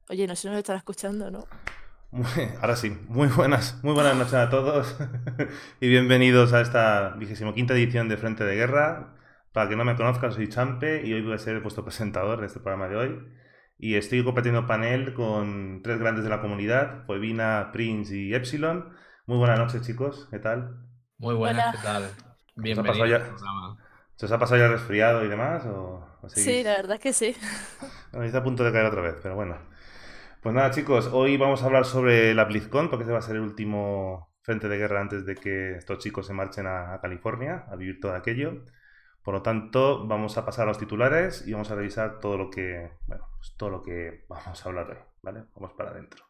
Oye, no sé si nos están escuchando, ¿no? Muy- Ahora sí, muy buenas noches a todos y bienvenidos a esta 25ª edición de Frente de Guerra. Para que no me conozcan, soy Champe y hoy voy a ser vuestro presentador de este programa de hoy. Y estoy compartiendo panel con tres grandes de la comunidad, Foevina, Prince y Epsilon. Muy buenas noches, chicos, ¿qué tal? Muy buenas, Hola. ¿qué tal? ¿Os ha pasado Bienvenido ya, al programa. se os ha pasado ya el resfriado y demás? ¿O Sí, la seguís? verdad es que sí. No, está a punto de caer otra vez, pero bueno. Pues nada, chicos, hoy vamos a hablar sobre la BlizzCon, porque este va a ser el último frente de guerra antes de que estos chicos se marchen a California a vivir todo aquello. Por lo tanto, vamos a pasar a los titulares y vamos a revisar todo lo que, bueno, pues todo lo que vamos a hablar hoy, ¿vale? Vamos para adentro.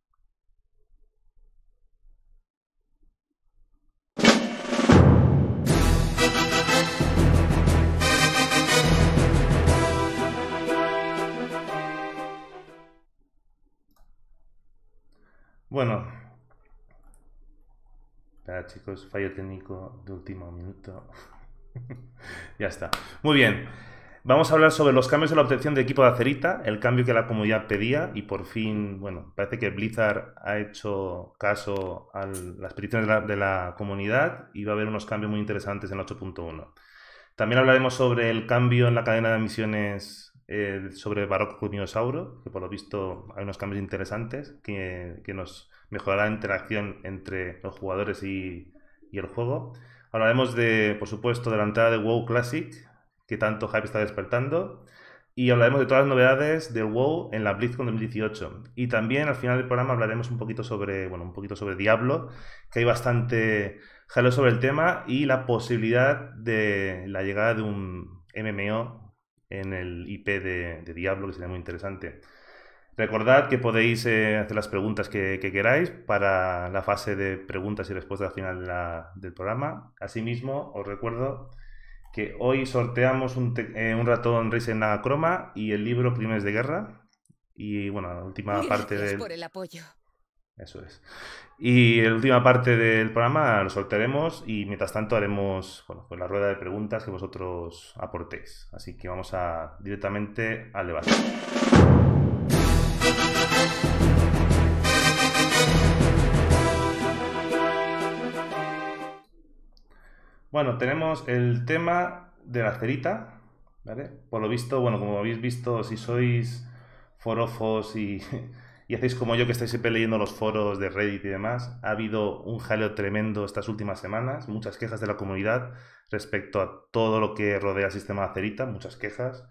Bueno, espera, chicos, fallo técnico de último minuto. Ya está. Muy bien. Vamos a hablar sobre los cambios en la obtención de equipo de Acerita, el cambio que la comunidad pedía y por fin, bueno, parece que Blizzard ha hecho caso a las peticiones de la comunidad y va a haber unos cambios muy interesantes en la 8.1. También hablaremos sobre el cambio en la cadena de misiones sobre Barroco con Dinosauro, que por lo visto hay unos cambios interesantes que nos mejorará la interacción entre los jugadores y el juego. Hablaremos de, por supuesto, de la entrada de WoW Classic, que tanto hype está despertando. Y hablaremos de todas las novedades del WoW en la BlizzCon 2018. Y también al final del programa hablaremos un poquito sobre, bueno, un poquito sobre Diablo, que hay bastante jaleo sobre el tema y la posibilidad de la llegada de un MMO en el IP de Diablo, que sería muy interesante. Recordad que podéis hacer las preguntas que queráis para la fase de preguntas y respuestas al final del programa. Asimismo, os recuerdo que hoy sorteamos un ratón Ryzen Chroma y el libro Crímenes de Guerra. Y bueno, la última parte Gracias por del... el apoyo. Eso es. Y la última parte del programa lo sortearemos y mientras tanto haremos bueno, pues la rueda de preguntas que vosotros aportéis. Así que vamos a directamente al debate. Bueno, tenemos el tema de la cerita, ¿vale? Por lo visto, bueno, como habéis visto, si sois forofos y hacéis como yo que estáis siempre leyendo los foros de Reddit y demás, ha habido un jaleo tremendo estas últimas semanas, muchas quejas de la comunidad respecto a todo lo que rodea el sistema de Acerita, muchas quejas.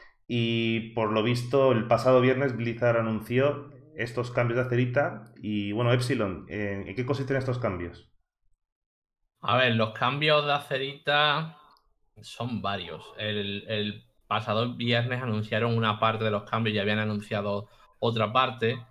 Y por lo visto, el pasado viernes Blizzard anunció estos cambios de Acerita y bueno, Epsilon, ¿en qué consisten estos cambios? A ver, los cambios de Acerita son varios. El pasado viernes anunciaron una parte de los cambios y habían anunciado otra parte.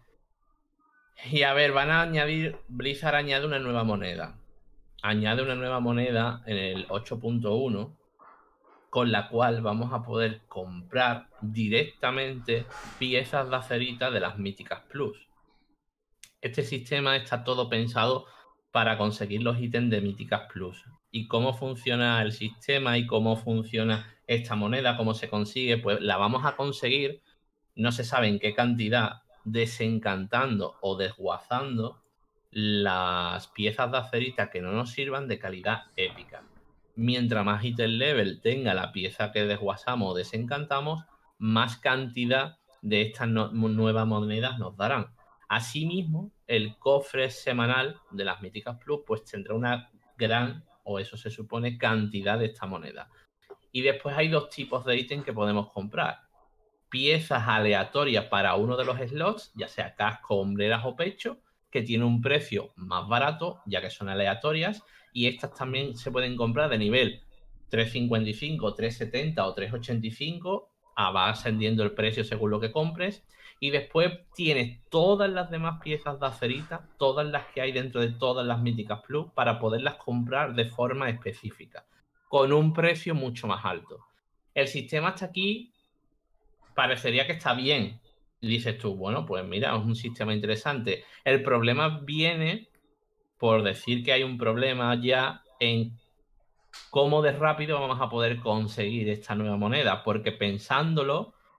Y a ver, van a añadir, Blizzard añade una nueva moneda. Añade una nueva moneda en el 8.1 con la cual vamos a poder comprar directamente piezas de Acerita de las Míticas Plus. Este sistema está todo pensado para conseguir los ítems de Míticas Plus. ¿Y cómo funciona el sistema y cómo funciona esta moneda, cómo se consigue? Pues la vamos a conseguir, no se sabe en qué cantidad, desencantando o desguazando las piezas de acerita que no nos sirvan de calidad épica. Mientras más item level tenga la pieza que desguazamos o desencantamos, más cantidad de estas nuevas monedas nos darán. Asimismo, el cofre semanal de las Míticas Plus pues tendrá una gran, o eso se supone, cantidad de esta moneda. Y después hay dos tipos de ítem que podemos comprar. Piezas aleatorias para uno de los slots, ya sea casco, hombreras o pecho, que tiene un precio más barato, ya que son aleatorias, y estas también se pueden comprar de nivel 355, 370 o 385, va ascendiendo el precio según lo que compres, y después tienes todas las demás piezas de acerita, todas las que hay dentro de todas las Míticas Plus, para poderlas comprar de forma específica, con un precio mucho más alto. El sistema hasta aquí parecería que está bien. Y dices tú, bueno, pues mira, es un sistema interesante. El problema viene por decir que hay un problema ya en cómo de rápido vamos a poder conseguir esta nueva moneda, porque pensándolo,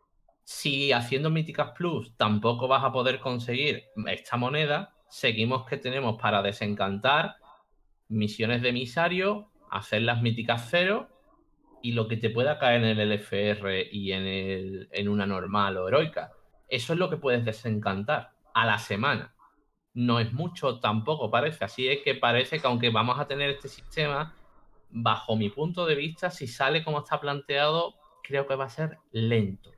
Si haciendo Míticas Plus tampoco vas a poder conseguir esta moneda, seguimos que tenemos para desencantar misiones de emisario, hacer las míticas 0 y lo que te pueda caer en el LFR y en una normal o heroica. Eso es lo que puedes desencantar a la semana. No es mucho tampoco, parece. Así es que parece que aunque vamos a tener este sistema, bajo mi punto de vista, si sale como está planteado, creo que va a ser lento.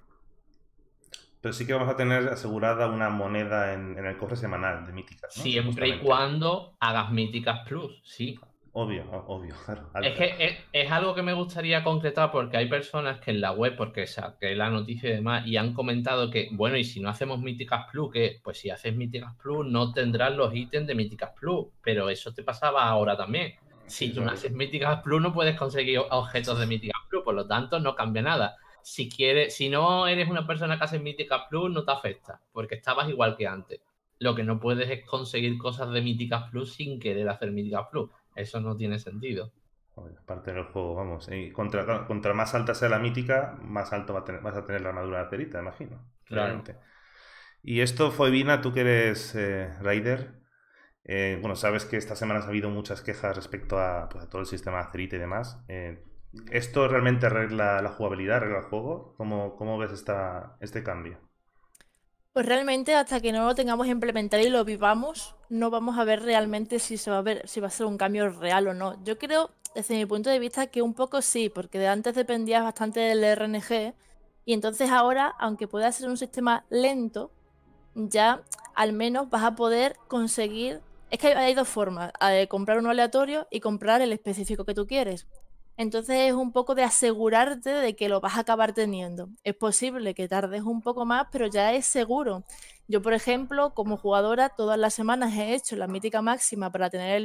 Pero sí que vamos a tener asegurada una moneda en el cofre semanal de míticas, ¿no? Siempre y cuando hagas Míticas Plus, sí. Obvio, claro. Es que es algo que me gustaría concretar porque hay personas que en la web, porque saqué la noticia y demás, y han comentado que, bueno, y si no hacemos Míticas Plus, que pues si haces Míticas Plus no tendrás los ítems de Míticas Plus, pero eso te pasaba ahora también. Si tú no haces Míticas Plus no puedes conseguir objetos de Míticas Plus, por lo tanto no cambia nada. Si no eres una persona que hace Míticas Plus, no te afecta, porque estabas igual que antes. Lo que no puedes es conseguir cosas de Míticas Plus sin querer hacer Míticas Plus. Eso no tiene sentido. Parte del juego, vamos. Y contra más alta sea la mítica, más alto vas a tener la armadura de Acerita, imagino. Claro. Realmente. Y esto, Foevina, tú que eres Raider, bueno, sabes que estas semanas ha habido muchas quejas respecto a, pues, a todo el sistema de Acerita y demás. ¿Esto realmente arregla la jugabilidad, arregla el juego? ¿Cómo ves este cambio? Pues realmente hasta que no lo tengamos implementado y lo vivamos, no vamos a ver realmente si va a ser un cambio real o no. Yo creo, desde mi punto de vista, que un poco sí, porque de antes dependías bastante del RNG y entonces ahora, aunque pueda ser un sistema lento, ya al menos vas a poder conseguir... Es que hay dos formas, comprar uno aleatorio y comprar el específico que tú quieres. Entonces es un poco de asegurarte de que lo vas a acabar teniendo. Es posible que tardes un poco más, pero ya es seguro. Yo, por ejemplo, como jugadora, todas las semanas he hecho la mítica máxima para tener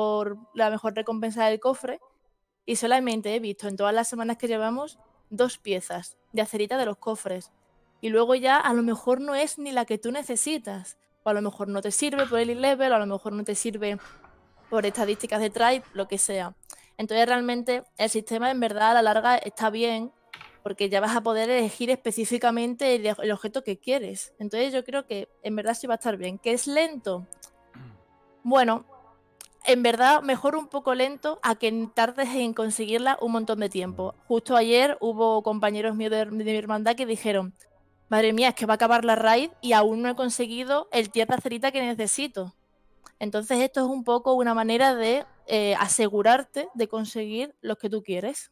la mejor recompensa del cofre y solamente he visto en todas las semanas que llevamos 2 piezas de acerita de los cofres. Y luego ya a lo mejor no es ni la que tú necesitas. O a lo mejor no te sirve por el level, o a lo mejor no te sirve por estadísticas de tribe, lo que sea. Entonces realmente el sistema en verdad a la larga está bien porque ya vas a poder elegir específicamente el objeto que quieres. Entonces yo creo que en verdad sí va a estar bien. ¿Que es lento? Bueno, en verdad mejor un poco lento a que tardes en conseguirla un montón de tiempo. Justo ayer hubo compañeros míos de mi hermandad que dijeron: madre mía, es que va a acabar la raid y aún no he conseguido el tier de acerita que necesito. Entonces esto es un poco una manera de asegurarte de conseguir los que tú quieres.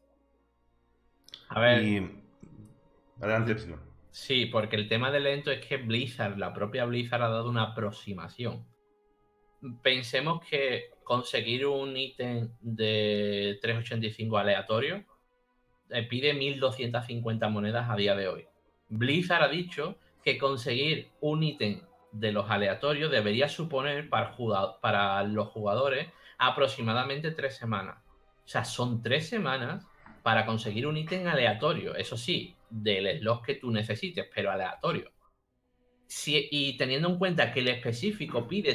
A ver. Y... Adelante, Epsilon. Sí, porque el tema de lento es que Blizzard, la propia Blizzard, ha dado una aproximación. Pensemos que conseguir un ítem de 385 aleatorio pide 1250 monedas a día de hoy. Blizzard ha dicho que conseguir un ítem de los aleatorios debería suponer para los jugadores aproximadamente 3 semanas. O sea, son 3 semanas para conseguir un ítem aleatorio. Eso sí, del slot que tú necesites, pero aleatorio. Y teniendo en cuenta que el específico pide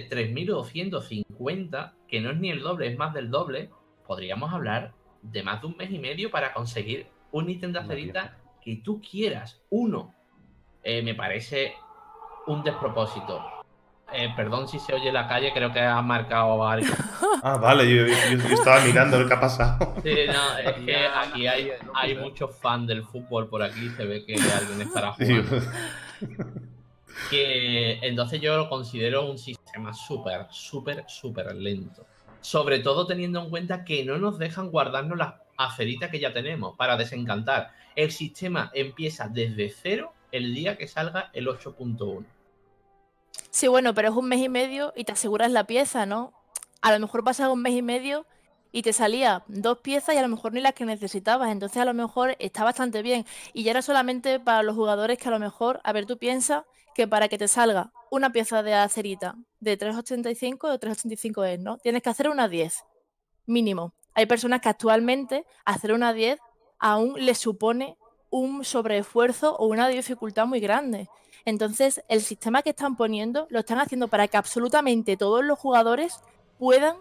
3250, que no es ni el doble, es más del doble, podríamos hablar de más de un mes y medio para conseguir un ítem de acerita que tú quieras. Uno. Me parece un despropósito. Perdón si se oye en la calle, creo que ha marcado algo. Ah, vale, yo estaba mirando lo que ha pasado. Sí, no, es que aquí hay muchos fans del fútbol por aquí, se ve que alguien estará jugando. Que entonces yo lo considero un sistema súper lento. Sobre todo teniendo en cuenta que no nos dejan guardarnos las aceritas que ya tenemos para desencantar. El sistema empieza desde 0 el día que salga el 8.1. Sí, bueno, pero es un mes y medio y te aseguras la pieza, ¿no? A lo mejor pasas un mes y medio y te salía 2 piezas y a lo mejor ni las que necesitabas. Entonces a lo mejor está bastante bien. Y ya era solamente para los jugadores que a lo mejor, a ver, tú piensas que para que te salga una pieza de acerita de 385 o 385 es, ¿no? Tienes que hacer una 10, mínimo. Hay personas que actualmente hacer una 10 aún les supone un sobreesfuerzo o una dificultad muy grande. Entonces, el sistema que están poniendo lo están haciendo para que absolutamente todos los jugadores puedan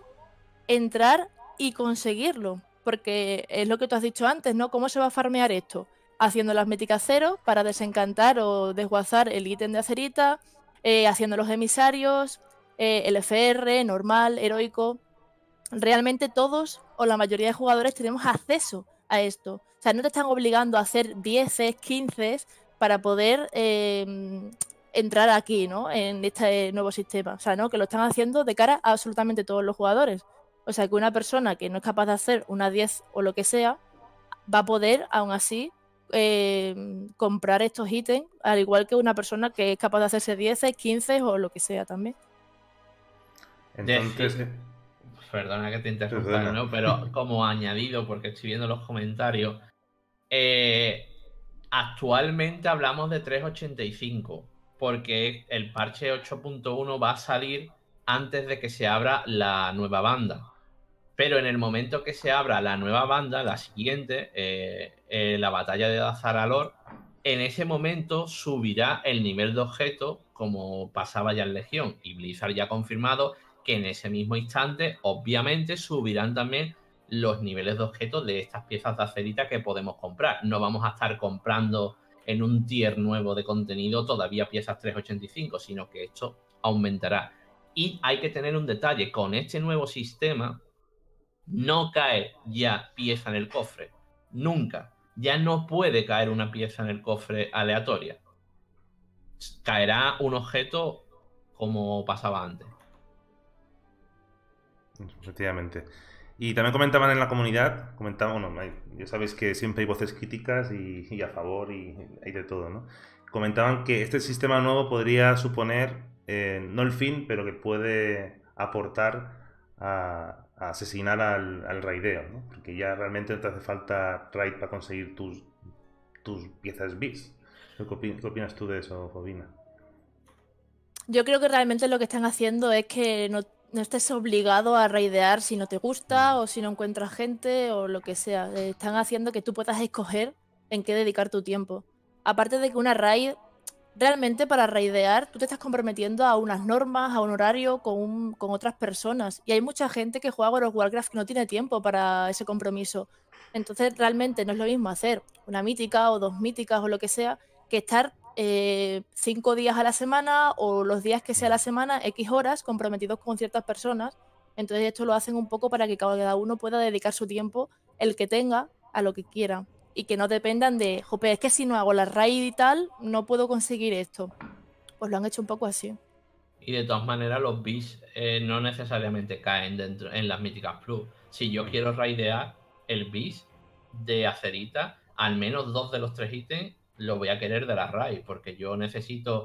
entrar y conseguirlo. Porque es lo que tú has dicho antes, ¿no? ¿Cómo se va a farmear esto? haciendo las míticas 0 para desencantar o desguazar el ítem de Acerita, haciendo los emisarios, el FR, normal, heroico. Realmente todos o la mayoría de jugadores tenemos acceso a esto. O sea, no te están obligando a hacer 10, 15 para poder entrar aquí, ¿no? En este nuevo sistema. O sea, ¿no? Que lo están haciendo de cara a absolutamente todos los jugadores. O sea, que una persona que no es capaz de hacer una 10 o lo que sea, va a poder, aún así, comprar estos ítems, al igual que una persona que es capaz de hacerse 10, 15 o lo que sea también. Entonces, perdona que te interrumpa, perdona. ¿no? Pero como añadido, porque estoy viendo los comentarios, actualmente hablamos de 3.85, porque el parche 8.1 va a salir antes de que se abra la nueva banda. Pero en el momento que se abra la nueva banda, la siguiente, la batalla de Dazaralor, en ese momento subirá el nivel de objeto como pasaba ya en Legión. Y Blizzard ya ha confirmado que en ese mismo instante, obviamente, subirán también los niveles de objetos de estas piezas de acerita que podemos comprar. No vamos a estar comprando en un tier nuevo de contenido todavía piezas 385, sino que esto aumentará. Y hay que tener un detalle, con este nuevo sistema no cae ya pieza en el cofre. Nunca. Ya no puede caer una pieza en el cofre aleatoria. Caerá un objeto como pasaba antes. Efectivamente. Y también comentaban en la comunidad, comentaban, bueno, ya sabéis que siempre hay voces críticas y a favor y hay de todo, ¿no? Comentaban que este sistema nuevo podría suponer, no el fin, pero que puede aportar a asesinar al raideo, ¿no? Porque ya realmente no te hace falta raid para conseguir tus piezas bis. ¿Qué opinas tú de eso, Fobina? Yo creo que realmente lo que están haciendo es que no estés obligado a raidear si no te gusta o si no encuentras gente o lo que sea. Están haciendo que tú puedas escoger en qué dedicar tu tiempo. Aparte de que una raid, realmente para raidear, tú te estás comprometiendo a unas normas, a un horario con otras personas. Y hay mucha gente que juega World of Warcraft que no tiene tiempo para ese compromiso. Entonces, realmente no es lo mismo hacer una mítica o 2 míticas o lo que sea, que estar 5 días a la semana o los días que sea la semana, X horas, comprometidos con ciertas personas. Entonces, esto lo hacen un poco para que cada uno pueda dedicar su tiempo, el que tenga, a lo que quiera. Y que no dependan de, jope, es que si no hago la raid y tal, no puedo conseguir esto. Pues lo han hecho un poco así. Y de todas maneras, los bis no necesariamente caen dentro en las míticas plus. Si yo quiero raidear el bis de Acerita, al menos 2 de los 3 ítems lo voy a querer de la raid, porque yo necesito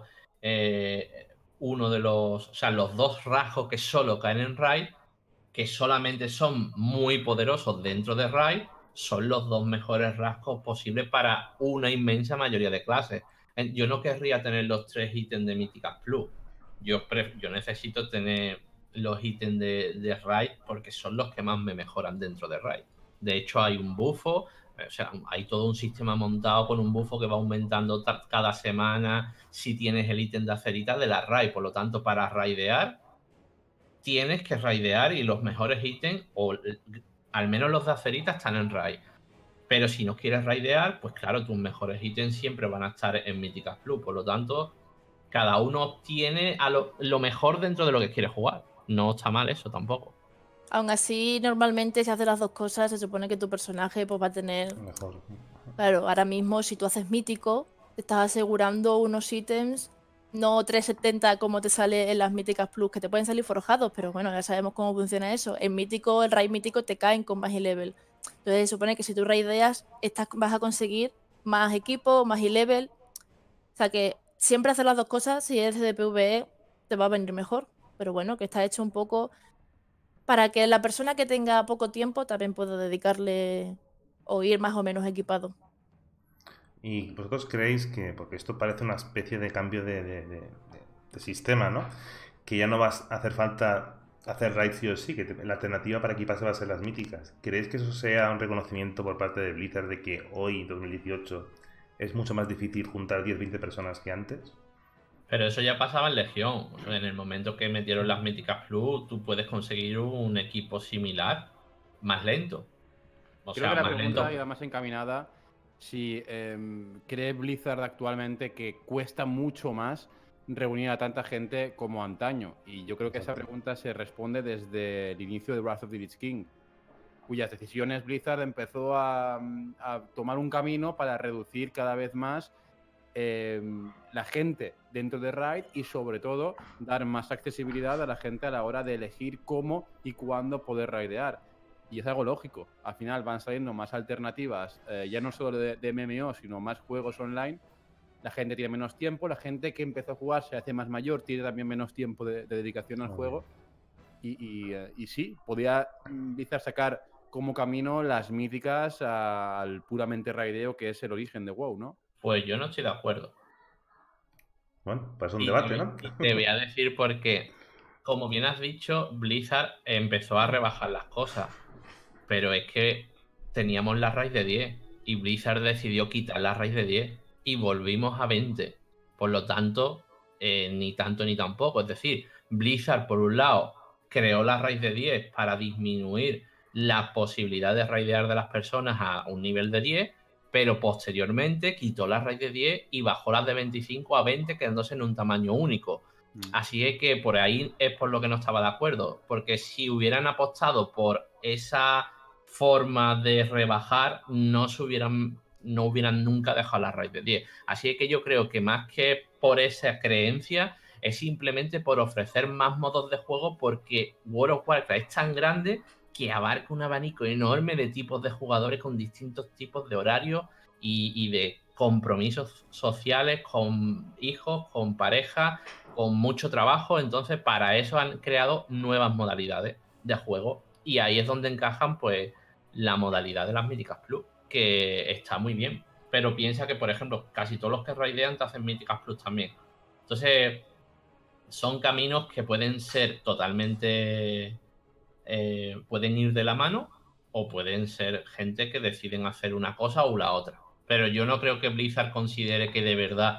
uno de los, o sea, los 2 rasgos que solo caen en raid, que solamente son muy poderosos dentro de raid, son los 2 mejores rasgos posibles para una inmensa mayoría de clases. Yo no querría tener los 3 ítems de míticas plus. Yo necesito tener los ítems de raid porque son los que más me mejoran dentro de raid. De hecho, hay un bufo, o sea, hay todo un sistema montado con un bufo que va aumentando cada semana si tienes el ítem de acerita de la raid. Por lo tanto, para raidear, tienes que raidear y los mejores ítems, o al menos los de acerita, están en raid. Pero si no quieres raidear, pues claro, tus mejores ítems siempre van a estar en Míticas Plus. Por lo tanto, cada uno obtiene lo mejor dentro de lo que quiere jugar. No está mal eso tampoco. Aún así, normalmente si haces las dos cosas, se supone que tu personaje pues, va a tener... Mejor. Claro, ahora mismo si tú haces mítico, te estás asegurando unos ítems, no 370 como te sale en las míticas plus, que te pueden salir forjados, pero bueno, ya sabemos cómo funciona eso. En mítico, el raid mítico te caen con más level. Entonces se supone que si tú raideas, vas a conseguir más equipo, más level. O sea que siempre hacer las dos cosas, si eres de PvE, te va a venir mejor. Pero bueno, que está hecho un poco para que la persona que tenga poco tiempo también pueda dedicarle o ir más o menos equipado. ¿Y vosotros creéis que, porque esto parece una especie de cambio de sistema, ¿no? Que ya no va a hacer falta hacer raid sí o sí, que la alternativa para equiparse va a ser las míticas. ¿Creéis que eso sea un reconocimiento por parte de Blizzard de que hoy, 2018, es mucho más difícil juntar 10-20 personas que antes? Pero eso ya pasaba en Legión. En el momento que metieron las míticas plus, tú puedes conseguir un equipo similar, más lento. Creo que la pregunta iba más encaminada si cree Blizzard actualmente que cuesta mucho más reunir a tanta gente como antaño. Y yo creo que esa pregunta se responde desde el inicio de Wrath of the Lich King, cuyas decisiones Blizzard empezó a tomar un camino para reducir cada vez más la gente dentro de Raid y sobre todo dar más accesibilidad a la gente a la hora de elegir cómo y cuándo poder raidear. Y es algo lógico. Al final van saliendo más alternativas, ya no solo de MMO, sino más juegos online. La gente tiene menos tiempo, la gente que empezó a jugar se hace más mayor, tiene también menos tiempo de dedicación al juego. Y sí, podía Blizzard sacar como camino las míticas al puramente raideo, que es el origen de WoW, ¿no? Pues yo no estoy de acuerdo. Bueno, pues es un debate, ¿no? Y te voy a decir por qué. Como bien has dicho, Blizzard empezó a rebajar las cosas, pero es que teníamos la raíz de 10 y Blizzard decidió quitar la raíz de 10 y volvimos a 20. Por lo tanto, ni tanto ni tampoco. Es decir, Blizzard, por un lado, creó la raíz de 10 para disminuir la posibilidad de raidear de las personas a un nivel de 10, pero posteriormente quitó la raíz de 10 y bajó las de 25 a 20, quedándose en un tamaño único. Así es que por ahí es por lo que no estaba de acuerdo, porque si hubieran apostado por esa forma de rebajar, no hubieran nunca dejado la raíz de 10. Así es que yo creo que más que por esa creencia, es simplemente por ofrecer más modos de juego, porque World of Warcraft es tan grande que abarca un abanico enorme de tipos de jugadores con distintos tipos de horarios y de compromisos sociales con hijos, con pareja, con mucho trabajo. Entonces, para eso han creado nuevas modalidades de juego y ahí es donde encajan pues la modalidad de las Míticas Plus, que está muy bien, pero piensa que, por ejemplo, casi todos los que raidean te hacen Míticas Plus también. Entonces, son caminos que pueden ser totalmente pueden ir de la mano o pueden ser gente que deciden hacer una cosa o la otra. Pero yo no creo que Blizzard considere que de verdad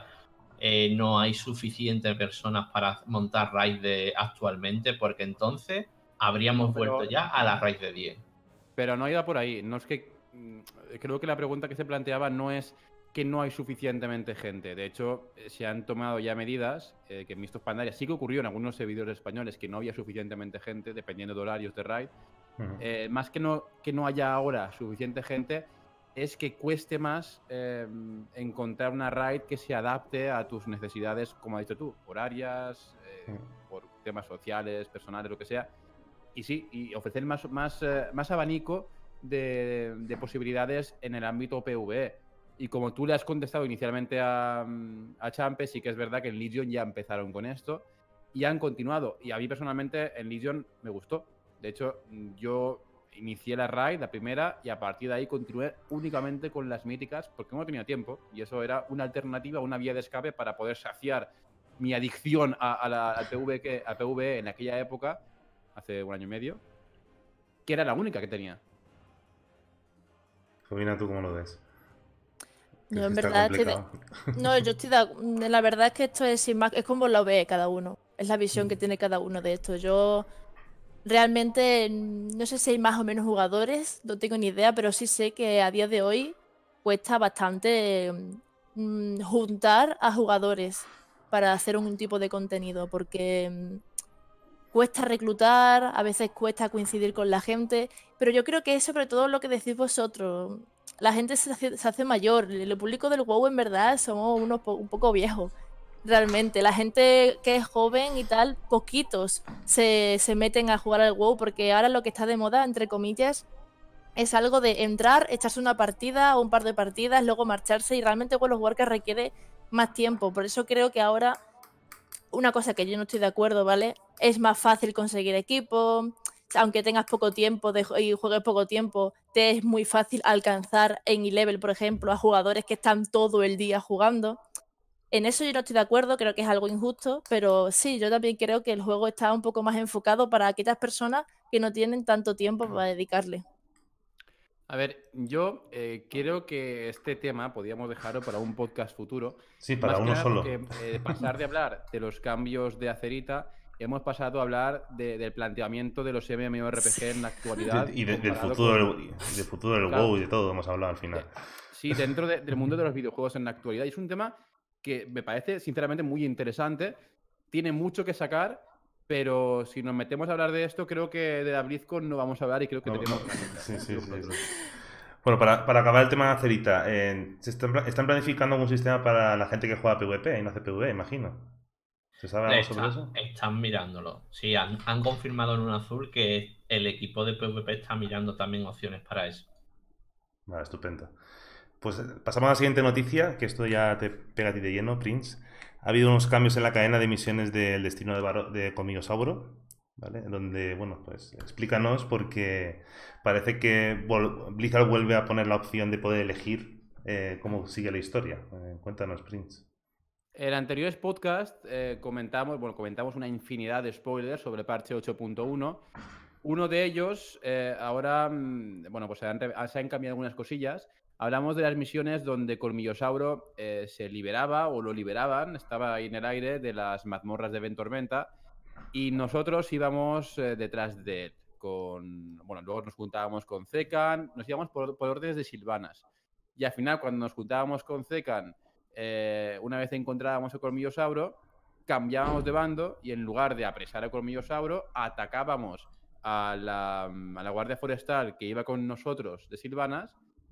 no hay suficientes personas para montar raid actualmente, porque entonces habríamos vuelto ya a la raid de 10. Pero no iba por ahí. No es que. Creo que la pregunta que se planteaba no es que no hay suficientemente gente. De hecho, se han tomado ya medidas que en Mistos Pandaria sí que ocurrió en algunos servidores españoles que no había suficientemente gente, dependiendo de horarios de raid. Más que no haya ahora suficiente gente, es que cueste más encontrar una raid que se adapte a tus necesidades, como has dicho tú, horarias, por temas sociales, personales, lo que sea. Y sí, y ofrecer más abanico de posibilidades en el ámbito PvE. Y como tú le has contestado inicialmente a Champe, sí que es verdad que en Legion ya empezaron con esto y han continuado. Y a mí personalmente en Legion me gustó. De hecho, yo inicié la raid, la primera, y a partir de ahí continué únicamente con las míticas porque no tenía tiempo. Y eso era una alternativa, una vía de escape para poder saciar mi adicción al PvE en aquella época, hace un año y medio, que era la única que tenía. Jovina, ¿tú cómo lo ves? Yo en verdad no, yo estoy la verdad es que esto es sin más, es como lo ve cada uno, es la visión que tiene cada uno de esto. Yo realmente no sé si hay más o menos jugadores, no tengo ni idea, pero sí sé que a día de hoy cuesta bastante juntar a jugadores para hacer un tipo de contenido, porque cuesta reclutar, a veces cuesta coincidir con la gente, pero yo creo que es sobre todo lo que decís vosotros. La gente se hace mayor, el público del WoW en verdad somos un poco viejos, realmente. La gente que es joven y tal, poquitos se meten a jugar al WoW, porque ahora lo que está de moda, entre comillas, es algo de entrar, echarse una partida o un par de partidas, luego marcharse, y realmente World of Warcraft requiere más tiempo. Por eso creo que ahora, una cosa que yo no estoy de acuerdo, ¿vale? Es más fácil conseguir equipo, aunque tengas poco tiempo y juegues poco tiempo, te es muy fácil alcanzar en E-Level, por ejemplo, a jugadores que están todo el día jugando. En eso yo no estoy de acuerdo, creo que es algo injusto, pero sí, yo también creo que el juego está un poco más enfocado para aquellas personas que no tienen tanto tiempo para dedicarle. A ver, yo creo que este tema podríamos dejarlo para un podcast futuro. Sí, para más uno que nada solo. Porque pasar de hablar de los cambios de Acerita hemos pasado a hablar del planteamiento de los MMORPG en la actualidad. Y del futuro del Claro. WoW y de todo hemos hablado al final. Sí, dentro del mundo de los videojuegos en la actualidad. Y es un tema que me parece, sinceramente, muy interesante. Tiene mucho que sacar, pero si nos metemos a hablar de esto, creo que de la BlizzCon no vamos a hablar y creo que tenemos... Sí. Bueno, para acabar el tema de Acerita, ¿están planificando algún sistema para la gente que juega PvP y no hace PvE, imagino? ¿Se sabe algo sobre eso? Están mirándolo. Sí, han confirmado en un azul que el equipo de PvP está mirando también opciones para eso. Vale, estupendo. Pues pasamos a la siguiente noticia, que esto ya te pega a ti de lleno, Prince. Ha habido unos cambios en la cadena de misiones del destino de Colmillosauro, ¿vale? Donde, bueno, pues explícanos, porque parece que Blizzard vuelve a poner la opción de poder elegir cómo sigue la historia. Cuéntanos, Prince. En anteriores podcasts comentamos una infinidad de spoilers sobre parche 8.1. Uno de ellos, ahora, bueno, pues se han cambiado algunas cosillas. Hablamos de las misiones donde Colmillosauro se liberaba o lo liberaban, estaba ahí en el aire de las mazmorras de Ventormenta y nosotros íbamos detrás de él. Luego nos juntábamos con Zekan, nos íbamos por órdenes de Sylvanas. Y al final, cuando nos juntábamos con Zekan, una vez encontrábamos a Colmillosauro, cambiábamos de bando y en lugar de apresar a Colmillosauro, atacábamos a la Guardia Forestal que iba con nosotros de Sylvanas.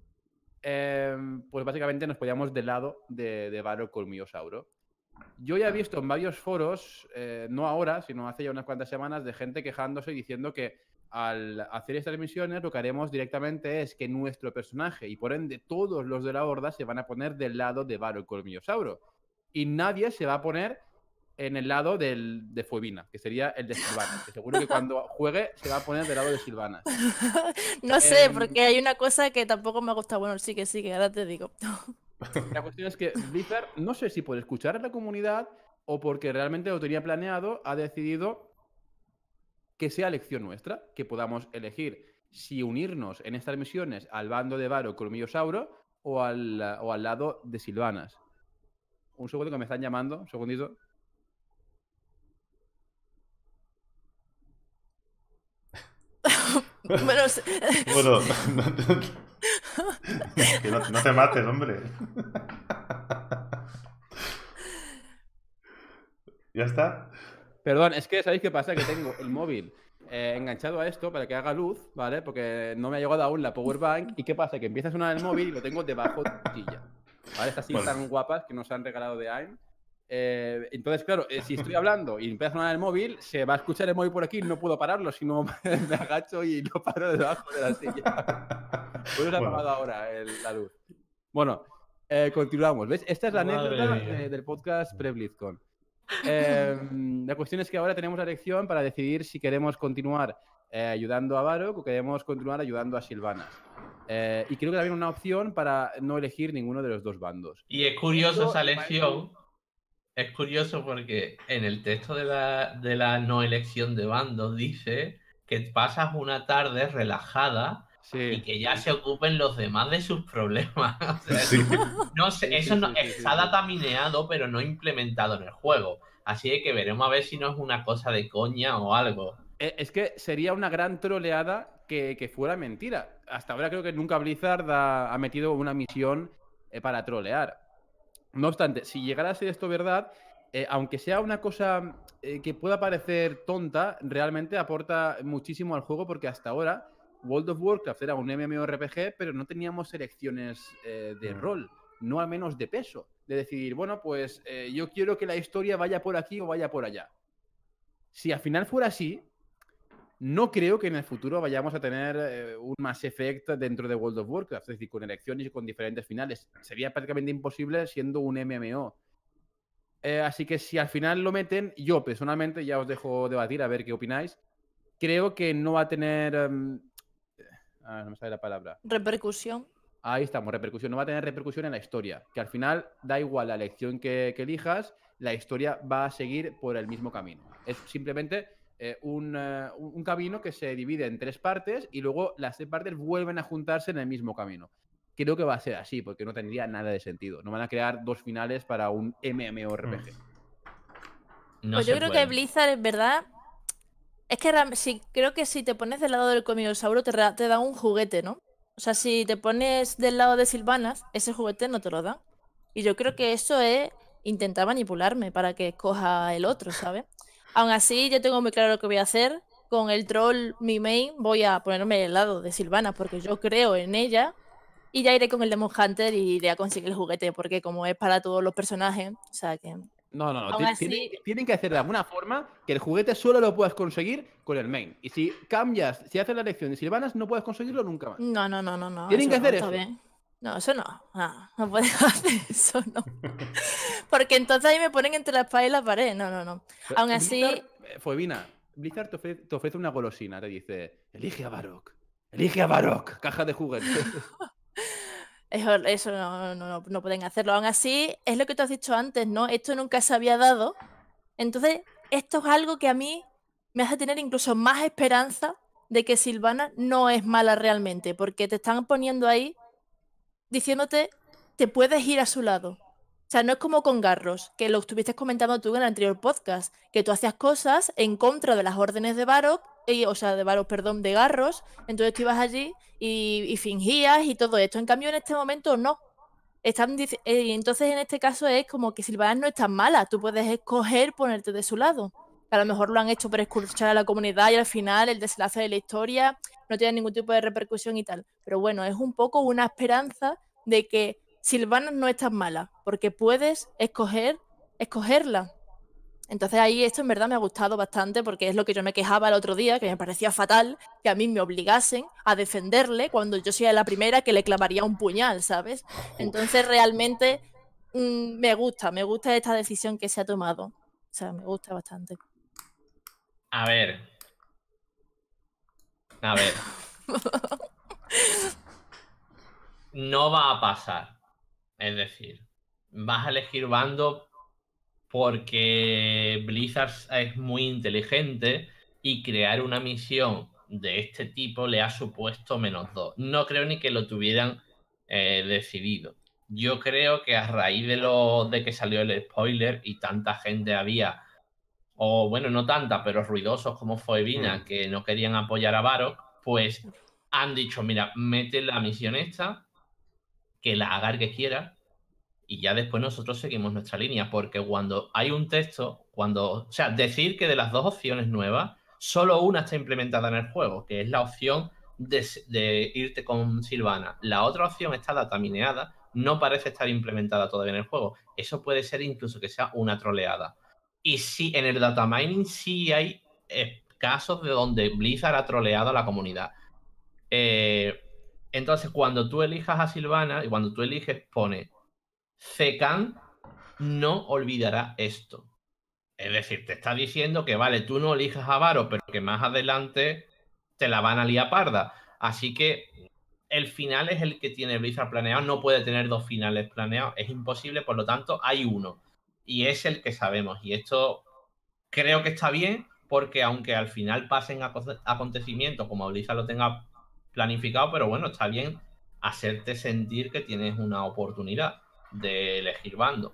Pues básicamente nos poníamos del lado de Varro Colmillosauro. Yo ya he visto en varios foros, no ahora, sino hace ya unas cuantas semanas, de gente quejándose y diciendo que al hacer estas misiones lo que haremos directamente es que nuestro personaje y por ende todos los de la Horda se van a poner del lado de Varro Colmillosauro. Y nadie se va a poner en el lado de Fuevina, que sería el de Sylvanas. Que seguro que cuando juegue se va a poner del lado de Sylvanas. No sé, porque hay una cosa que tampoco me ha gustado. Bueno, sí, ahora te digo. La cuestión es que Blizzard, no sé si por escuchar a la comunidad o porque realmente lo tenía planeado, ha decidido que sea elección nuestra, que podamos elegir si unirnos en estas misiones al bando de Varro Colmillosauro o al lado de Sylvanas. Un segundo que me están llamando, un segundito. Bueno, que no te mates, hombre. ¿Ya está? Perdón, es que ¿sabéis qué pasa? Que tengo el móvil enganchado a esto para que haga luz, ¿vale? porque no me ha llegado aún la powerbank. ¿Y qué pasa? Que empieza a sonar el móvil y lo tengo debajo de la silla. ¿Vale? Estas sillas tan guapas que nos han regalado de AIM. Entonces, claro, si estoy hablando y empieza a sonar el móvil, se va a escuchar el móvil por aquí y no puedo pararlo, sino me agacho y lo paro debajo de la silla. Pues se ha apagado ahora la luz. Bueno, continuamos. ¿Ves? Esta es la anécdota del podcast pre-BlizzCon. La cuestión es que ahora tenemos la elección para decidir si queremos continuar ayudando a Varrock o queremos continuar ayudando a Sylvanas. Y creo que también una opción para no elegir ninguno de los dos bandos. Y es curioso esa elección. Es curioso porque en el texto de la no elección de bandos dice que pasas una tarde relajada y que ya se ocupen los demás de sus problemas. O sea, no sé, eso está datamineado, pero no implementado en el juego. Así que veremos a ver si no es una cosa de coña o algo. Es que sería una gran troleada que fuera mentira. Hasta ahora creo que nunca Blizzard ha metido una misión para trolear. No obstante, si llegara a ser esto verdad, aunque sea una cosa que pueda parecer tonta, realmente aporta muchísimo al juego porque hasta ahora World of Warcraft era un MMORPG, pero no teníamos selecciones de rol, no al menos de peso. De decir, bueno, pues yo quiero que la historia vaya por aquí o vaya por allá. Si al final fuera así, no creo que en el futuro vayamos a tener un Mass Effect dentro de World of Warcraft, es decir, con elecciones y con diferentes finales. Sería prácticamente imposible siendo un MMO. Así que si al final lo meten, yo personalmente, ya os dejo debatir a ver qué opináis, creo que no va a tener... no me sale la palabra. Repercusión. Ahí estamos, repercusión. No va a tener repercusión en la historia. Que al final da igual la elección que elijas, la historia va a seguir por el mismo camino. Es simplemente un camino que se divide en 3 partes y luego las 3 partes vuelven a juntarse en el mismo camino. Creo que va a ser así, porque no tendría nada de sentido. No van a crear 2 finales para un MMORPG. No Pues yo se creo puede. que Blizzard, en verdad, es que creo que si te pones del lado del Comiosauro te dan un juguete, ¿no? O sea, si te pones del lado de Sylvanas, ese juguete no te lo dan. Y yo creo que eso es intentar manipularme para que escoja el otro, ¿sabes? Aún así, yo tengo muy claro lo que voy a hacer. Con el troll, mi main, voy a ponerme del lado de Sylvanas porque yo creo en ella. Y ya iré con el Demon Hunter y iré a conseguir el juguete, porque como es para todos los personajes, o sea que. No, no, no. Aún así, Tienen que hacer de alguna forma que el juguete solo lo puedas conseguir con el main. Y si cambias, si haces la elección de Sylvanas, no puedes conseguirlo nunca más. no, Tienen que eso no hacer está eso. bien. No, eso no. No puedes hacer eso, no. Porque entonces ahí me ponen entre la espada y la pared. No. Pero Aún Blizzard, así, Fobina, Blizzard te ofrece una golosina. Te dice, elige a Varrock. Elige a Varrock. Caja de juguetes. eso no pueden hacerlo. Aún así, es lo que tú has dicho antes, ¿no? Esto nunca se había dado. Entonces, esto es algo que a mí me hace tener incluso más esperanza de que Silvana no es mala realmente, porque te están poniendo ahí diciéndote, te puedes ir a su lado. O sea, no es como con Garros, que lo estuviste comentando tú en el anterior podcast, que tú hacías cosas en contra de las órdenes de Varrock, o sea, de Varrock, perdón, de Garros, entonces tú ibas allí y fingías y todo esto. En cambio, en este momento no. Entonces, en este caso es como que Silvana no es tan mala, tú puedes escoger ponerte de su lado. A lo mejor lo han hecho para escuchar a la comunidad y al final el desenlace de la historia no tiene ningún tipo de repercusión y tal. Pero bueno, es un poco una esperanza de que Silvana no es tan mala, porque puedes escogerla. Entonces ahí esto en verdad me ha gustado bastante porque es lo que yo me quejaba el otro día, que me parecía fatal que a mí me obligasen a defenderle cuando yo soy la primera que le clavaría un puñal, ¿sabes? Entonces realmente me gusta esta decisión que se ha tomado. O sea, me gusta bastante. A ver. No va a pasar. Es decir, vas a elegir bando porque Blizzard es muy inteligente y crear una misión de este tipo le ha supuesto -2. No creo ni que lo tuvieran decidido. Yo creo que a raíz de que salió el spoiler y tanta gente había, o bueno, no tanta, pero ruidosos como Foevina, que no querían apoyar a Varrock, pues han dicho, mira, mete la misión esta, que la haga el que quiera, y ya después nosotros seguimos nuestra línea, porque cuando hay un texto, o sea, decir que de las dos opciones nuevas, solo una está implementada en el juego, que es la opción de irte con Sylvana. La otra opción está datamineada, no parece estar implementada todavía en el juego. Eso puede ser incluso que sea una troleada. Y sí, en el datamining sí hay casos de donde Blizzard ha troleado a la comunidad. Entonces, cuando tú elijas a Sylvana y cuando tú eliges, pone Zekan no olvidará esto. Es decir, te está diciendo que vale, tú no elijas a Varo, pero que más adelante te la van a liar parda. Así que el final es el que tiene Blizzard planeado. No puede tener dos finales planeados. Es imposible, por lo tanto, hay uno. Y es el que sabemos. Y esto creo que está bien, porque aunque al final pasen acontecimientos como Blizzard lo tenga planificado, pero bueno, está bien hacerte sentir que tienes una oportunidad de elegir bando.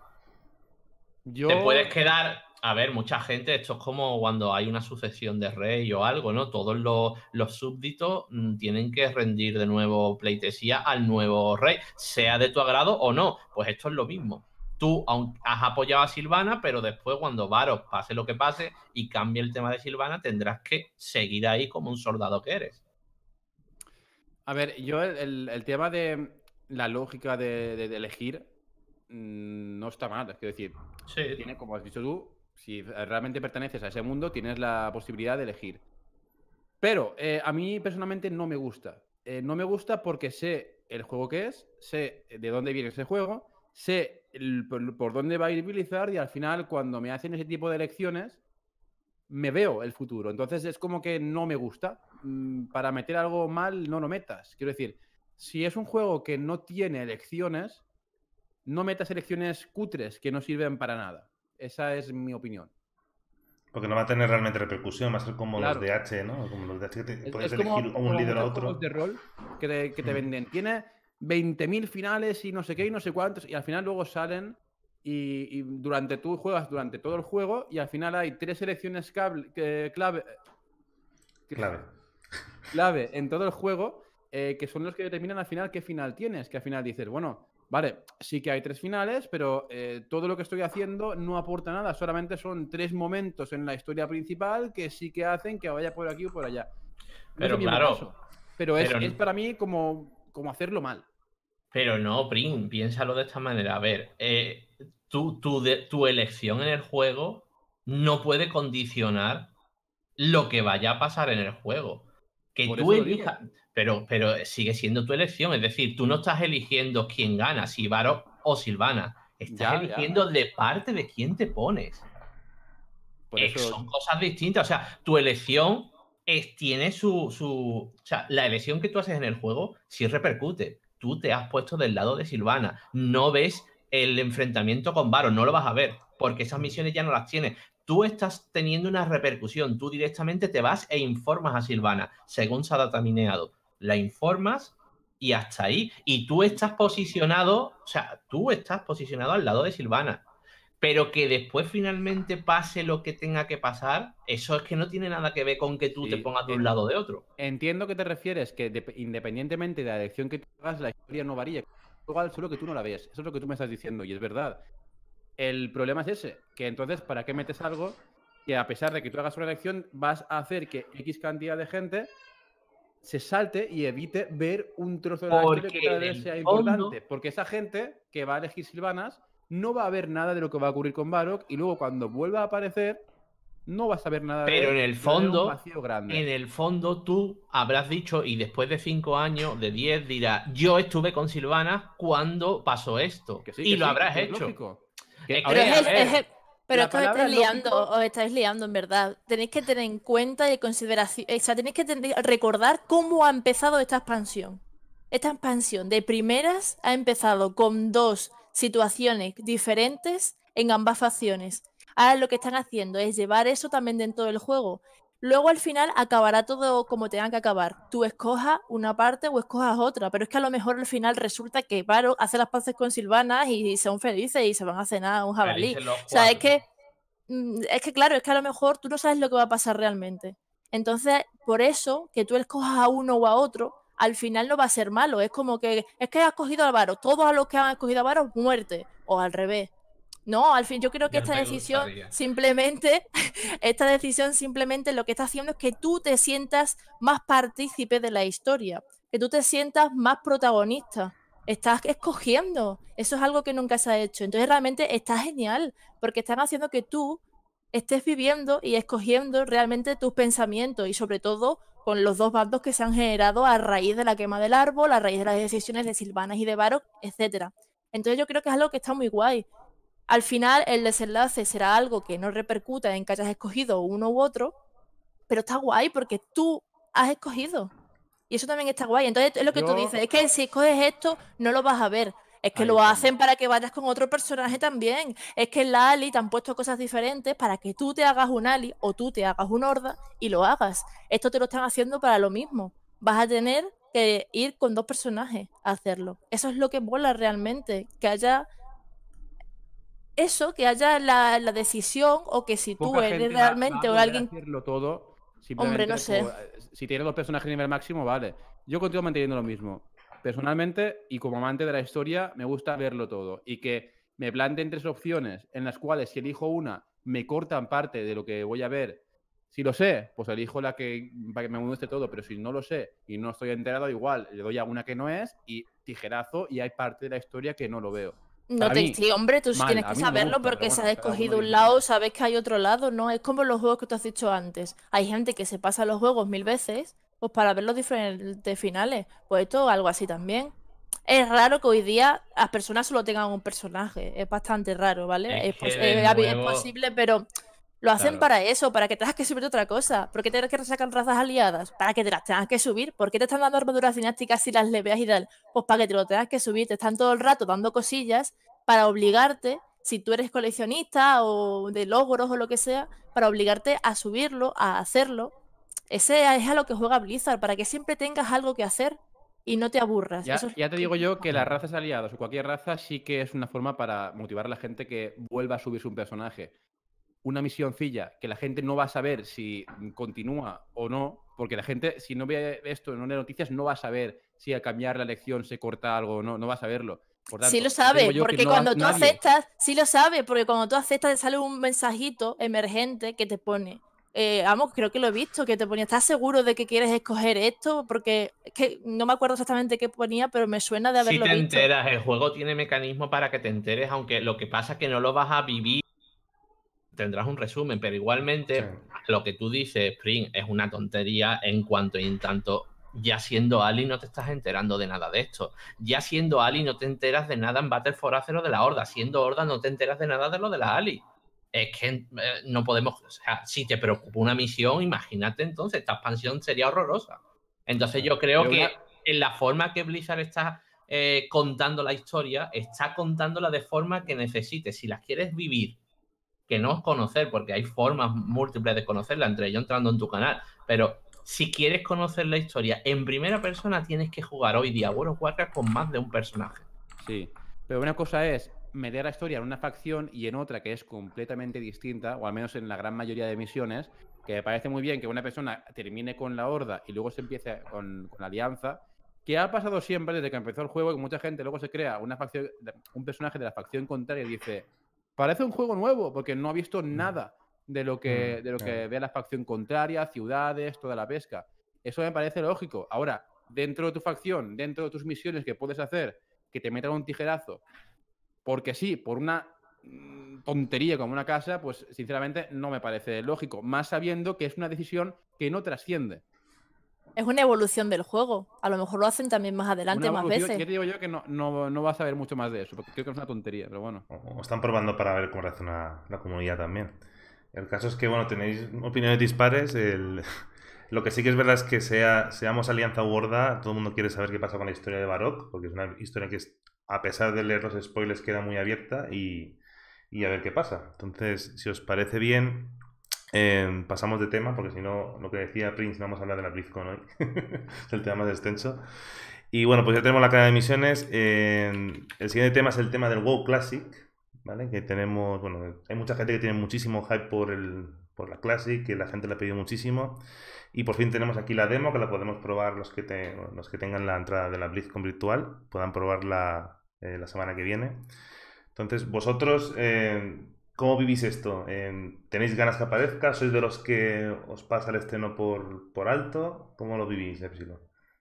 Te puedes quedar, a ver, mucha gente, esto es como cuando hay una sucesión de rey o algo, ¿no? Todos los súbditos tienen que rendir de nuevo pleitesía al nuevo rey, sea de tu agrado o no. Pues esto es lo mismo. Tú has apoyado a Sylvana, pero después cuando Varrock pase lo que pase y cambie el tema de Sylvana, tendrás que seguir ahí como un soldado que eres. A ver, yo el tema de la lógica de elegir no está mal. Es decir, Sí. tiene, como has dicho tú, si realmente perteneces a ese mundo, tienes la posibilidad de elegir. Pero a mí personalmente no me gusta. No me gusta porque sé el juego que es, sé de dónde viene ese juego, sé por dónde va a ir Blizzard y al final cuando me hacen ese tipo de elecciones me veo el futuro. Entonces es como que no me gusta. Para meter algo mal no lo metas. Quiero decir, si es un juego que no tiene elecciones, no metas elecciones cutres que no sirven para nada. Esa es mi opinión. Porque no va a tener realmente repercusión, va a ser como Claro. los de H, ¿no? Como los de H que puedes Es elegir un líder o muchos otro. juegos de rol que te venden. Tiene 20.000 finales y no sé qué y no sé cuántos, y al final luego salen y tú juegas durante todo el juego y al final hay 3 selecciones clave en todo el juego que son los que determinan al final qué final tienes. Que al final dices, bueno, vale, sí que hay 3 finales, pero todo lo que estoy haciendo no aporta nada. Solamente son 3 momentos en la historia principal que sí que hacen que vaya por aquí o por allá. Pero No es claro, caso, pero es para mí como hacerlo mal. Pero no, Prim, piénsalo de esta manera. A ver, tu elección en el juego no puede condicionar lo que vaya a pasar en el juego. Que Por tú eso lo digo. elijas, pero sigue siendo tu elección. Es decir, tú no estás eligiendo quién gana, si Varro o Silvana. Estás eligiendo de parte de quién te pones. Por eso... Son cosas distintas. O sea, tu elección tiene o sea, la elección que tú haces en el juego sí repercute. Tú te has puesto del lado de Silvana. No ves el enfrentamiento con Varro, no lo vas a ver, porque esas misiones ya no las tienes. Tú estás teniendo una repercusión. Tú directamente te vas e informas a Silvana, según se ha datamineado. La informas y hasta ahí. Y tú estás posicionado, o sea, tú estás posicionado al lado de Silvana. Pero que después finalmente pase lo que tenga que pasar, eso es que no tiene nada que ver con que tú te pongas de un lado o de otro. Entiendo que te refieres que independientemente de la elección que tú hagas, la historia no varía. Igual, solo que tú no la ves. Eso es lo que tú me estás diciendo y es verdad. El problema es ese, que entonces, ¿para qué metes algo que a pesar de que tú hagas una elección, vas a hacer que X cantidad de gente se salte y evite ver un trozo de la historia que tal vez sea importante? Porque esa gente que va a elegir Silvanas no va a ver nada de lo que va a ocurrir con Varrock y luego cuando vuelva a aparecer no vas a ver nada de él. Pero en el fondo, un vacío grande. Tú habrás dicho, y después de 5 años, de 10, dirás, yo estuve con Silvana cuando pasó esto. Y lo habrás hecho. Pero es que os estáis liando, en verdad. Tenéis que tener en cuenta y consideración, o sea, tenéis que recordar cómo ha empezado esta expansión. Esta expansión de primeras ha empezado con 2 situaciones diferentes en ambas facciones. Ahora lo que están haciendo es llevar eso también dentro del juego. Luego al final acabará todo como tenga que acabar. Tú escojas una parte o escojas otra, pero es que a lo mejor al final resulta que Varro hace las paces con Silvana y son felices y se van a cenar un jabalí. O sea, es que claro, es que a lo mejor tú no sabes lo que va a pasar realmente. Entonces, por eso, que tú escojas a uno o a otro, al final no va a ser malo. Es como que, es que has cogido a Varro, todos a los que han escogido a Varro, muerte. O al revés. No, al fin, yo creo que esta decisión simplemente lo que está haciendo es que tú te sientas más partícipe de la historia, que tú te sientas más protagonista. Estás escogiendo. Eso es algo que nunca se ha hecho. Entonces realmente está genial, porque están haciendo que tú estés viviendo y escogiendo realmente tus pensamientos y sobre todo con los 2 bandos que se han generado a raíz de la quema del árbol, a raíz de las decisiones de Silvanas y de Varrock, etc. Entonces yo creo que es algo que está muy guay. Al final el desenlace será algo que no repercuta en que hayas escogido uno u otro, pero está guay porque tú has escogido. Y eso también está guay. Entonces es lo que tú dices, es que si escoges esto no lo vas a ver. Es que lo hacen para que vayas con otro personaje también. Es que en la Ali te han puesto cosas diferentes para que tú te hagas un Ali o tú te hagas un Horda y lo hagas. Esto te lo están haciendo para lo mismo. Vas a tener que ir con 2 personajes a hacerlo. Eso es lo que mola realmente, que haya eso, que haya la decisión o que si tú eres realmente o alguien... hacerlo todo, Hombre, no sé. Si tienes 2 personajes a nivel máximo, vale. Yo continúo manteniendo lo mismo. Personalmente, y como amante de la historia, me gusta verlo todo. Y que me planteen 3 opciones en las cuales si elijo una, me cortan parte de lo que voy a ver. Si lo sé, pues elijo la que para que me muestre todo. Pero si no lo sé y no estoy enterado, igual le doy a una que no es y tijerazo y hay parte de la historia que no lo veo. Sí, hombre, tú sí tienes que saberlo porque si has escogido un lado, sabes que hay otro lado, ¿no? Es como los juegos que tú has dicho antes. Hay gente que se pasa los juegos 1000 veces pues para ver los diferentes finales. Pues esto algo así también. Es raro que hoy día las personas solo tengan un personaje. Es bastante raro, ¿vale? Es posible, pero lo hacen para eso, para que tengas que subir otra cosa. ¿Por qué tienes que sacar razas aliadas? Para que te las tengas que subir. ¿Por qué te están dando armaduras dinásticas si las leveas y tal? Pues para que te lo tengas que subir. Te están todo el rato dando cosillas para obligarte, si tú eres coleccionista o de logros o lo que sea, para obligarte a subirlo, a hacerlo. Ese es a lo que juega Blizzard, para que siempre tengas algo que hacer. y no te aburras. Ya, Eso es ya te digo yo que las razas aliadas o cualquier raza sí que es una forma para motivar a la gente que vuelva a subirse un personaje. Una misioncilla que la gente no va a saber si continúa o no, porque la gente, si no ve esto, no lee noticias, no va a saber si al cambiar la elección se corta algo o no, no va a saberlo. Por sí tanto, lo ya te digo sabe, yo que porque no va cuando tú nadie. aceptas, sí lo sabe, porque cuando tú aceptas te sale un mensajito emergente que te pone. Vamos, creo que lo he visto, que te ponía, ¿estás seguro de que quieres escoger esto? Porque es que no me acuerdo exactamente qué ponía, pero me suena de Si haberlo te visto. enteras, el juego tiene mecanismo para que te enteres, aunque lo que pasa es que no lo vas a vivir. Tendrás un resumen, pero igualmente Sí. lo que tú dices, Spring, es una tontería en cuanto y en tanto ya siendo Ali no te estás enterando de nada de esto. Ya siendo Ali no te enteras de nada en Battle for Azeroth de la Horda. Siendo Horda no te enteras de nada de lo de la Ali. Es que no podemos... O sea, si te preocupa una misión, imagínate entonces, esta expansión sería horrorosa. Entonces yo creo Pero que en la forma que Blizzard está contando la historia, está contándola de forma que necesites. Si las quieres vivir, que no es conocer, porque hay formas múltiples de conocerla, entre ellos entrando en tu canal, pero si quieres conocer la historia en primera persona, tienes que jugar hoy día World of Warcraft con más de un personaje. Sí, pero una cosa es meter la historia en una facción y en otra que es completamente distinta, o al menos en la gran mayoría de misiones, que me parece muy bien que una persona termine con la Horda y luego se empiece con la Alianza, que ha pasado siempre desde que empezó el juego, que mucha gente luego se crea una facción, un personaje de la facción contraria y dice, parece un juego nuevo, porque no ha visto nada de lo que ve la facción contraria, ciudades, toda la pesca. Eso me parece lógico. Ahora, dentro de tu facción, dentro de tus misiones que puedes hacer, que te metan un tijerazo, porque sí, por una tontería como una casa, pues sinceramente no me parece lógico, más sabiendo que es una decisión que no trasciende. Es una evolución del juego. A lo mejor lo hacen también más adelante, Una más evolución, veces. ya te digo yo que no vas a ver mucho más de eso, porque creo que es una tontería, pero bueno. O están probando para ver cómo reacciona la comunidad también. El caso es que, bueno, tenéis opiniones dispares. Lo que sí que es verdad es que seamos Alianza u Horda, todo el mundo quiere saber qué pasa con la historia de Barok, porque es una historia que, a pesar de leer los spoilers, queda muy abierta y a ver qué pasa. Entonces, si os parece bien, pasamos de tema, porque si no, lo que decía Prince, no vamos a hablar de la BlizzCon hoy. Es el tema más extenso. Y bueno, pues ya tenemos la cadena de misiones. El siguiente tema es el tema del WoW Classic, ¿vale? Que tenemos, bueno, hay mucha gente que tiene muchísimo hype por la Classic, que la gente la ha pedido muchísimo. Y por fin tenemos aquí la demo, que la podemos probar los que tengan la entrada de la BlizzCon virtual, puedan probarla la semana que viene. Entonces, vosotros, ¿cómo vivís esto? ¿Tenéis ganas que aparezca? ¿Sois de los que os pasa el estreno por alto? ¿Cómo lo vivís, Epsilon?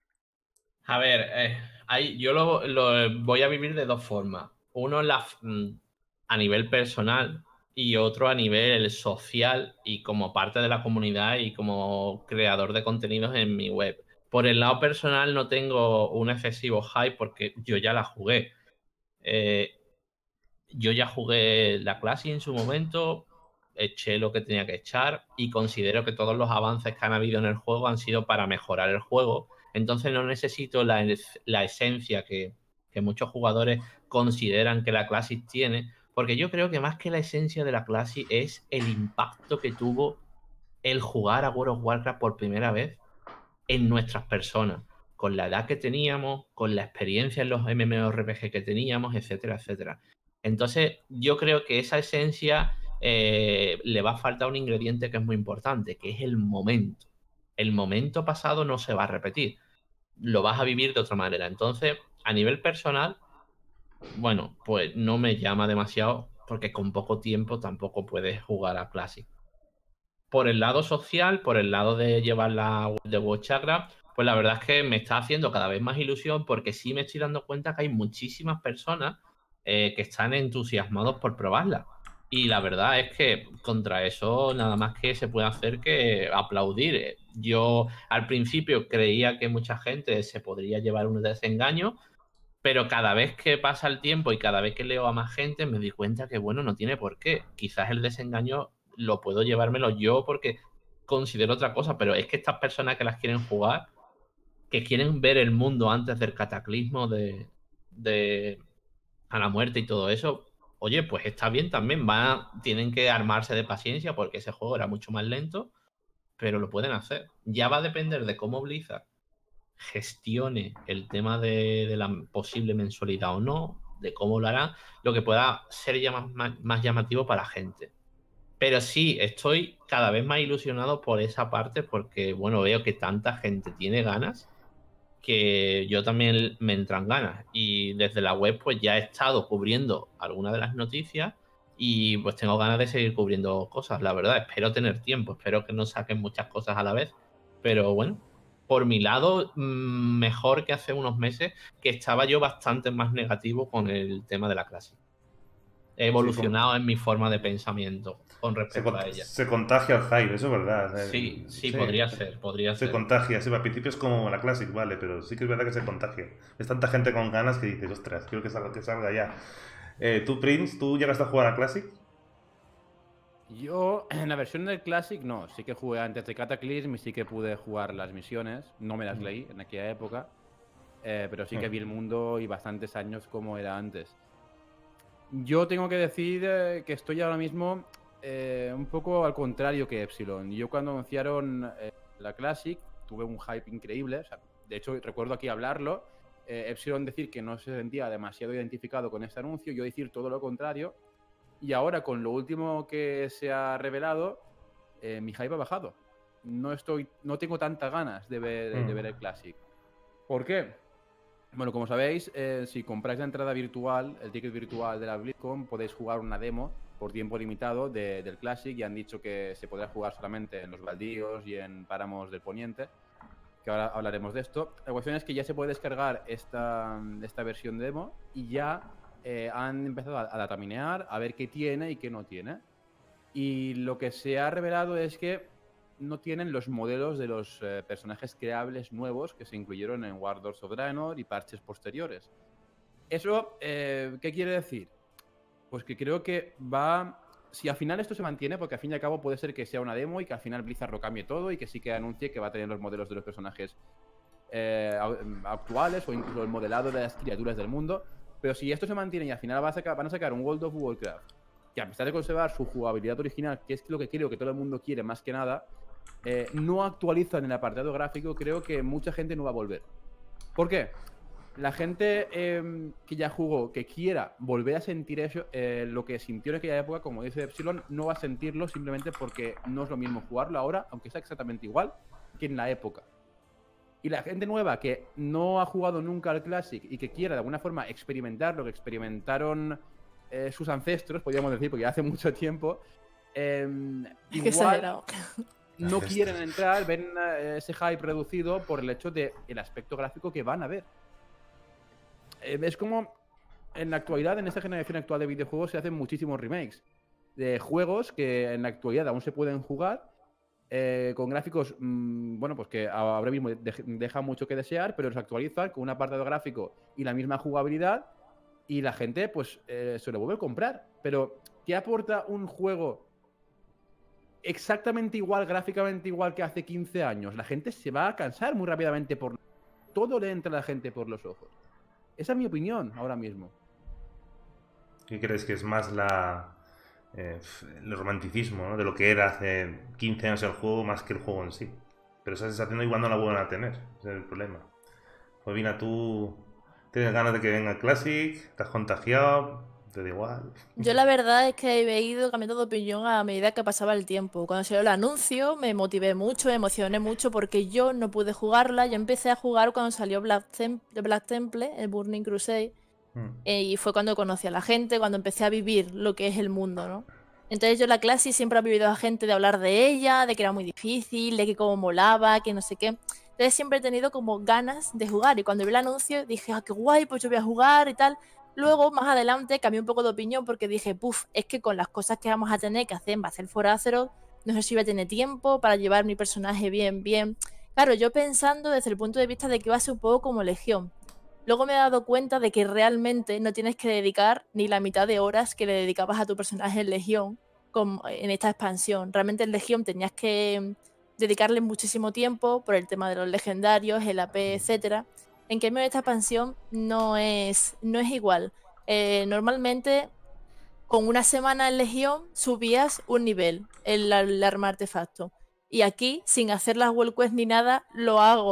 A ver, yo lo voy a vivir de dos formas. Uno a nivel personal y otro a nivel social y como parte de la comunidad y como creador de contenidos en mi web. Por el lado personal no tengo un excesivo hype porque yo ya la jugué. Yo ya jugué la clase en su momento, eché lo que tenía que echar y considero que todos los avances que han habido en el juego han sido para mejorar el juego. Entonces no necesito la esencia que muchos jugadores consideran que la Classic tiene, porque yo creo que más que la esencia de la Classic es el impacto que tuvo el jugar a World of Warcraft por primera vez en nuestras personas, con la edad que teníamos, con la experiencia en los MMORPG que teníamos, etcétera, etcétera. Entonces yo creo que esa esencia le va a faltar un ingrediente que es muy importante, que es el momento. El momento pasado no se va a repetir, lo vas a vivir de otra manera. Entonces, a nivel personal, bueno, pues no me llama demasiado porque con poco tiempo tampoco puedes jugar a Classic. Por el lado social, por el lado de llevar la web de WatchChakra, pues la verdad es que me está haciendo cada vez más ilusión porque sí me estoy dando cuenta que hay muchísimas personas que están entusiasmados por probarla. Y la verdad es que contra eso nada más que se puede hacer que aplaudir. Yo al principio creía que mucha gente se podría llevar un desengaño, pero cada vez que pasa el tiempo y cada vez que leo a más gente me di cuenta que, bueno, no tiene por qué. Quizás el desengaño lo puedo llevármelo yo porque considero otra cosa, pero es que estas personas que las quieren jugar, que quieren ver el mundo antes del cataclismo de a la muerte y todo eso, oye, pues está bien también. Tienen que armarse de paciencia porque ese juego era mucho más lento, pero lo pueden hacer. Ya va a depender de cómo Blizzard gestione el tema de la posible mensualidad o no, de cómo lo hará, lo que pueda ser ya más llamativo para la gente. Pero sí, estoy cada vez más ilusionado por esa parte porque, bueno, veo que tanta gente tiene ganas que yo también me entran ganas. Y desde la web pues ya he estado cubriendo algunas de las noticias y pues tengo ganas de seguir cubriendo cosas, la verdad. Espero tener tiempo, espero que no saquen muchas cosas a la vez. Pero bueno, por mi lado, mejor que hace unos meses que estaba yo bastante más negativo con el tema de la clase. He evolucionado en mi forma de pensamiento con respecto a ella. Se contagia el hype, eso es verdad. Sí, podría ser. Se contagia, sí, al principio es como la Classic, vale, pero sí que es verdad que se contagia. Es tanta gente con ganas que dices, ostras, quiero que salga ya. ¿Tú, Prince, tú llegaste a jugar a Classic? Yo, en la versión del Classic, no. Sí que jugué antes de Cataclysm y sí que pude jugar las misiones. No me las leí en aquella época, pero sí que vi el mundo y bastantes años como era antes. Yo tengo que decir que estoy ahora mismo un poco al contrario que Epsilon. Yo cuando anunciaron la Classic tuve un hype increíble. O sea, de hecho, recuerdo aquí hablarlo. Epsilon decir que no se sentía demasiado identificado con este anuncio. Yo decir todo lo contrario. Y ahora, con lo último que se ha revelado, mi hype ha bajado. No tengo tantas ganas de ver el Classic. ¿Por qué? Bueno, como sabéis, si compráis la entrada virtual, el ticket virtual de la BlizzCon, podéis jugar una demo por tiempo limitado del Classic y han dicho que se podrá jugar solamente en los baldíos y en páramos del Poniente, que ahora hablaremos de esto. La cuestión es que ya se puede descargar esta versión de demo y ya han empezado a dataminear, a ver qué tiene y qué no tiene. Y lo que se ha revelado es que no tienen los modelos de los personajes creables nuevos que se incluyeron en War Dogs of Draenor y parches posteriores. ¿Eso qué quiere decir? Pues que creo que si al final esto se mantiene, porque al fin y al cabo puede ser que sea una demo y que al final Blizzard lo cambie todo y que sí que anuncie que va a tener los modelos de los personajes actuales o incluso el modelado de las criaturas del mundo. Pero si esto se mantiene y al final van a sacar un World of Warcraft que a pesar de conservar su jugabilidad original, que es lo que creo que todo el mundo quiere más que nada, no actualizan el apartado gráfico, creo que mucha gente no va a volver. ¿Por qué? La gente que ya jugó, que quiera volver a sentir eso, lo que sintió en aquella época, como dice Epsilon, no va a sentirlo simplemente porque no es lo mismo jugarlo ahora, aunque sea exactamente igual que en la época. Y la gente nueva que no ha jugado nunca al Classic y que quiera de alguna forma experimentar lo que experimentaron sus ancestros, podríamos decir, porque ya hace mucho tiempo, igual no quieren entrar, ven ese hype reducido por el hecho del aspecto gráfico que van a ver. Es como en la actualidad, en esta generación actual de videojuegos, se hacen muchísimos remakes de juegos que en la actualidad aún se pueden jugar con gráficos, bueno, pues que ahora mismo dejan mucho que desear, pero los actualizan con un apartado gráfico y la misma jugabilidad y la gente pues se lo vuelve a comprar. Pero ¿qué aporta un juego exactamente igual, gráficamente igual que hace 15 años? La gente se va a cansar muy rápidamente todo le entra a la gente por los ojos. Esa es mi opinión ahora mismo. ¿Qué crees que es más el romanticismo, ¿no?, de lo que era hace 15 años el juego más que el juego en sí? Pero esa sensación igual no la vuelven a tener, ese es el problema. Jovina, ¿tú tienes ganas de que venga el Classic? ¿Te has contagiado? ¿Te da igual? Yo la verdad es que he ido cambiando de opinión a medida que pasaba el tiempo. Cuando salió el anuncio me motivé mucho, me emocioné mucho porque yo no pude jugarla. Yo empecé a jugar cuando salió Black Temple, el Burning Crusade, y fue cuando conocí a la gente, cuando empecé a vivir lo que es el mundo, ¿no? Entonces yo la Classic siempre he vivido a gente de hablar de ella, de que era muy difícil, de que cómo molaba, que no sé qué. Entonces siempre he tenido como ganas de jugar y cuando vi el anuncio dije, ah, qué guay, pues yo voy a jugar y tal. Luego, más adelante, cambié un poco de opinión porque dije, puf, es que con las cosas que vamos a tener que hacer en Battle for Azeroth, no sé si voy a tener tiempo para llevar mi personaje bien. Claro, yo pensando desde el punto de vista de que iba a ser un poco como Legión. Luego me he dado cuenta de que realmente no tienes que dedicar ni la mitad de horas que le dedicabas a tu personaje en Legión en esta expansión. Realmente en Legión tenías que dedicarle muchísimo tiempo por el tema de los legendarios, el AP, etcétera. En cambio, en esta expansión no es igual. Normalmente, con una semana en Legión, subías un nivel, el arma artefacto. Y aquí, sin hacer las world quests ni nada, lo hago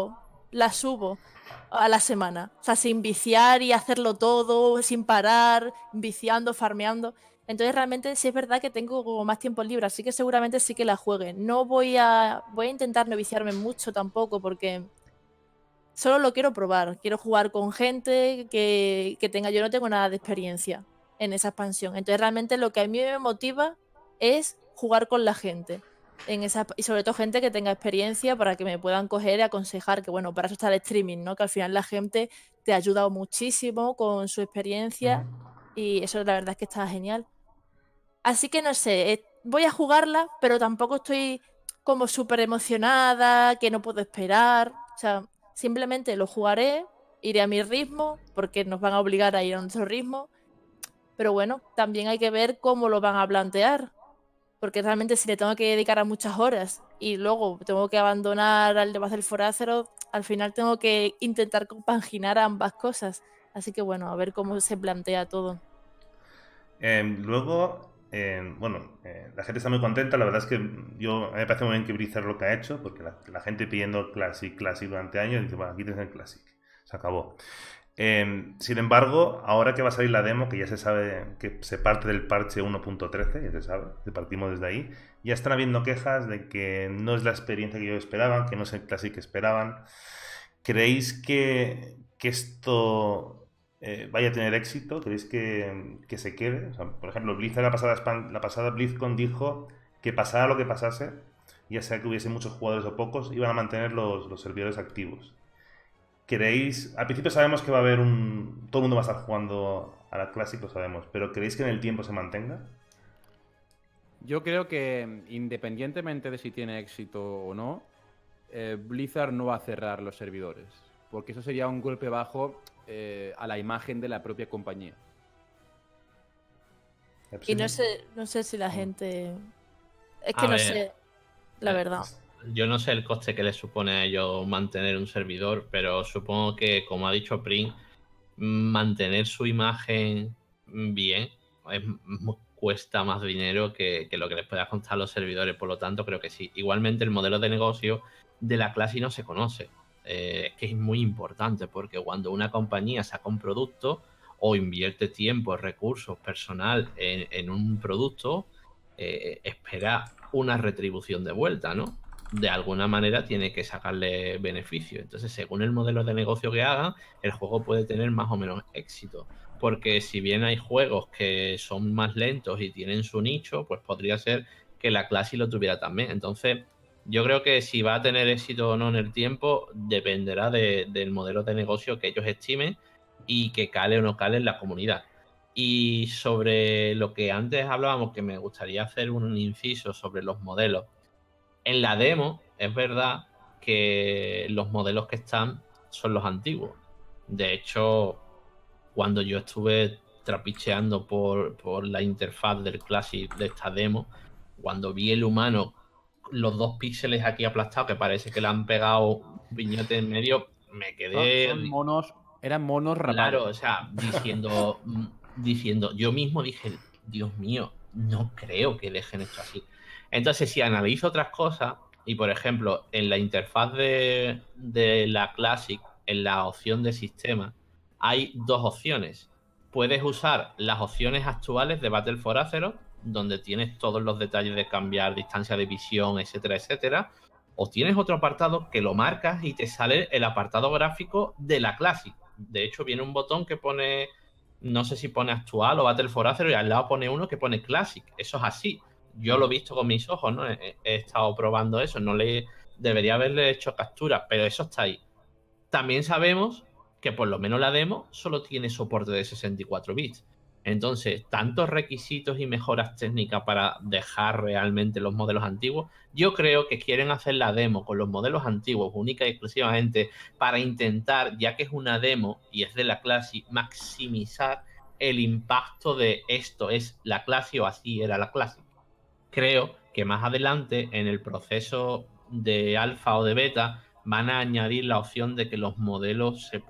la subo a la semana. O sea, sin viciar y hacerlo todo, sin parar, viciando, farmeando. Entonces realmente sí es verdad que tengo como más tiempo libre, así que seguramente sí que la juegue. No voy a intentar no viciarme mucho tampoco, porque solo lo quiero probar. Quiero jugar con gente que tenga... Yo no tengo nada de experiencia en esa expansión. Entonces realmente lo que a mí me motiva es jugar con la gente. Y sobre todo gente que tenga experiencia para que me puedan coger y aconsejar, que bueno, para eso está el streaming, ¿no? Que al final la gente te ha ayudado muchísimo con su experiencia y eso la verdad es que está genial. Así que no sé, voy a jugarla, pero tampoco estoy como súper emocionada, que no puedo esperar. O sea, simplemente lo jugaré, iré a mi ritmo, porque nos van a obligar a ir a nuestro ritmo. Pero bueno, también hay que ver cómo lo van a plantear. Porque realmente si le tengo que dedicar a muchas horas y luego tengo que abandonar al de del Forázero, al final tengo que intentar compaginar ambas cosas. Así que bueno, a ver cómo se plantea todo. Luego, bueno, la gente está muy contenta. La verdad es que a mí me parece muy bien que Blizzard lo que ha hecho, porque la gente pidiendo Classic, Classic durante años, dice, bueno, aquí tienes el Classic. Se acabó. Sin embargo, ahora que va a salir la demo, que ya se sabe que se parte del parche 1.13, ya se sabe, que partimos desde ahí, ya están habiendo quejas de que no es la experiencia que ellos esperaban, que no es el Classic que esperaban. ¿Creéis que esto vaya a tener éxito? ¿Creéis que se quede? O sea, por ejemplo, Blizzard la pasada BlizzCon dijo que pasara lo que pasase, ya sea que hubiese muchos jugadores o pocos, iban a mantener los servidores activos. ¿Creéis? Al principio sabemos que va a haber todo el mundo va a estar jugando a la Classic, lo sabemos, pero ¿creéis que en el tiempo se mantenga? Yo creo que independientemente de si tiene éxito o no, Blizzard no va a cerrar los servidores, porque eso sería un golpe bajo a la imagen de la propia compañía. Y no sé si la gente... Es que A no ver, sé, la verdad. Yo no sé el coste que les supone a ellos mantener un servidor, pero supongo que, como ha dicho Prin, mantener su imagen bien cuesta más dinero que lo que les pueda costar los servidores. Por lo tanto, creo que sí. Igualmente, el modelo de negocio de la Classic no se conoce. Es que es muy importante, porque cuando una compañía saca un producto o invierte tiempo, recursos, personal en un producto, espera una retribución de vuelta, ¿no? De alguna manera tiene que sacarle beneficio. Entonces, según el modelo de negocio que hagan, el juego puede tener más o menos éxito. Porque si bien hay juegos que son más lentos y tienen su nicho, pues podría ser que la Classic lo tuviera también. Entonces, yo creo que si va a tener éxito o no en el tiempo, dependerá del modelo de negocio que ellos estimen y que cale o no cale en la comunidad. Y sobre lo que antes hablábamos, que me gustaría hacer un inciso sobre los modelos. En la demo es verdad que los modelos que están son los antiguos. De hecho, cuando yo estuve trapicheando por la interfaz del Classic de esta demo, cuando vi el humano, los 2 píxeles aquí aplastados, que parece que le han pegado un piñote en medio, me quedé... Eran monos rapados. Claro, o sea, diciendo, yo mismo dije, Dios mío, no creo que dejen esto así. Entonces, si analizo otras cosas, y por ejemplo, en la interfaz de la Classic, en la opción de sistema, hay 2 opciones. Puedes usar las opciones actuales de Battle for Azeroth, donde tienes todos los detalles de cambiar distancia de visión, etcétera, etcétera. O tienes otro apartado que lo marcas y te sale el apartado gráfico de la Classic. De hecho, viene un botón que pone, no sé si pone actual o Battle for Azeroth, y al lado pone uno que pone Classic. Eso es así. Yo lo he visto con mis ojos, ¿no? He estado probando eso, debería haberle hecho captura, pero eso está ahí. También sabemos que por lo menos la demo solo tiene soporte de 64 bits. Entonces, tantos requisitos y mejoras técnicas para dejar realmente los modelos antiguos, yo creo que quieren hacer la demo con los modelos antiguos única y exclusivamente para intentar, ya que es una demo y es de la Classic, maximizar el impacto de esto es la Classic o así era la Classic. Creo que más adelante en el proceso de alfa o de beta van a añadir la opción de que los modelos se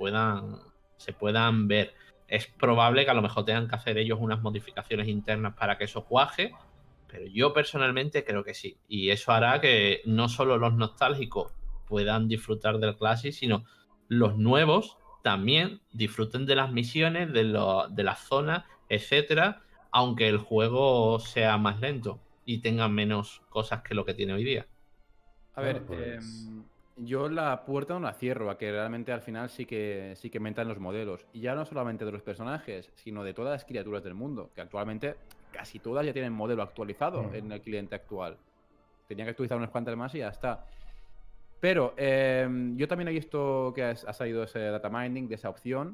puedan ver. Es probable que a lo mejor tengan que hacer ellos unas modificaciones internas para que eso cuaje, pero yo personalmente creo que sí. Y eso hará que no solo los nostálgicos puedan disfrutar del Classic, sino los nuevos también disfruten de las misiones, de las zonas, etcétera, aunque el juego sea más lento y tenga menos cosas que lo que tiene hoy día. A ver, Pues... yo la puerta no la cierro a que realmente al final sí que metan los modelos. Y ya no solamente de los personajes, sino de todas las criaturas del mundo, que actualmente casi todas ya tienen modelo actualizado en el cliente actual. Tenía que actualizar unas cuantas más y ya está. Pero yo también he visto que ha salido ese data mining de esa opción.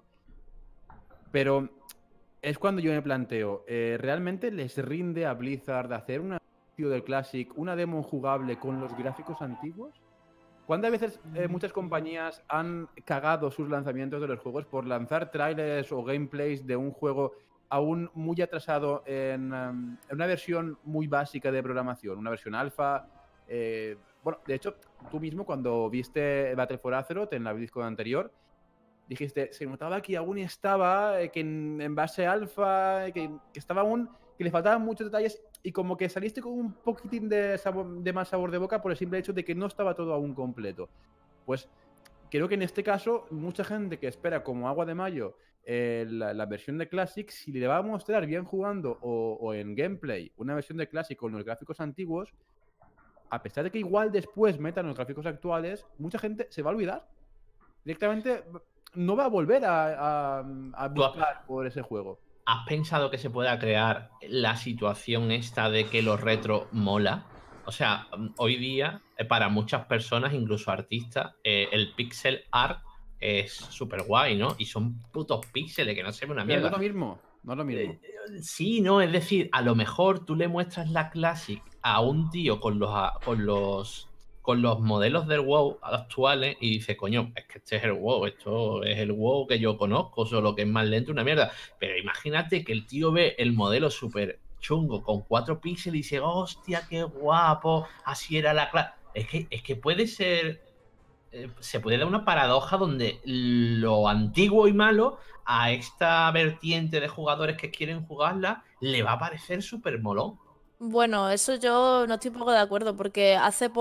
Pero es cuando yo me planteo, ¿realmente les rinde a Blizzard hacer una del Classic, una demo jugable con los gráficos antiguos? ¿Cuántas veces muchas compañías han cagado sus lanzamientos de los juegos por lanzar trailers o gameplays de un juego aún muy atrasado en una versión muy básica de programación, una versión alfa? Bueno, de hecho, tú mismo cuando viste Battle for Azeroth en la BlizzCon anterior, dijiste, se notaba que aún estaba, que en base alfa, que estaba aún, que le faltaban muchos detalles y como que saliste con un poquitín de más sabor de boca por el simple hecho de que no estaba todo aún completo. Pues creo que en este caso, mucha gente que espera como agua de mayo la versión de Classic, si le va a mostrar bien jugando o en gameplay una versión de Classic con los gráficos antiguos, a pesar de que igual después metan los gráficos actuales, mucha gente se va a olvidar. Directamente no va a volver a buscar por ese juego. ¿Has pensado que se pueda crear la situación esta de que lo retro mola? O sea, hoy día, para muchas personas, incluso artistas, el pixel art es súper guay, ¿no? Y son putos píxeles, que no se ve una Pero mierda. no es lo mismo, no es lo mismo. Sí, no, es decir, a lo mejor tú le muestras la Classic a un tío con los modelos del WoW actuales y dice, coño, es que este es el WoW, esto es el WoW que yo conozco, solo que es más lento, una mierda. Pero imagínate que el tío ve el modelo súper chungo con 4 píxeles y dice, hostia, qué guapo, así era la clase. Es que puede ser, se puede dar una paradoja donde lo antiguo y malo a esta vertiente de jugadores que quieren jugarla le va a parecer súper molón. Bueno, eso yo no estoy un poco de acuerdo, porque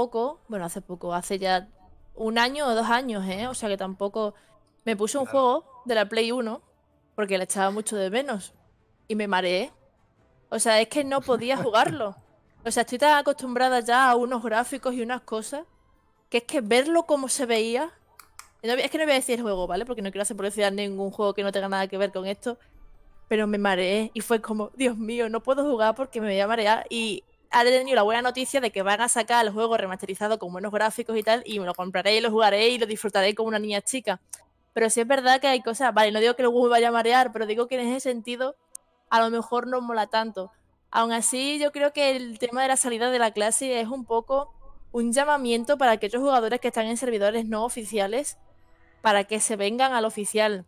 hace ya 1 año o 2 años, ¿eh? O sea que tampoco me puse un juego de la Play 1 porque le echaba mucho de menos y me mareé. O sea, es que no podía jugarlo. O sea, estoy tan acostumbrada ya a unos gráficos y unas cosas que es que verlo como se veía. Es que no voy a decir el juego, ¿vale? Porque no quiero hacer publicidad en ningún juego que no tenga nada que ver con esto. Pero me mareé y fue como, Dios mío, no puedo jugar porque me voy a marear. Y he tenido la buena noticia de que van a sacar el juego remasterizado con buenos gráficos y tal, y me lo compraré y lo jugaré y lo disfrutaré como una niña chica. Pero sí es verdad que hay cosas, vale, no digo que luego me vaya a marear, pero digo que en ese sentido a lo mejor no mola tanto. Aún así, yo creo que el tema de la salida de la clase es un poco un llamamiento para aquellos jugadores que están en servidores no oficiales para que se vengan al oficial.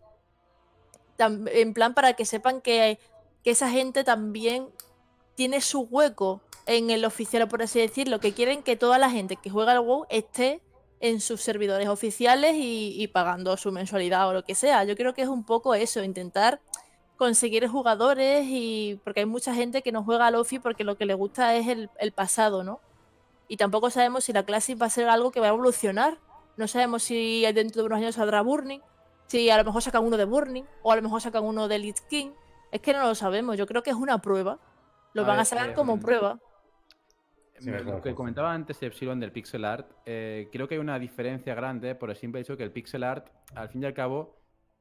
En plan, para que sepan que esa gente también tiene su hueco en el oficial, por así decirlo, que quieren que toda la gente que juega al WoW esté en sus servidores oficiales y pagando su mensualidad o lo que sea. Yo creo que es un poco eso, intentar conseguir jugadores, y porque hay mucha gente que no juega al Ofi porque lo que le gusta es el pasado, ¿no? Y tampoco sabemos si la Classic va a ser algo que va a evolucionar. No sabemos si dentro de unos años saldrá Burning, si a lo mejor sacan uno de Burning o a lo mejor sacan uno de Lich King. Es que no lo sabemos, yo creo que es una prueba. Lo van a sacar como prueba. Sí, lo que comentaba antes Epsilon del pixel art, creo que hay una diferencia grande por el simple hecho que el pixel art, al fin y al cabo,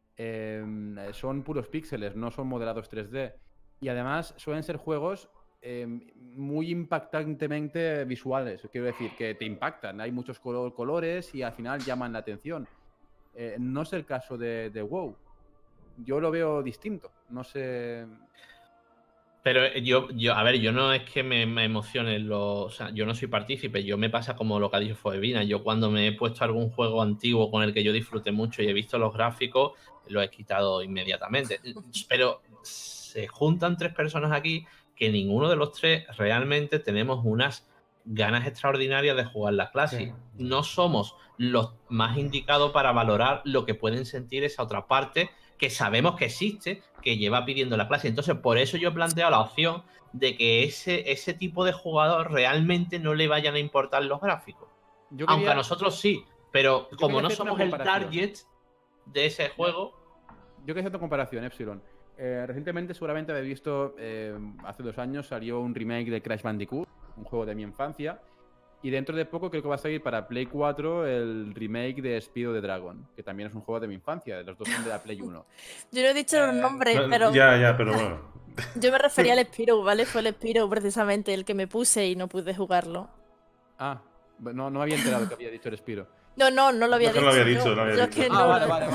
son puros píxeles, no son modelados 3D. Y además suelen ser juegos muy impactantemente visuales. Quiero decir, que te impactan. Hay muchos colores y al final llaman la atención. No es el caso de WoW. Yo lo veo distinto. No sé... Pero a ver, yo no es que me emocione o sea, yo no soy partícipe, yo me pasa como lo que ha dicho Foevina. Yo cuando me he puesto algún juego antiguo con el que yo disfruté mucho y he visto los gráficos, lo he quitado inmediatamente. Pero se juntan 3 personas aquí que ninguno de los 3 realmente tenemos unas ganas extraordinarias de jugar la clase. Sí. No somos los más indicados para valorar lo que pueden sentir esa otra parte que sabemos que existe, que lleva pidiendo la clase. Entonces, por eso yo he planteado la opción de que ese tipo de jugador realmente no le vayan a importar los gráficos. Aunque a nosotros sí, Pero Yo como quería no hacer una somos el comparación. target de ese juego, Yo quería hacer una comparación, Epsilon. Recientemente, seguramente habéis visto, hace 2 años salió un remake de Crash Bandicoot, un juego de mi infancia. Y dentro de poco creo que va a salir para Play 4 el remake de Spyro the Dragon, que también es un juego de mi infancia. Los dos son de la Play 1. Yo no he dicho los nombres, pero Ya, pero bueno. yo me refería al Spyro, ¿vale? Fue el Spyro precisamente el que me puse y no pude jugarlo. Ah, no me había enterado que había dicho el Spyro. No lo había No, que dicho. no lo había dicho, no había yo es dicho. que Ah, no. vale.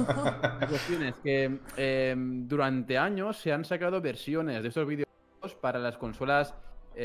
La cuestión es que durante años se han sacado versiones de estos videojuegos para las consolas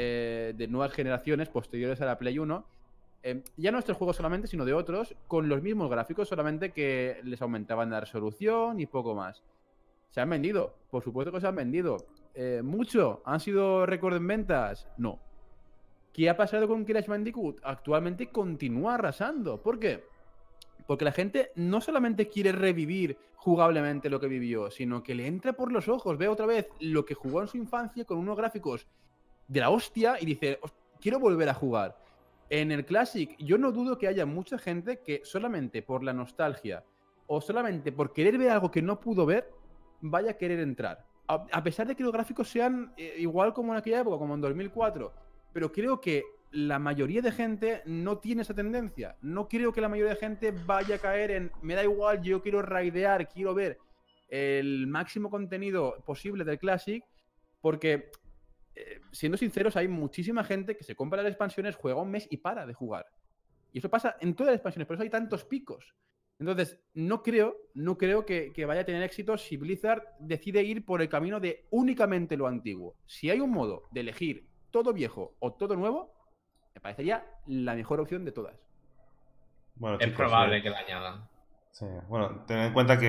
de nuevas generaciones posteriores a la Play 1. Ya no estos juegos solamente, sino de otros, con los mismos gráficos, solamente que les aumentaban la resolución y poco más. ¿Se han vendido? Por supuesto que se han vendido. ¿Mucho? ¿Han sido récord en ventas? No. ¿Qué ha pasado con Crash Bandicoot? Actualmente continúa arrasando. ¿Por qué? Porque la gente no solamente quiere revivir jugablemente lo que vivió, sino que le entra por los ojos, ve otra vez lo que jugó en su infancia con unos gráficos de la hostia y dice, quiero volver a jugar. En el Classic, yo no dudo que haya mucha gente que solamente por la nostalgia o solamente por querer ver algo que no pudo ver, vaya a querer entrar. A pesar de que los gráficos sean igual como en aquella época, como en 2004. Pero creo que la mayoría de gente no tiene esa tendencia. No creo que la mayoría de gente vaya a caer en, me da igual, yo quiero raidear, quiero ver el máximo contenido posible del Classic, porque, siendo sinceros, hay muchísima gente que se compra las expansiones, juega un mes y para de jugar. Y eso pasa en todas las expansiones, por eso hay tantos picos. Entonces, no creo que vaya a tener éxito si Blizzard decide ir por el camino de únicamente lo antiguo. Si hay un modo de elegir todo viejo o todo nuevo, me parecería la mejor opción de todas. Bueno, es chicos, probable que la añadan. sí. Bueno, tened en cuenta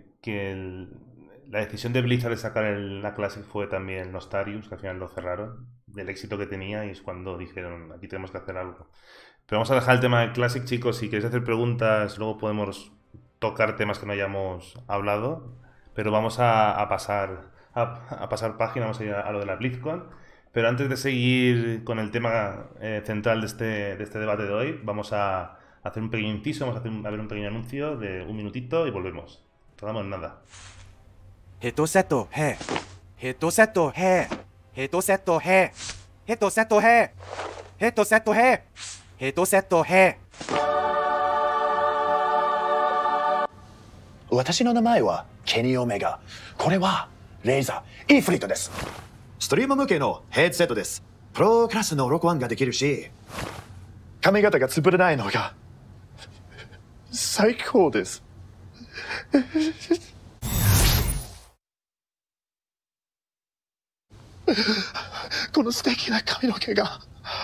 que la decisión de Blizzard de sacar la Classic fue también Nostarius, que al final lo cerraron, del éxito que tenía, y es cuando dijeron, aquí tenemos que hacer algo. Pero vamos a dejar el tema del Classic, chicos. Si queréis hacer preguntas, luego podemos tocar temas que no hayamos hablado. Pero vamos a pasar página, vamos a ir a lo de la BlizzCon. Pero antes de seguir con el tema central de este debate de hoy, vamos a hacer un pequeño inciso, vamos a ver un pequeño anuncio de un minutito y volvemos. No tardamos en nada. ヘッドセットへヘッドセットへヘッドセットへヘッドセットへヘッドセットへヘッドセットへ私の名前はケニー・オメガ。これはレーザーイーフリットです。ストリーム向けのヘッドセットです。プロクラスの録音ができるし、髪型が潰れないのが最高です。この素敵な髪の毛が。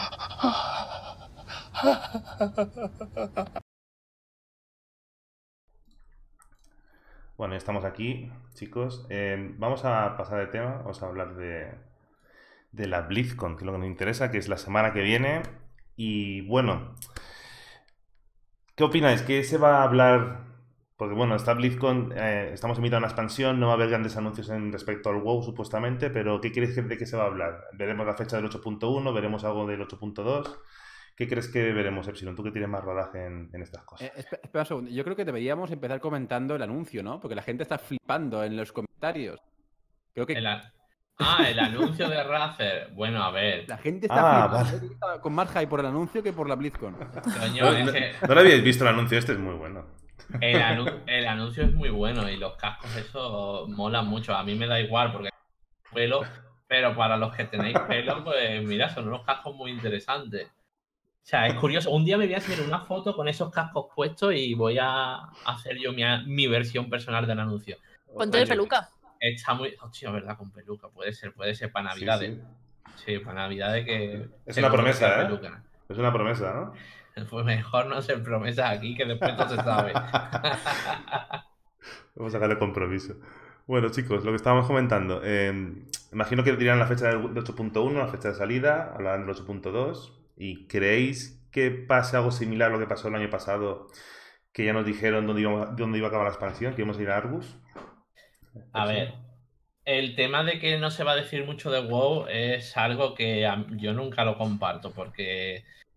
Bueno, ya estamos aquí, chicos. Vamos a pasar de tema, vamos a hablar de la BlizzCon, que es lo que nos interesa, que es la semana que viene. Y bueno, ¿qué opináis? ¿Qué se va a hablar? Porque bueno, esta BlizzCon, estamos en mitad de una expansión, no va a haber grandes anuncios en respecto al WoW supuestamente, pero ¿qué crees de qué se va a hablar? ¿Veremos la fecha del 8.1? ¿Veremos algo del 8.2? ¿Qué crees que veremos, Epsilon? Tú que tienes más rodaje en estas cosas. Espera un segundo. Yo creo que deberíamos empezar comentando el anuncio, ¿no? Porque la gente está flipando en los comentarios. Creo que El anuncio de Razer. Bueno, a ver. la gente está flipando. vale. Creo que está con más hype por el anuncio que por la BlizzCon. Coño, es que ¿No lo habíais visto el anuncio? Este es muy bueno. el anuncio es muy bueno y los cascos, eso mola mucho. A mí me da igual porque pelo, pero para los que tenéis pelo, pues mira, son unos cascos muy interesantes. O sea, es curioso. Un día me voy a hacer una foto con esos cascos puestos y voy a hacer yo mi versión personal del anuncio. Ponte de peluca. Está muy... Hostia, ¿verdad? Con peluca. Puede ser para Navidades. Sí, para Navidades que... Es una promesa, ¿eh? Peluca. Es una promesa, ¿no? Pues mejor no hacer promesas aquí, que después no se sabe. Vamos a sacarle compromiso. Bueno, chicos, lo que estábamos comentando. Imagino que dirán la fecha del 8.1, la fecha de salida, hablarán del 8.2. ¿Y creéis que pase algo similar a lo que pasó el año pasado? Que ya nos dijeron dónde iba a acabar la expansión, que íbamos a ir a Argus. A ver, el tema de que no se va a decir mucho de WoW es algo que yo nunca lo comparto, porque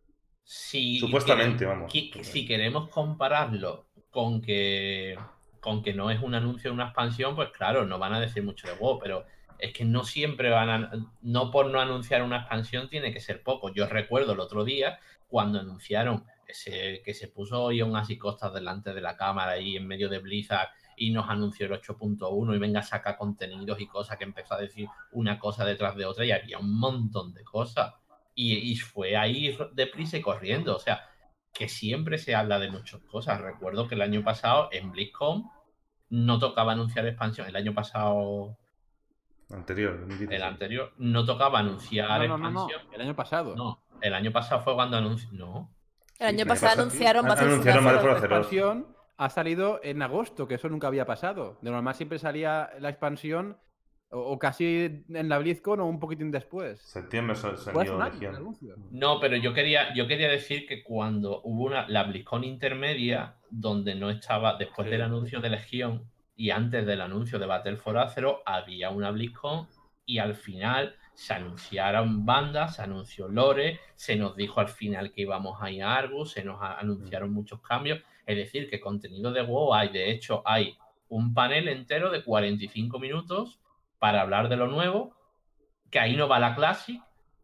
Si Supuestamente, queremos, vamos. si queremos compararlo con que no es un anuncio de una expansión, pues claro, no van a decir mucho de WoW, pero es que no siempre no por no anunciar una expansión tiene que ser poco. Yo recuerdo el otro día cuando anunciaron que se puso Ion Así Costas delante de la cámara ahí en medio de Blizzard y nos anunció el 8.1 y venga a sacar contenidos y cosas, que empezó a decir una cosa detrás de otra y había un montón de cosas. Y fue ahí deprisa y corriendo. O sea, que siempre se habla de muchas cosas. Recuerdo que el año pasado en BlizzCon no tocaba anunciar expansión. El año pasado, Anterior, el 2016. anterior, no tocaba anunciar No. expansión. El año pasado. No, el año pasado fue cuando anunció. No. El año el año pasado pasado, anunciaron Battle for anunciaron Battle for Azeroth. La Azeroth. expansión ha salido en agosto, que eso nunca había pasado. De normal siempre salía la expansión o casi en la BlizzCon o un poquitín después. Septiembre Fue hace salió un año el Legión. anuncio. No, pero yo quería decir que cuando hubo la BlizzCon intermedia, donde no estaba, después Sí. del anuncio de Legión y antes del anuncio de Battle for Azeroth, había una BlizzCon y al final se anunciaron bandas, se anunció lore, se nos dijo al final que íbamos a ir a Argus, se nos anunciaron muchos cambios. Es decir, que contenido de WoW hay. De hecho, hay un panel entero de 45 minutos para hablar de lo nuevo, que ahí no va la Classic.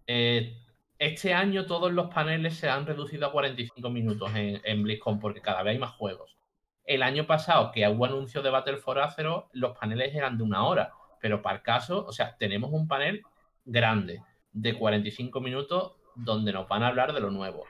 Este año todos los paneles se han reducido a 45 minutos en BlizzCon porque cada vez hay más juegos. El año pasado, que hubo anuncio de Battle for Azeroth, los paneles eran de 1 hora. Pero para el caso, o sea, tenemos un panel grande de 45 minutos donde nos van a hablar de lo nuevo.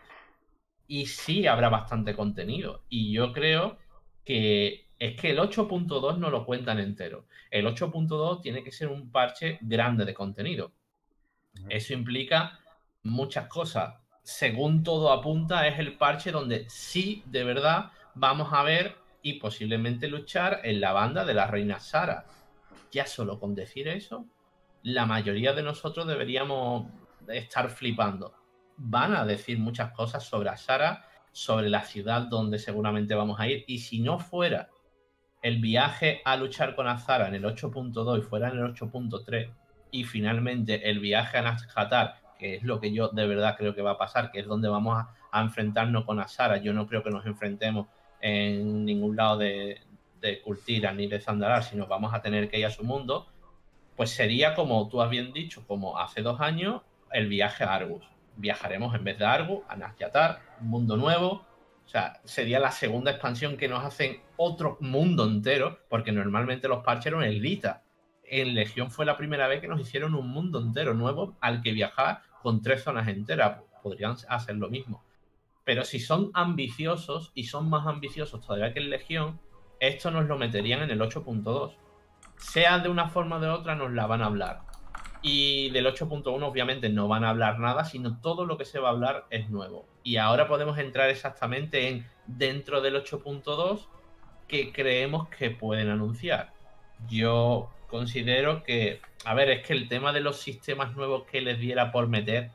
Y sí habrá bastante contenido. Y yo creo que es que el 8.2 no lo cuentan entero. El 8.2 tiene que ser un parche grande de contenido. Eso implica muchas cosas. Según todo apunta, es el parche donde sí, de verdad, vamos a ver y posiblemente luchar en la banda de la reina Sara. Ya solo con decir eso, la mayoría de nosotros deberíamos estar flipando. Van a decir muchas cosas sobre Sara, sobre la ciudad donde seguramente vamos a ir, y si no fuera el viaje a luchar con Azara en el 8.2 y fuera en el 8.3 y finalmente el viaje a Nazjatar, que es lo que yo de verdad creo que va a pasar, que es donde vamos a enfrentarnos con Azara. Yo no creo que nos enfrentemos en ningún lado de Kultira ni de Zandalar, sino vamos a tener que ir a su mundo. Pues sería, como tú has bien dicho, como hace 2 años, el viaje a Argus. Viajaremos en vez de Argus a Nazjatar, un mundo nuevo. O sea, sería la segunda expansión que nos hacen otro mundo entero, porque normalmente los parches eran en Lita. En Legión fue la primera vez que nos hicieron un mundo entero nuevo al que viajar con 3 zonas enteras. Podrían hacer lo mismo. Pero si son ambiciosos, y son más ambiciosos todavía que en Legión, esto nos lo meterían en el 8.2. Sea de una forma o de otra, nos la van a hablar. Y del 8.1 obviamente no van a hablar nada, sino todo lo que se va a hablar es nuevo. Y ahora podemos entrar exactamente en dentro del 8.2 que creemos que pueden anunciar. Yo considero que, a ver, es que el tema de los sistemas nuevos que les diera por meter,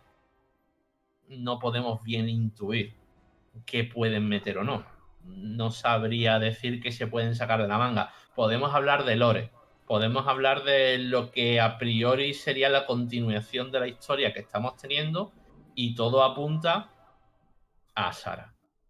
no podemos bien intuir qué pueden meter o no. No sabría decir qué se pueden sacar de la manga. Podemos hablar de lore, podemos hablar de lo que a priori sería la continuación de la historia que estamos teniendo, y todo apunta a Sara.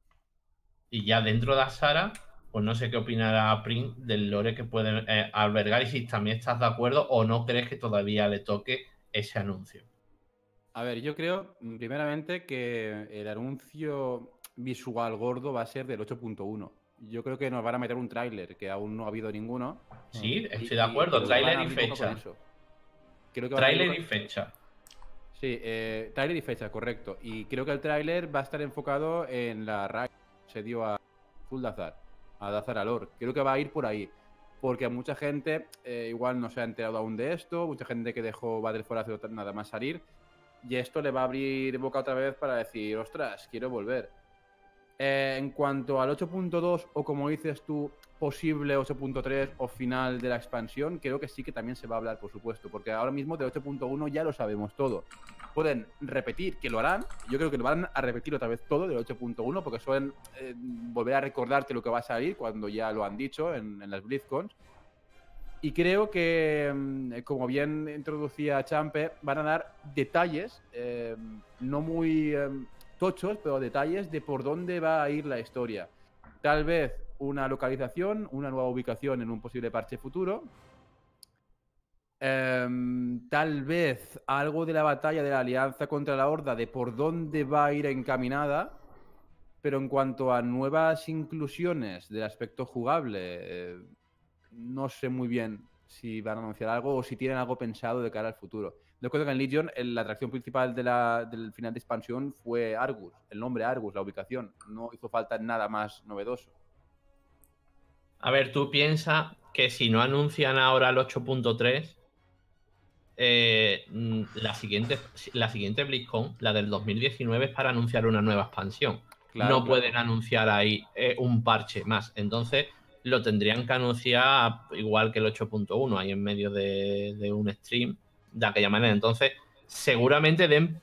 Y ya dentro de Sara, pues no sé qué opinará Prince del lore que puede albergar, y si también estás de acuerdo o no crees que todavía le toque ese anuncio. A ver, yo creo, primeramente, que el anuncio visual gordo va a ser del 8.1. Yo creo que nos van a meter un tráiler, que aún no ha habido ninguno. Sí, estoy de acuerdo. creo que van Tráiler a y abrir boca con fecha. eso. Creo que van a abrir Tráiler y boca- fecha. Sí, tráiler y fecha, correcto. Y creo que el tráiler va a estar enfocado en la raid que se dio a Zuldazar, a Dazar Alor. Creo que va a ir por ahí. Porque mucha gente igual no se ha enterado aún de esto, mucha gente que dejó Battle for Azeroth nada más salir. Y esto le va a abrir boca otra vez para decir, ostras, quiero volver. En cuanto al 8.2 o como dices tú, posible 8.3 o final de la expansión, creo que sí que también se va a hablar, por supuesto, porque ahora mismo del 8.1 ya lo sabemos todo. Pueden repetir, que lo harán, yo creo que lo van a repetir otra vez todo del 8.1, porque suelen volver a recordarte lo que va a salir cuando ya lo han dicho en las BlizzCons. Y creo que, como bien introducía Champe, van a dar detalles no muy tochos, pero detalles de por dónde va a ir la historia. Tal vez una localización, una nueva ubicación en un posible parche futuro. Tal vez algo de la batalla de la Alianza contra la Horda, de por dónde va a ir encaminada. Pero en cuanto a nuevas inclusiones del aspecto jugable, no sé muy bien si van a anunciar algo o si tienen algo pensado de cara al futuro. Recuerdo que en Legion la atracción principal del final de expansión fue Argus, el nombre Argus, la ubicación. No hizo falta nada más novedoso. A ver, tú piensas que si no anuncian ahora el 8.3, la siguiente BlizzCon, la del 2019, es para anunciar una nueva expansión. Claro, no pueden anunciar ahí un parche más. Entonces lo tendrían que anunciar igual que el 8.1, ahí en medio de un stream, de aquella manera. Entonces seguramente den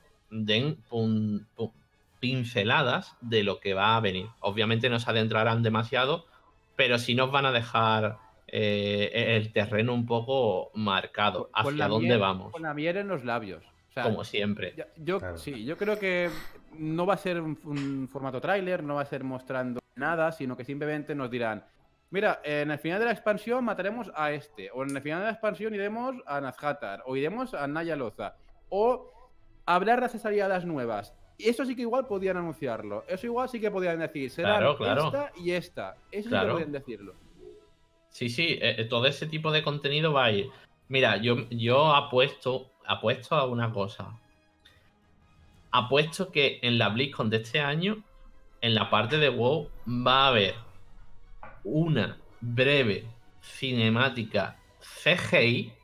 pinceladas de lo que va a venir. Obviamente no se adentrarán demasiado, pero sí nos van a dejar el terreno un poco marcado, hacia dónde vamos. Con la miel en los labios. O sea, como siempre. Claro. Sí, yo creo que no va a ser un formato tráiler, no va a ser mostrando nada, sino que simplemente nos dirán, mira, en el final de la expansión mataremos a este, o en el final de la expansión iremos a Nazhatar, o iremos a Naya Loza, o habrá razas aliadas nuevas. Y eso sí que igual podían anunciarlo, eso igual sí que podían decir, serán esta y esta, eso sí que podían decirlo. Sí, todo ese tipo de contenido va a ir. Mira, yo apuesto a una cosa. Apuesto que en la BlizzCon de este año, en la parte de WoW, va a haber una breve cinemática CGI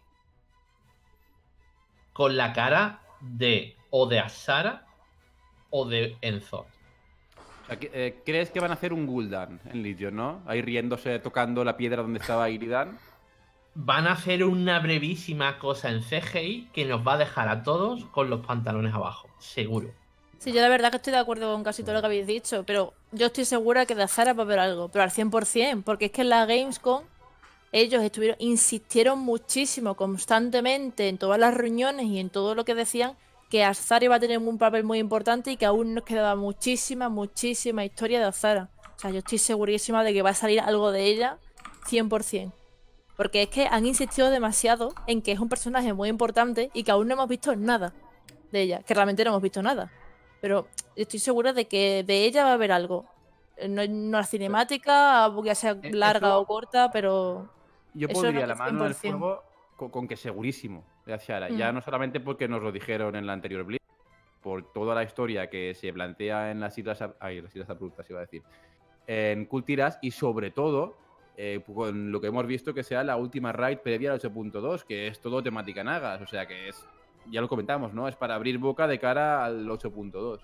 con la cara de Azshara o de Enzor. O sea, ¿crees que van a hacer un Gul'dan en Legion, no? Ahí riéndose, tocando la piedra donde estaba Iridan. Van a hacer una brevísima cosa en CGI que nos va a dejar a todos con los pantalones abajo, seguro. Sí, yo la verdad que estoy de acuerdo con casi todo lo que habéis dicho, pero yo estoy segura que de Azshara va a haber algo, pero al 100%, porque es que en la Gamescom ellos insistieron muchísimo, constantemente, en todas las reuniones y en todo lo que decían, que Azshara iba a tener un papel muy importante y que aún nos quedaba muchísima historia de Azshara. O sea, yo estoy segurísima de que va a salir algo de ella 100%. Porque es que han insistido demasiado en que es un personaje muy importante y que aún no hemos visto nada de ella. Que realmente no hemos visto nada. Pero estoy segura de que de ella va a haber algo. No una cinemática, ya sea larga o corta, pero... Yo pondría la mano en el fuego con que segurísimo de Azshara. Ya no solamente porque nos lo dijeron en la anterior Blitz, por toda la historia que se plantea en las Islas Abruptas, iba a decir, en Kultiras, y sobre todo... con lo que hemos visto que sea la última raid previa al 8.2, que es todo temática Nagas, o sea que es, ya lo comentamos, ¿no? Es para abrir boca de cara al 8.2.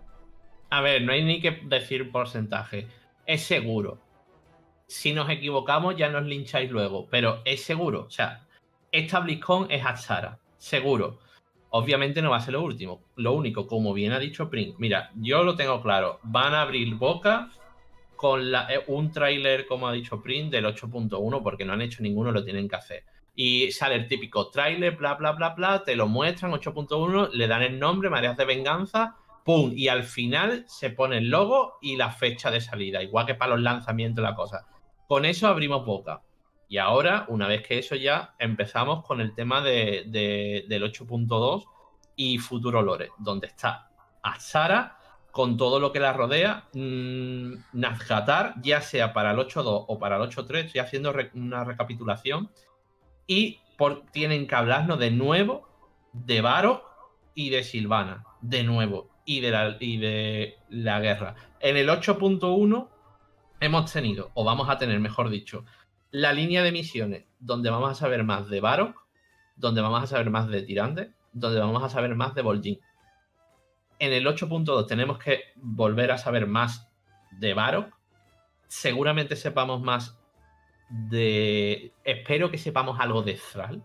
A ver, no hay ni que decir porcentaje, es seguro. Si nos equivocamos ya nos lincháis luego, pero es seguro, o sea, esta BlizzCon es Azshara, seguro. Obviamente no va a ser lo único, como bien ha dicho Pring. Mira, yo lo tengo claro, van a abrir boca con un tráiler, como ha dicho Pring, del 8.1, porque no han hecho ninguno, lo tienen que hacer. Y sale el típico tráiler, bla, bla, bla, bla, te lo muestran, 8.1, le dan el nombre, Mareas de Venganza, ¡pum! Y al final se pone el logo y la fecha de salida, igual que para los lanzamientos la cosa. Con eso abrimos boca. Y ahora, una vez que eso ya, empezamos con el tema del 8.2 y futuro lore, donde está Azshara con todo lo que la rodea, Nazhatar, ya sea para el 8.2 o para el 8.3, estoy haciendo una recapitulación, y tienen que hablarnos de nuevo de Varrock y de Sylvana, de nuevo, y de la guerra. En el 8.1 hemos tenido, o vamos a tener, mejor dicho, la línea de misiones, donde vamos a saber más de Varrock, donde vamos a saber más de Tyrande, donde vamos a saber más de Vol'jin. En el 8.2 tenemos que volver a saber más de Varrock. Seguramente sepamos más de... Espero que sepamos algo de Thrall.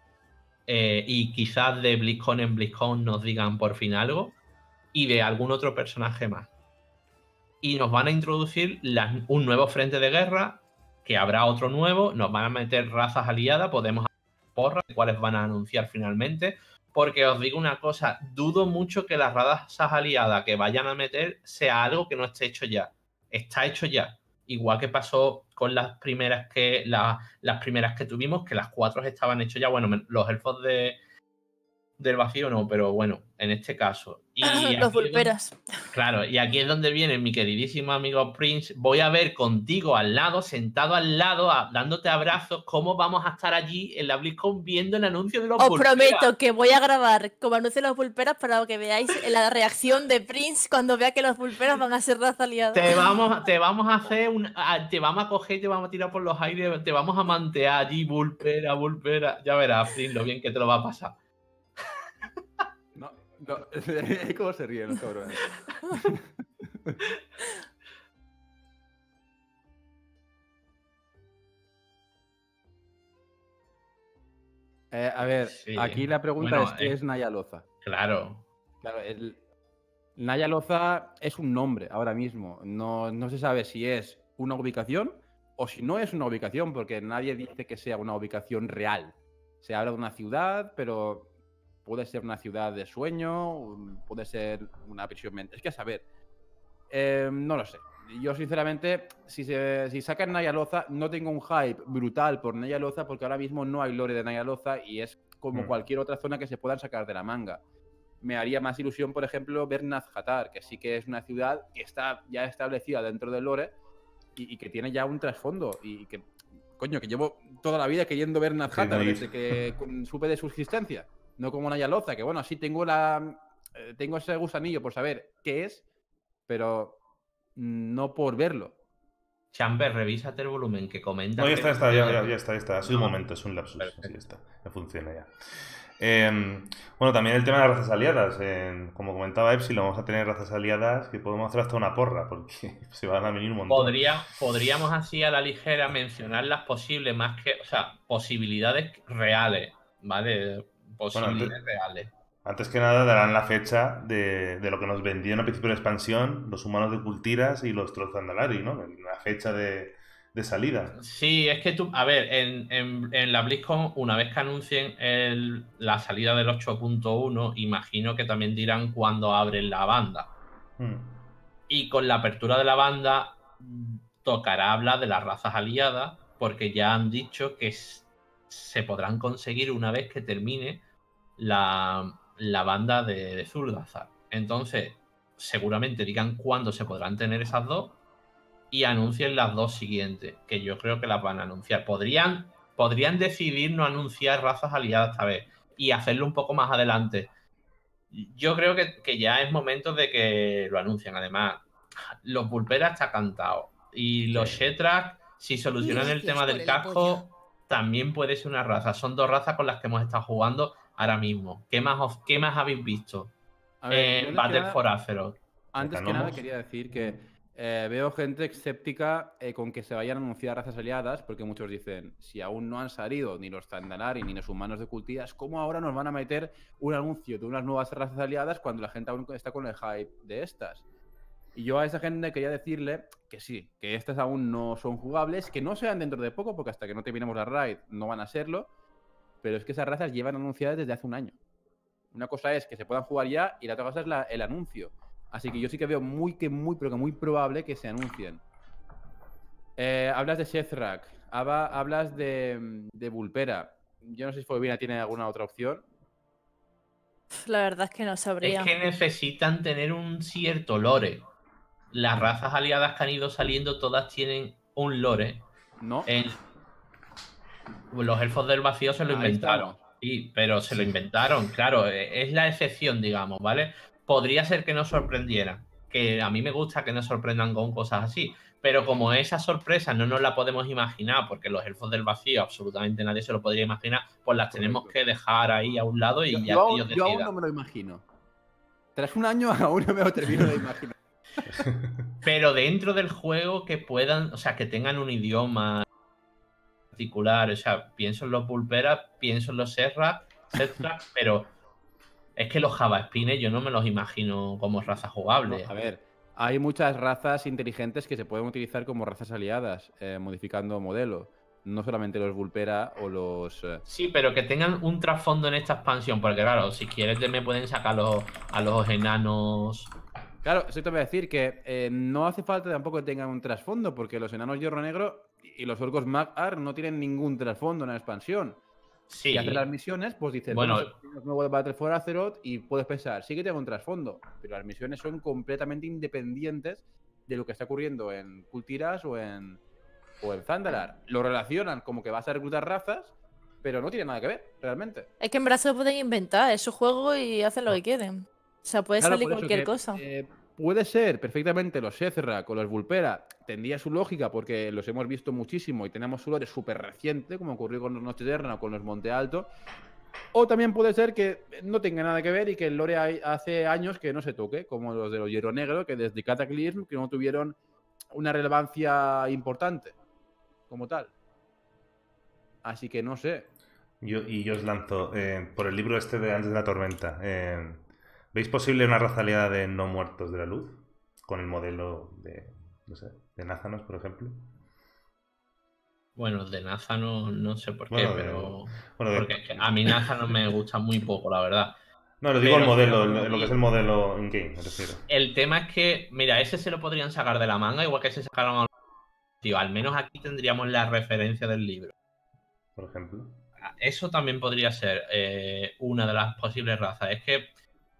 Y quizás de BlizzCon en BlizzCon nos digan por fin algo. Y de algún otro personaje más. Y nos van a introducir un nuevo frente de guerra. Que habrá otro nuevo. Nos van a meter razas aliadas. Podemos hacer porras de cuáles van a anunciar finalmente. Porque os digo una cosa, dudo mucho que las razas aliadas que vayan a meter sea algo que no esté hecho ya. Está hecho ya. Igual que pasó con las primeras las primeras que tuvimos, que las 4 estaban hechos ya. Bueno, los elfos del vacío no, pero bueno, en este caso. Y Los aquí vulperas. claro, y aquí es donde viene mi queridísimo amigo Prince. Voy a ver contigo al lado, sentado al lado, dándote abrazos, cómo vamos a estar allí en la BlizzCon viendo el anuncio de los Os vulperas. prometo que voy a grabar como anuncio de los vulperas para que veáis la reacción de Prince cuando vea que los vulperas van a ser raza aliada. Te vamos a hacer te vamos a coger y te vamos a tirar por los aires, te vamos a mantear allí, vulpera. Ya verás, Prince, lo bien que te lo va a pasar. No, ¿cómo se ríen los cabrones? A ver, Sí. aquí la pregunta Bueno, es ¿qué es Naya Loza? Claro. Claro, Naya Loza es un nombre ahora mismo. No se sabe si es una ubicación o si no es una ubicación, porque nadie dice que sea una ubicación real. Se habla de una ciudad, pero puede ser una ciudad de sueño, puede ser una prisión mental. Es que a saber, no lo sé. Yo, sinceramente, si sacan Naya Loza, no tengo un hype brutal por Naya Loza, porque ahora mismo no hay lore de Naya Loza y es como cualquier otra zona que se puedan sacar de la manga. Me haría más ilusión, por ejemplo, ver Nazjatar, que sí que es una ciudad que está ya establecida dentro del lore y que tiene ya un trasfondo. Y que, coño, que llevo toda la vida queriendo ver Nazjatar desde que supe de su existencia. No como Naya Loza, que bueno, sí tengo ese gusanillo por saber qué es, pero no por verlo. Chamber, revísate el volumen que comenta. No, ya está, ya está. Ha sido un momento, es un lapsus. Perfecto. Sí, ya está, ya funciona ya. Bueno, también el tema de las razas aliadas. Como comentaba Epsilon, vamos a tener razas aliadas que podemos hacer hasta una porra, porque se van a venir un montón. Podríamos así a la ligera mencionar las posibles, más que, o sea, posibilidades reales, ¿vale? Posibilidades reales. Antes que nada darán la fecha de lo que nos vendieron al principio de la expansión, los humanos de Kultiras y los Trozandalari, ¿no? La fecha de salida. Sí, es que tú, a ver, en la BlizzCon, una vez que anuncien la salida del 8.1, imagino que también dirán cuándo abren la banda. Y con la apertura de la banda tocará hablar de las razas aliadas, porque ya han dicho que se podrán conseguir una vez que termine la banda de Zuldazar. Entonces, seguramente digan cuándo se podrán tener esas dos y anuncien las dos siguientes, que yo creo que las van a anunciar. Podrían decidir no anunciar razas aliadas esta vez y hacerlo un poco más adelante. Yo creo que ya es momento de que lo anuncien. Además, los Vulperas está cantado. Y los Shetrak, si solucionan el tema del casco, también puede ser una raza. Son dos razas con las que hemos estado jugando ahora mismo. ¿Qué más habéis visto? Battle for Azeroth. Antes que nada quería decir que veo gente escéptica con que se vayan a anunciar razas aliadas, porque muchos dicen, si aún no han salido ni los Zandalari ni los humanos de Kultiras, ¿cómo ahora nos van a meter un anuncio de unas nuevas razas aliadas cuando la gente aún está con el hype de estas? Y yo a esa gente quería decirle que sí, que estas aún no son jugables, que no sean dentro de poco, porque hasta que no terminemos la raid no van a serlo, pero es que esas razas llevan anunciadas desde hace un año. Una cosa es que se puedan jugar ya y la otra cosa es el anuncio. Así que yo sí que veo pero que muy probable que se anuncien. Hablas de Shethrak, hablas de Vulpera. Yo no sé si Fobina tiene alguna otra opción. La verdad es que no sabría. Es que necesitan tener un cierto lore. Las razas aliadas que han ido saliendo todas tienen un lore. ¿No? Los elfos del vacío se lo inventaron. Sí, pero se lo inventaron, claro. Es la excepción, digamos, ¿vale? Podría ser que nos sorprendieran. Que a mí me gusta que nos sorprendan con cosas así. Pero como esa sorpresa no nos la podemos imaginar, porque los elfos del vacío absolutamente nadie se lo podría imaginar, pues las tenemos que dejar ahí a un lado y ya que ellos decidan. Yo aún no me lo imagino. Tras un año aún no me lo termino de imaginar. Pero dentro del juego que puedan, o sea, que tengan un idioma particular. O sea, pienso en los Vulperas, pienso en los Shethrak, pero es que los Javaspines yo no me los imagino como razas jugables. No, a ver, hay muchas razas inteligentes que se pueden utilizar como razas aliadas, modificando modelo. no solamente los Vulpera o los... Sí, pero que tengan un trasfondo en esta expansión, porque claro, si quieres me pueden sacar a los enanos. Claro, eso te voy a decir que no hace falta tampoco que tengan un trasfondo, porque los enanos hierro negro y los orcos Mag-Ar no tienen ningún trasfondo en la expansión. Sí. Si haces las misiones, pues dices, Bueno, tienes nuevo de Battle for Azeroth y puedes pensar, sí que tengo un trasfondo, pero las misiones son completamente independientes de lo que está ocurriendo en Kultiras o en Zandalar. Lo relacionan como que vas a reclutar razas, pero no tiene nada que ver, realmente. Es que en verdad se lo pueden inventar, es su juego y hacen lo que quieren. O sea, puede Claro, salir por eso cualquier que, cosa. puede ser perfectamente los Sethrak o los Vulpera, tendría su lógica porque los hemos visto muchísimo y tenemos su lore súper reciente, como ocurrió con los Noche Eterna o con los Monte Alto. O también puede ser que no tenga nada que ver y que el lore hace años que no se toque, como los de los Hierro Negro, que desde Cataclysm que no tuvieron una relevancia importante como tal. Así que no sé. Yo os lanzo, por el libro este de Antes de la Tormenta, ¿veis posible una raza aliada de no muertos de la luz? Con el modelo de, no sé, de Názanos, por ejemplo. Bueno, de Naza no sé por qué, Bueno, pero... bueno, porque es que a mí Naza no me gusta muy poco, la verdad. No, lo digo Pero el modelo, sí, lo que es el modelo in-game, me refiero. El tema es que, mira, ese se lo podrían sacar de la manga, igual que se sacaron a... Tío, al menos aquí tendríamos la referencia del libro. Por ejemplo. Eso también podría ser una de las posibles razas. Es que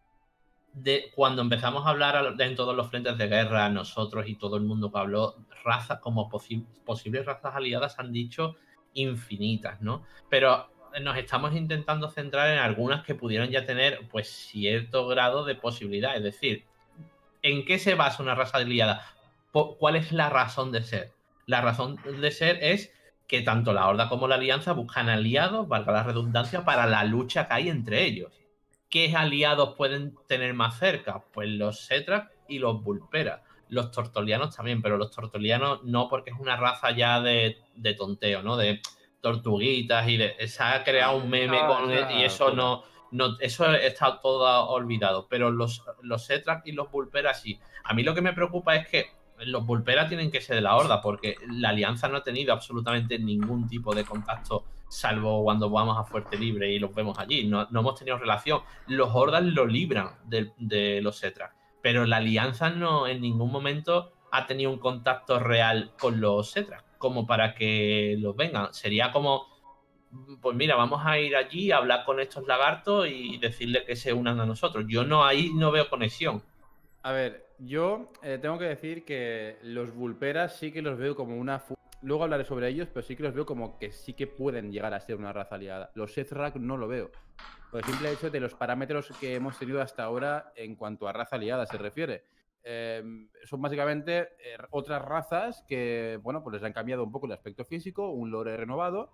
cuando empezamos a hablar en todos los frentes de guerra, nosotros y todo el mundo que habló, razas como posibles razas aliadas han dicho infinitas, ¿no? Pero nos estamos intentando centrar en algunas que pudieran ya tener pues cierto grado de posibilidad. Es decir, ¿en qué se basa una raza aliada? ¿Cuál es la razón de ser? La razón de ser es que tanto la Horda como la Alianza buscan aliados, valga la redundancia, para la lucha que hay entre ellos. ¿Qué aliados pueden tener más cerca? Pues los Sethrak y los Vulpera. Los Tortolianos también, pero los Tortolianos no, porque es una raza ya de tonteo, ¿no? De tortuguitas y se ha creado un meme con y eso no, eso está todo olvidado. Pero los Sethrak y los Vulpera sí. A mí lo que me preocupa es que los Vulpera tienen que ser de la Horda, porque la Alianza no ha tenido absolutamente ningún tipo de contacto, salvo cuando vamos a Fuerte Libre y los vemos allí. No hemos tenido relación. Los Hordas lo libran de los Sethrak, pero la Alianza no en ningún momento ha tenido un contacto real con los Sethrak, como para que los vengan. Sería como, pues mira, vamos a ir allí a hablar con estos lagartos y decirles que se unan a nosotros. Yo ahí no veo conexión. A ver, yo tengo que decir que los Vulperas sí que los veo como una... Luego hablaré sobre ellos, pero sí que los veo como que sí que pueden llegar a ser una raza aliada. Los Sethrak no lo veo. Por el simple hecho de los parámetros que hemos tenido hasta ahora en cuanto a raza aliada se refiere. Son básicamente otras razas que, bueno, pues les han cambiado un poco el aspecto físico, un lore renovado,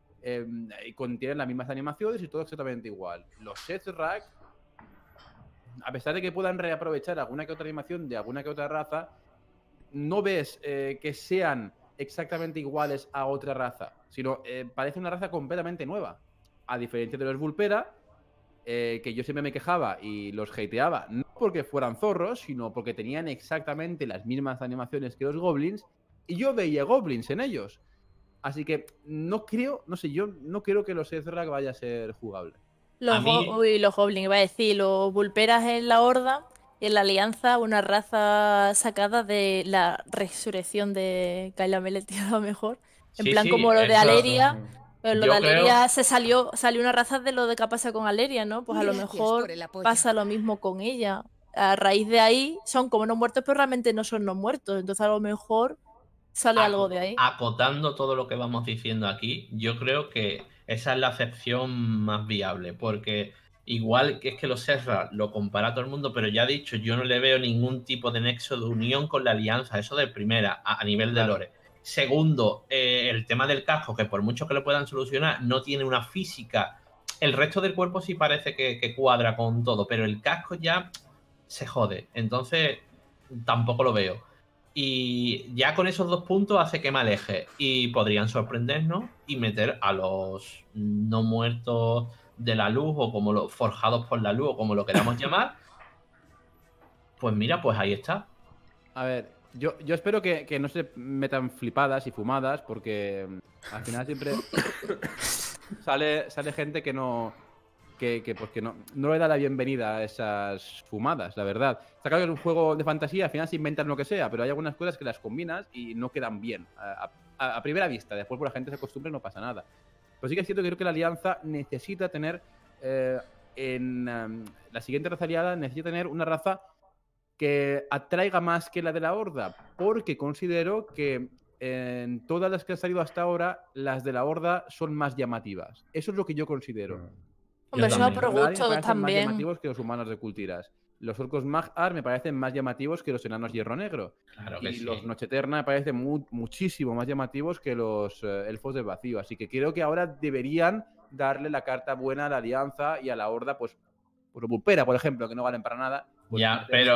y contienen las mismas animaciones y todo exactamente igual. Los Sethrak, a pesar de que puedan reaprovechar alguna que otra animación de alguna que otra raza, no ves que sean exactamente iguales a otra raza, sino parece una raza completamente nueva. A diferencia de los Vulpera, que yo siempre me quejaba y los hateaba, no porque fueran zorros, sino porque tenían exactamente las mismas animaciones que los Goblins, y yo veía Goblins en ellos. Así que no creo, no sé, yo no creo que los Sethrak vaya a ser jugable. Los Goblins, iba a decir, los Vulperas en la Horda y en la Alianza, una raza sacada de la resurrección de Kyla Meleti, a lo mejor. En Sí, plan, sí, como lo de eso, Aleria. Pero lo yo de Aleria creo... salió una raza de lo de que pasa con Aleria, ¿no? Pues a lo Gracias mejor por el apoyo. pasa lo mismo con ella. A raíz de ahí son como no muertos, pero realmente no son no muertos. Entonces a lo mejor sale algo de ahí. Acotando todo lo que vamos diciendo aquí, yo creo que esa es la acepción más viable, porque igual que es que los Sethrak lo compara todo el mundo, pero ya he dicho, yo no le veo ningún tipo de nexo de unión con la Alianza, eso de primera, a nivel de lore. Segundo, el tema del casco, que por mucho que lo puedan solucionar, no tiene una física. El resto del cuerpo sí parece que cuadra con todo, pero el casco ya se jode. Entonces, tampoco lo veo. Y ya con esos dos puntos hace que me aleje. Y podrían sorprendernos y meter a los no muertos de la luz, o como los forjados por la luz, o como lo queramos llamar. Pues mira, pues ahí está. A ver, Yo espero que no se metan flipadas y fumadas, porque al final siempre sale gente que no. Pues que no le da la bienvenida a esas fumadas, la verdad. Está claro que es un juego de fantasía, al final se inventan lo que sea, pero hay algunas cosas que las combinas y no quedan bien a primera vista. Después, por la gente se acostumbra y no pasa nada. Pero sí que es cierto que creo que la Alianza necesita tener, la siguiente raza aliada, necesita tener una raza que atraiga más que la de la Horda, porque considero que en todas las que han salido hasta ahora, las de la Horda son más llamativas. Eso es lo que yo considero. Hombre, eso va por Los Dalai me gustos parecen más también. llamativos que los humanos de Kultiras. Los orcos Mag-Ar me parecen más llamativos que los enanos Hierro Negro. Claro que Y sí. los Noche Eterna me parecen muchísimo más llamativos que los elfos del vacío. Así que creo que ahora deberían darle la carta buena a la Alianza y a la Horda, pues los Vulpera, por ejemplo, que no valen para nada. Pues Ya, pero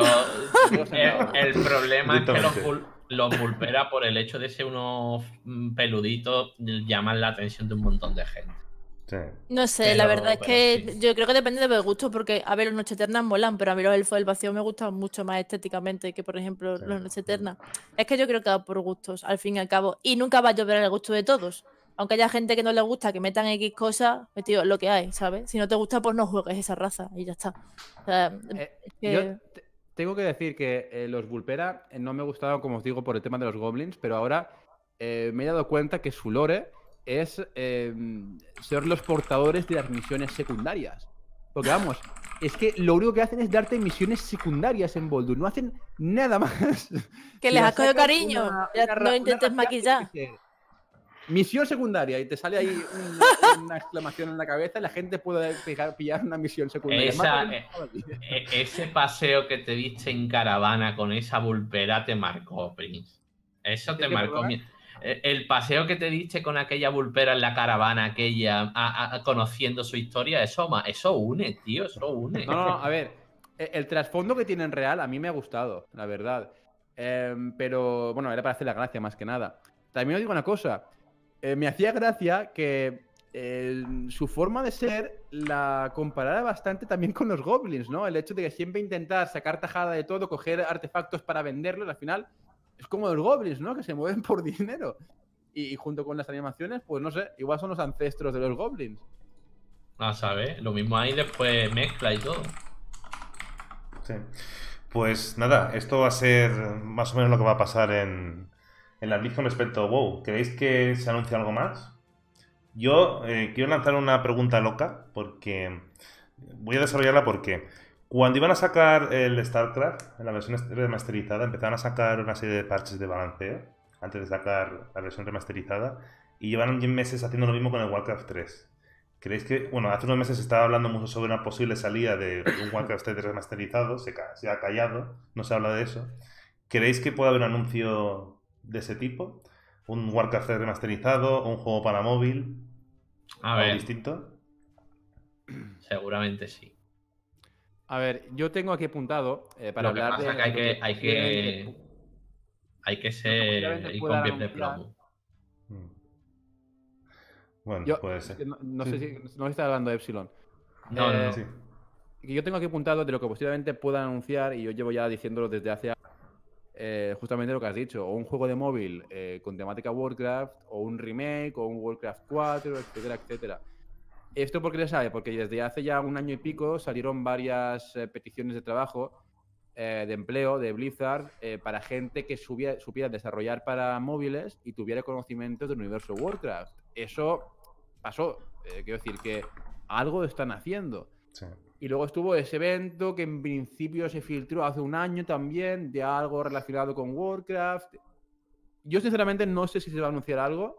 el problema es que los Vulpera, por el hecho de ser unos peluditos, llaman la atención de un montón de gente. Sí. No sé, Pero- la verdad es pero que sí. yo creo que depende de los gustos, porque, a ver, los Noche Eternas molan, pero a mí los Elfos del Vacío me gustan mucho más estéticamente que, por ejemplo, Sí. los Noche Eternas. Es que yo creo que va por gustos, al fin y al cabo. Y nunca va a llover el gusto de todos. Aunque haya gente que no le gusta que metan X cosas, pues, tío, lo que hay, ¿sabes? Si no te gusta, pues no juegues esa raza y ya está. O sea, es que- Yo tengo que decir que los Vulpera no me gustaban, como os digo, por el tema de los goblins, pero ahora me he dado cuenta que su lore es ser los portadores de las misiones secundarias. Porque vamos, es que lo único que hacen es darte misiones secundarias en Boldur, no hacen nada más. que Si les la has cogido sacas cariño, una ya ra- no una intentes racial, maquillar. yo qué sé, misión secundaria y te sale ahí una exclamación en la cabeza y la gente puede pillar una misión secundaria. Ese paseo que te diste en caravana con esa Vulpera te marcó, Prince. Eso te ¿Qué, marcó. perdona? El paseo que te diste con aquella Vulpera en la caravana, aquella, conociendo su historia, eso une, tío, eso une. No, a ver, el trasfondo que tienen real a mí me ha gustado, la verdad. Pero bueno, era para hacer la gracia más que nada. También os digo una cosa, me hacía gracia que su forma de ser la comparara bastante también con los goblins, ¿no? El hecho de que siempre intentar sacar tajada de todo, coger artefactos para venderlos, al final es como los goblins, ¿no? Que se mueven por dinero. Y junto con las animaciones, pues no sé, igual son los ancestros de los goblins. A saber, lo mismo ahí después mezcla y todo. Sí. Pues nada, esto va a ser más o menos lo que va a pasar en la BlizzCon respecto a WoW. ¿Creéis que se anuncia algo más? Yo quiero lanzar una pregunta loca, porque voy a desarrollarla porque cuando iban a sacar el StarCraft, en la versión remasterizada, empezaron a sacar una serie de parches de balanceo antes de sacar la versión remasterizada y llevan 10 meses haciendo lo mismo con el Warcraft 3. ¿Creéis que, bueno, hace unos meses se estaba hablando mucho sobre una posible salida de un Warcraft 3 remasterizado, se ha callado, no se habla de eso? ¿Creéis que puede haber un anuncio de ese tipo? ¿Un Warcraft 3 remasterizado? ¿Un juego para móvil? A ¿Algo ver, distinto? seguramente sí. A ver, yo tengo aquí apuntado para Lo que hablar pasa de. es que hay que ser y con pies de plomo. Bueno, Yo, puede ser. no sé si está hablando de Epsilon. No. Sí. Que yo tengo aquí apuntado de lo que posiblemente puedan anunciar, y yo llevo ya diciéndolo desde hace justamente lo que has dicho, o un juego de móvil con temática Warcraft, o un remake, o un Warcraft 4, etcétera, etcétera. ¿Esto por qué se sabe? Porque desde hace ya un año y pico salieron varias peticiones de trabajo, de empleo de Blizzard, para gente que supiera desarrollar para móviles y tuviera conocimientos del universo Warcraft. Eso pasó. Quiero decir que algo están haciendo. Sí. Y luego estuvo ese evento que en principio se filtró hace un año también, de algo relacionado con Warcraft. Yo sinceramente no sé si se va a anunciar algo,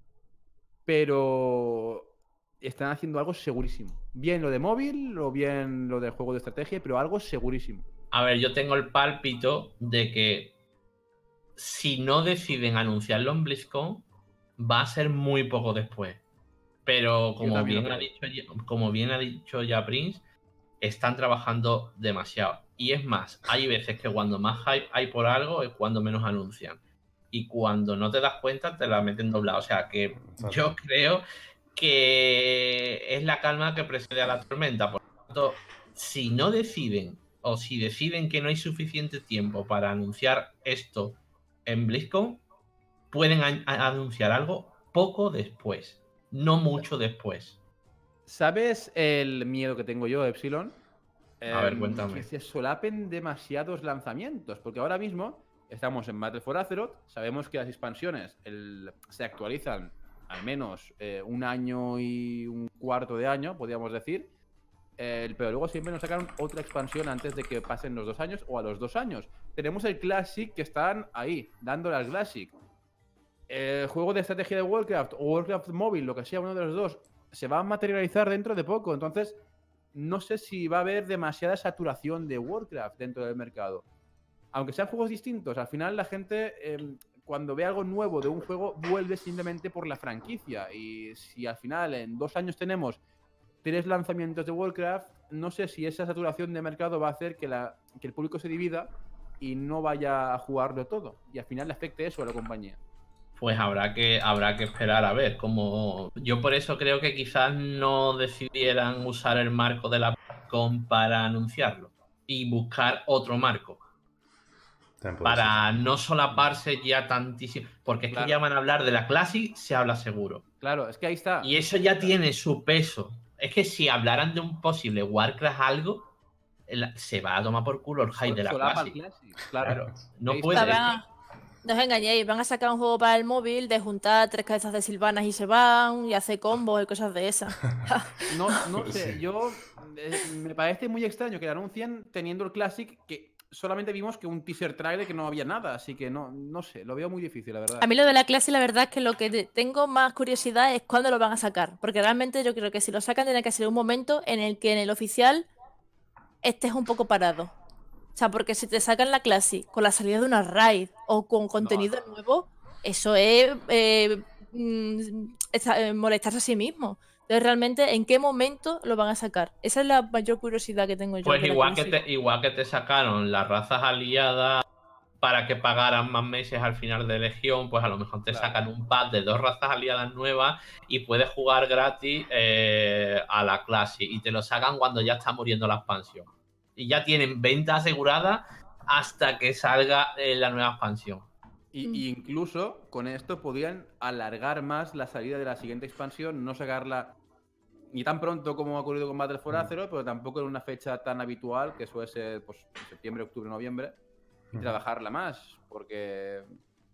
pero están haciendo algo segurísimo. Bien lo de móvil o bien lo del juego de estrategia, pero algo segurísimo. A ver, yo tengo el pálpito de que si no deciden anunciarlo en BlizzCon, va a ser muy poco después. Pero como bien ha dicho ya Prince, están trabajando demasiado. Y es más, hay veces que cuando más hype hay por algo es cuando menos anuncian. Y cuando no te das cuenta te la meten doblada. O sea que yo creo que es la calma que precede a la tormenta. Por lo tanto, si no deciden, o si deciden que no hay suficiente tiempo para anunciar esto en BlizzCon pueden anunciar algo poco después, no mucho después. ¿Sabes el miedo que tengo yo, Epsilon? A ver, cuéntame. Que se solapen demasiados lanzamientos, porque ahora mismo estamos en Battle for Azeroth, sabemos que las expansiones se actualizan al menos 1 año y un cuarto de año, podríamos decir, pero luego siempre nos sacan otra expansión antes de que pasen los 2 años o a los 2 años. Tenemos el Classic que están ahí, dándole al Classic. El juego de estrategia de Warcraft o Warcraft Mobile, lo que sea, uno de los dos, se va a materializar dentro de poco. Entonces, no sé si va a haber demasiada saturación de Warcraft dentro del mercado. Aunque sean juegos distintos, al final la gente, cuando ve algo nuevo de un juego, vuelve simplemente por la franquicia. Y si al final en 2 años tenemos 3 lanzamientos de Warcraft, no sé si esa saturación de mercado va a hacer que el público se divida y no vaya a jugarlo todo. Y al final le afecte eso a la compañía. Pues habrá que esperar a ver cómo. Yo por eso creo que quizás no decidieran usar el marco de la BlizzCon para anunciarlo y buscar otro marco. Para no solaparse ya tantísimo. Porque es que ya van a hablar de la Classic, se habla seguro. Claro, es que ahí está. Y eso ya tiene su peso. Es que si hablaran de un posible Warcraft algo, se va a tomar por culo el hype de la Classic. Claro. No puede. No os engañéis, van a sacar un juego para el móvil de juntar 3 cabezas de Silvanas y se van, y hacer combos y cosas de esas. No sé, yo me parece muy extraño que lo anuncien teniendo el Classic, que solamente vimos que un teaser trailer que no había nada, así que no sé, lo veo muy difícil, la verdad. A mí lo de la Classic, la verdad es que lo que tengo más curiosidad es cuándo lo van a sacar, porque realmente yo creo que si lo sacan tiene que ser un momento en el que en el oficial estés un poco parado. O sea, porque si te sacan la Classic con la salida de una raid o con contenido nuevo, eso es molestarse a sí mismo. Entonces, realmente, ¿en qué momento lo van a sacar? Esa es la mayor curiosidad que tengo yo. Pues igual que te sacaron las razas aliadas para que pagaran más meses al final de Legión, pues a lo mejor te sacan un pack de 2 razas aliadas nuevas y puedes jugar gratis a la Classic y te lo sacan cuando ya está muriendo la expansión. Y ya tienen venta asegurada hasta que salga la nueva expansión. Y incluso con esto podrían alargar más la salida de la siguiente expansión, no sacarla ni tan pronto como ha ocurrido con Battle for Azeroth, pero tampoco en una fecha tan habitual, que suele ser pues, septiembre, octubre, noviembre, y trabajarla más, porque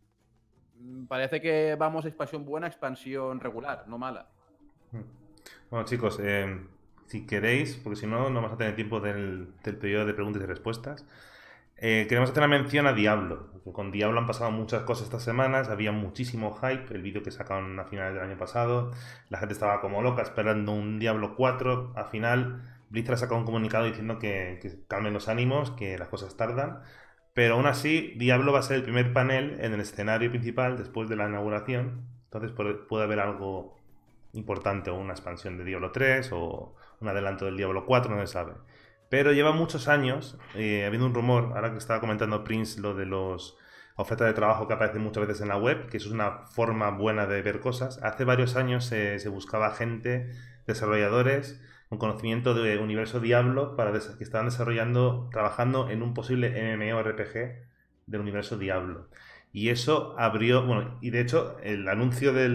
parece que vamos a expansión buena, expansión regular, no mala. Bueno, chicos, si queréis, porque si no, no vamos a tener tiempo del periodo de preguntas y respuestas. Queremos hacer una mención a Diablo, porque con Diablo han pasado muchas cosas estas semanas, había muchísimo hype, el vídeo que sacaron a finales del año pasado, la gente estaba como loca esperando un Diablo 4, al final Blizzard ha sacado un comunicado diciendo que calmen los ánimos, que las cosas tardan, pero aún así Diablo va a ser el primer panel en el escenario principal después de la inauguración, entonces puede haber algo importante, o una expansión de Diablo 3 o un adelanto del Diablo 4, no se sabe. Pero lleva muchos años habiendo un rumor, ahora que estaba comentando Prince lo de las ofertas de trabajo que aparecen muchas veces en la web, que eso es una forma buena de ver cosas. Hace varios años se buscaba gente, desarrolladores, con conocimiento de universo Diablo, que estaban trabajando en un posible MMORPG del universo Diablo. Y eso abrió, bueno, y de hecho el anuncio de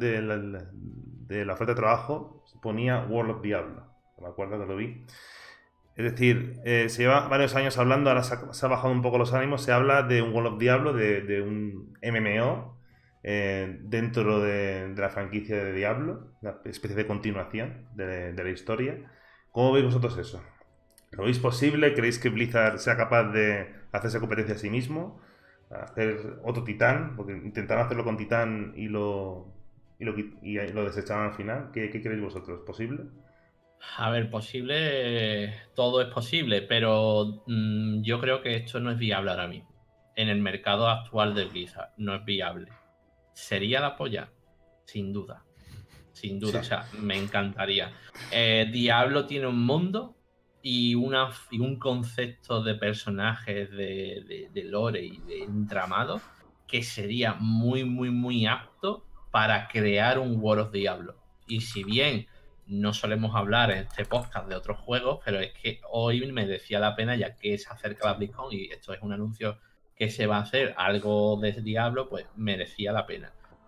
la oferta de trabajo ponía World of Diablo, me acuerdo que lo vi. Es decir, se lleva varios años hablando, ahora se ha bajado un poco los ánimos, se habla de un World of Diablo, de un MMO dentro de la franquicia de Diablo, una especie de continuación de la historia. ¿Cómo veis vosotros eso? ¿Lo veis posible? ¿Creéis que Blizzard sea capaz de hacerse competencia a sí mismo? ¿Hacer otro Titán? Porque intentaron hacerlo con Titán y lo desecharon al final. ¿Qué creéis vosotros? ¿Posible? A ver, posible, todo es posible, pero yo creo que esto no es viable ahora mismo. En el mercado actual de Blizzard no es viable. ¿Sería la polla? Sin duda. Sin duda, sí. O sea, me encantaría. Diablo tiene un mundo y un concepto de personajes, de lore y de entramado que sería muy, muy, muy apto para crear un World of Diablo. Y si bien no solemos hablar en este podcast de otros juegos, pero es que hoy merecía la pena ya que se acerca la BlizzCon y esto es un anuncio que se va a hacer algo de Diablo, pues merecía la pena.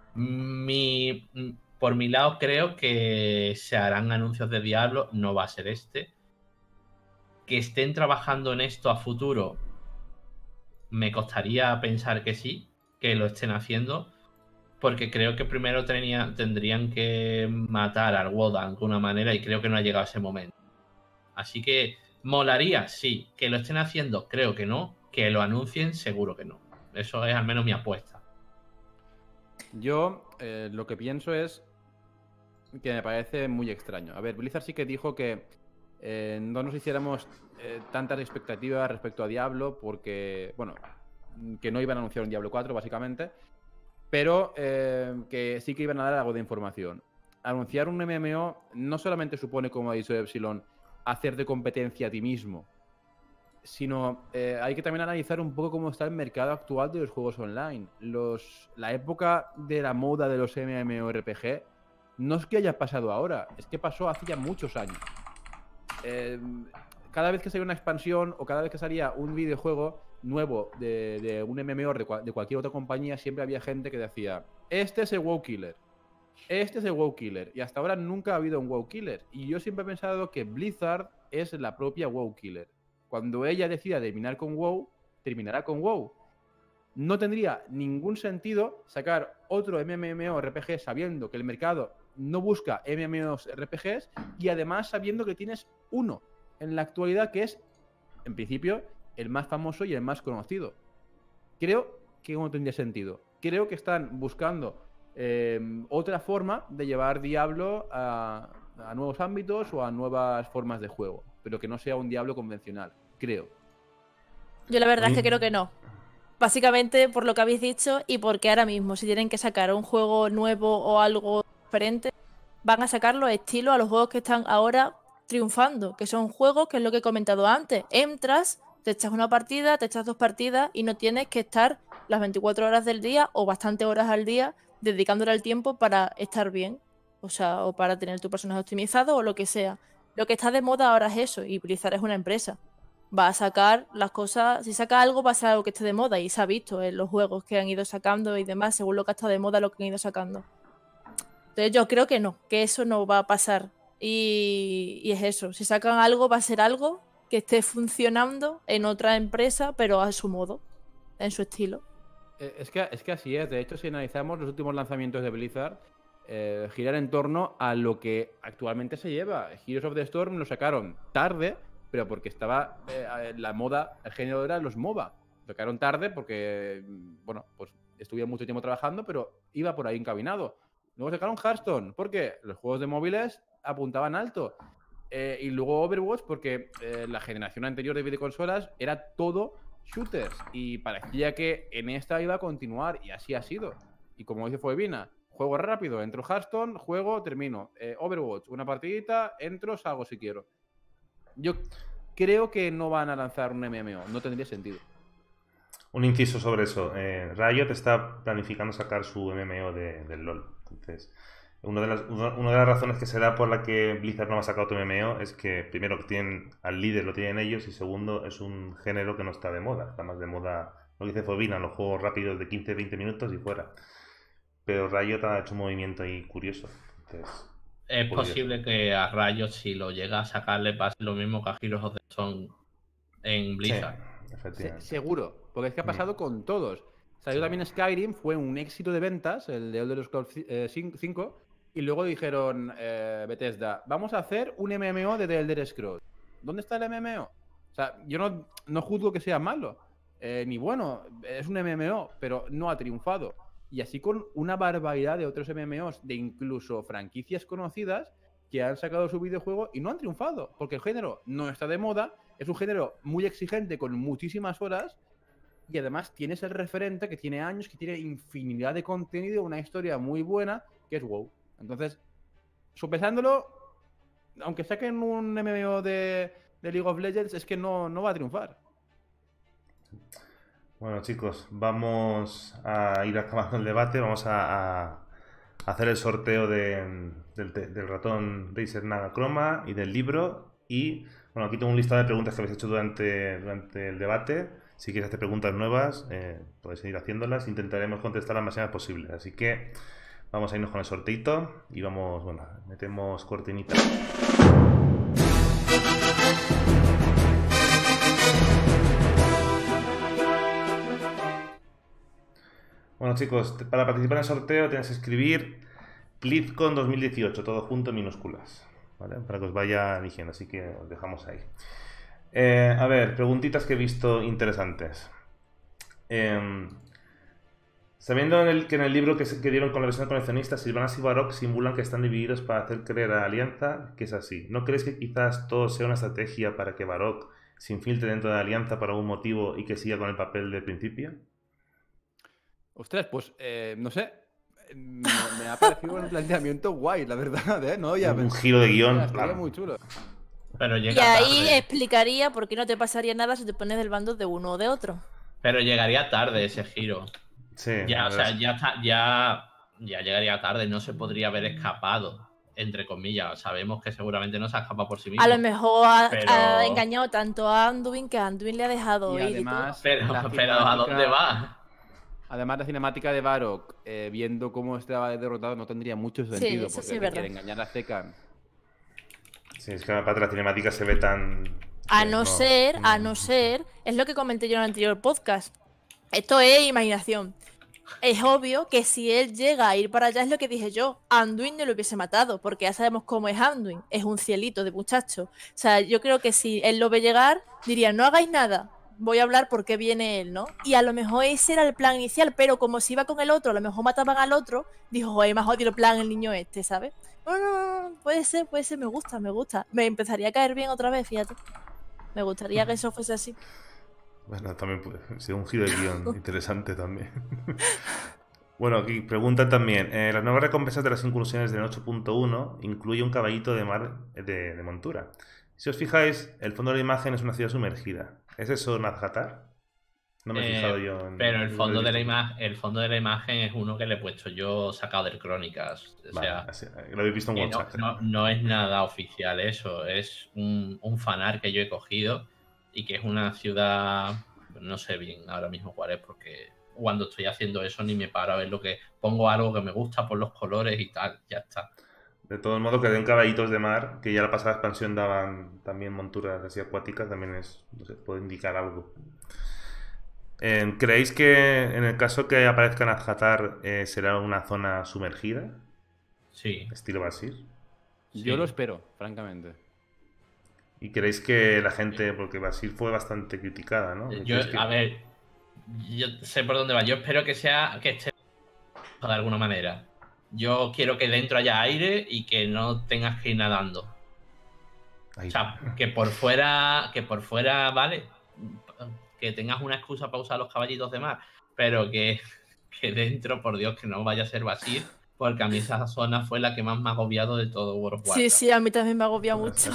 Por mi lado, creo que se harán anuncios de Diablo, no va a ser este. Que estén trabajando en esto a futuro, me costaría pensar que sí, que lo estén haciendo, porque creo que primero tendrían que matar al WoW de alguna manera y creo que no ha llegado ese momento. Así que, ¿molaría? Sí. ¿Que lo estén haciendo? Creo que no. ¿Que lo anuncien? Seguro que no. Eso es al menos mi apuesta. Yo lo que pienso es que me parece muy extraño. A ver, Blizzard sí que dijo que no nos hiciéramos tantas expectativas respecto a Diablo porque, bueno, que no iban a anunciar un Diablo 4 básicamente, pero que sí que iban a dar algo de información. Anunciar un MMO no solamente supone, como ha dicho Epsilon, hacer de competencia a ti mismo, sino hay que también analizar un poco cómo está el mercado actual de los juegos online. La época de la moda de los MMORPG no es que haya pasado ahora, es que pasó hace ya muchos años. Cada vez que salía una expansión o cada vez que salía un videojuego nuevo de un MMO de cualquier otra compañía, siempre había gente que decía, este es el WoW Killer. Este es el WoW Killer. Y hasta ahora nunca ha habido un WoW Killer. Y yo siempre he pensado que Blizzard es la propia WoW Killer. Cuando ella decida terminar con WoW, terminará con WoW. No tendría ningún sentido sacar otro MMORPG sabiendo que el mercado no busca MMORPGs y además sabiendo que tienes uno en la actualidad que es, en principio, el más famoso y el más conocido. Creo que no tendría sentido. Creo que están buscando otra forma de llevar Diablo a nuevos ámbitos o a nuevas formas de juego, pero que no sea un Diablo convencional, creo. Yo la verdad es que creo que no. Básicamente por lo que habéis dicho y porque ahora mismo si tienen que sacar un juego nuevo o algo diferente, van a sacar los estilos a los juegos que están ahora triunfando, que son juegos que es lo que he comentado antes. Entras, te echas una partida, te echas 2 partidas y no tienes que estar las 24 horas del día o bastantes horas al día dedicándole el tiempo para estar bien. O sea, o para tener tu personaje optimizado o lo que sea. Lo que está de moda ahora es eso, y Blizzard es una empresa. Va a sacar las cosas, si saca algo va a ser algo que esté de moda y se ha visto en los juegos que han ido sacando y demás, según lo que ha estado de moda, lo que han ido sacando. Entonces yo creo que no, que eso no va a pasar. Y es eso, si sacan algo va a ser algo que esté funcionando en otra empresa, pero a su modo, en su estilo. Es que así es. De hecho, si analizamos los últimos lanzamientos de Blizzard, giran en torno a lo que actualmente se lleva. Heroes of the Storm lo sacaron tarde, pero porque estaba la moda, el género era los MOBA. Lo sacaron tarde porque, bueno, pues estuvieron mucho tiempo trabajando, pero iba por ahí encaminado. Luego sacaron Hearthstone, porque los juegos de móviles apuntaban alto. Y luego Overwatch, porque la generación anterior de videoconsolas era todo shooters. Y parecía que en esta iba a continuar, y así ha sido. Y como dice Fuevina, juego rápido, entro Hearthstone, juego, termino. Overwatch, una partidita, entro, salgo si quiero. Yo creo que no van a lanzar un MMO, no tendría sentido. Un inciso sobre eso. Riot está planificando sacar su MMO del LoL. Entonces, una de las razones que se da por la que Blizzard no ha sacado otro MMO es que, primero, que tienen al líder lo tienen ellos, y segundo, es un género que no está de moda. Está más de moda, lo que dice Fobina, los juegos rápidos de 15-20 minutos y fuera. Pero Riot ha hecho un movimiento ahí curioso. Entonces, es posible que a Riot, si lo llega a sacar, le pase lo mismo que a Heroes of the Storm en Blizzard. Sí, efectivamente. Seguro, porque es que ha pasado con todos. Salió también Skyrim, fue un éxito de ventas, el de Elder Scrolls 5, y luego dijeron Bethesda, vamos a hacer un MMO de The Elder Scrolls. ¿Dónde está el MMO? O sea, yo no juzgo que sea malo, ni bueno, es un MMO, pero no ha triunfado. Y así con una barbaridad de otros MMOs, de incluso franquicias conocidas, que han sacado su videojuego y no han triunfado, porque el género no está de moda, es un género muy exigente con muchísimas horas, y además tienes el referente que tiene años, que tiene infinidad de contenido, una historia muy buena, que es WoW. Entonces, sopesándolo, aunque saquen un MMO de League of Legends, es que no va a triunfar. Bueno, chicos, vamos a ir acabando el debate. Vamos a hacer el sorteo del ratón Razer Naga Chroma y del libro. Y bueno, aquí tengo un listado de preguntas que habéis hecho durante el debate. Si quieres hacer preguntas nuevas, puedes seguir haciéndolas. Intentaremos contestar las más posibles. Así que vamos a irnos con el sorteito y vamos, bueno, metemos cortinita. Bueno, chicos, para participar en el sorteo tienes que escribir BlizzCon 2018, todo junto en minúsculas, ¿vale? Para que os vaya eligiendo, así que os dejamos ahí. A ver, preguntitas que he visto interesantes. Sabiendo que en el libro que dieron con la versión coleccionista, Sylvanas y Varrock simulan que están divididos para hacer creer a la Alianza que es así. ¿No crees que quizás todo sea una estrategia para que Varrock se infiltre dentro de la Alianza por algún motivo y que siga con el papel del principio? Ostras, pues no sé. Me ha parecido un planteamiento guay, la verdad, ¿eh? No, ya Un giro de guión. estaría muy chulo. Pero Y llega ahí tarde. explicaría por qué no te pasaría nada si te pones del bando de uno o de otro. Pero llegaría tarde ese giro. Sí, Ya, la o sea, verdad es- ya está, ya llegaría tarde, no se podría haber escapado, entre comillas. Sabemos que seguramente no se ha escapado por sí mismo. A lo mejor ha Pero- engañado tanto a Anduin que Anduin le ha dejado Y ir y todo. además, Pero, la pero ¿a cinemática- dónde va? Además, la cinemática de Varrock, viendo cómo estaba derrotado, no tendría mucho sentido. eso Porque sí es que verdad. quiere engañar a Zekan. Sí, es que aparte la cinemática se ve tan... A sí, no ser, es lo que comenté yo en el anterior podcast. Esto es imaginación. Es obvio que si él llega a ir para allá, es lo que dije yo, Anduin no lo hubiese matado, porque ya sabemos cómo es Anduin, es un cielito de muchacho. O sea, yo creo que si él lo ve llegar, diría, no hagáis nada, voy a hablar por qué viene él, ¿no? Y a lo mejor ese era el plan inicial, pero como si iba con el otro, a lo mejor mataban al otro, dijo, joder, me ha jodido el plan el niño este, ¿sabes? No, puede ser, me gusta. Me empezaría a caer bien otra vez, fíjate. Me gustaría que eso fuese así. Bueno, también puede ser un giro de guión interesante también. Bueno, aquí preguntan también. Las nuevas recompensas de las incursiones del 8.1 incluye un caballito de mar de montura. Si os fijáis, el fondo de la imagen es una ciudad sumergida. ¿Es eso Nazjatar? No me he fijado yo en... Pero el fondo de la imagen. imagen es uno que le he puesto yo sacado de Crónicas. O Vale, sea, así, lo habéis visto en que WhatsApp. no es nada oficial eso, es un fanart que yo he cogido y que es una ciudad, no sé bien ahora mismo cuál es, porque cuando estoy haciendo eso ni me paro a ver lo que pongo, algo que me gusta por los colores y tal, ya está. De todos modos, que den caballitos de mar, que ya la pasada expansión daban también monturas así acuáticas, también es, no sé, puede indicar algo. ¿Creéis que en el caso que aparezca Nazjatar será una zona sumergida? Sí. Estilo Basir. Yo Sí. lo espero, francamente. ¿Y creéis que la gente, porque Basir fue bastante criticada, ¿no? ¿Creéis que- A ver, yo sé por dónde va. Yo espero que esté de alguna manera. Yo quiero que dentro haya aire y que no tengas que ir nadando. Ahí. O sea, que por fuera, vale, que tengas una excusa para usar los caballitos de mar, pero que dentro, por Dios, que no vaya a ser Basir, porque a mí esa zona fue la que más me ha agobiado de todo World of Warcraft. Sí, a mí también me agobia mucho.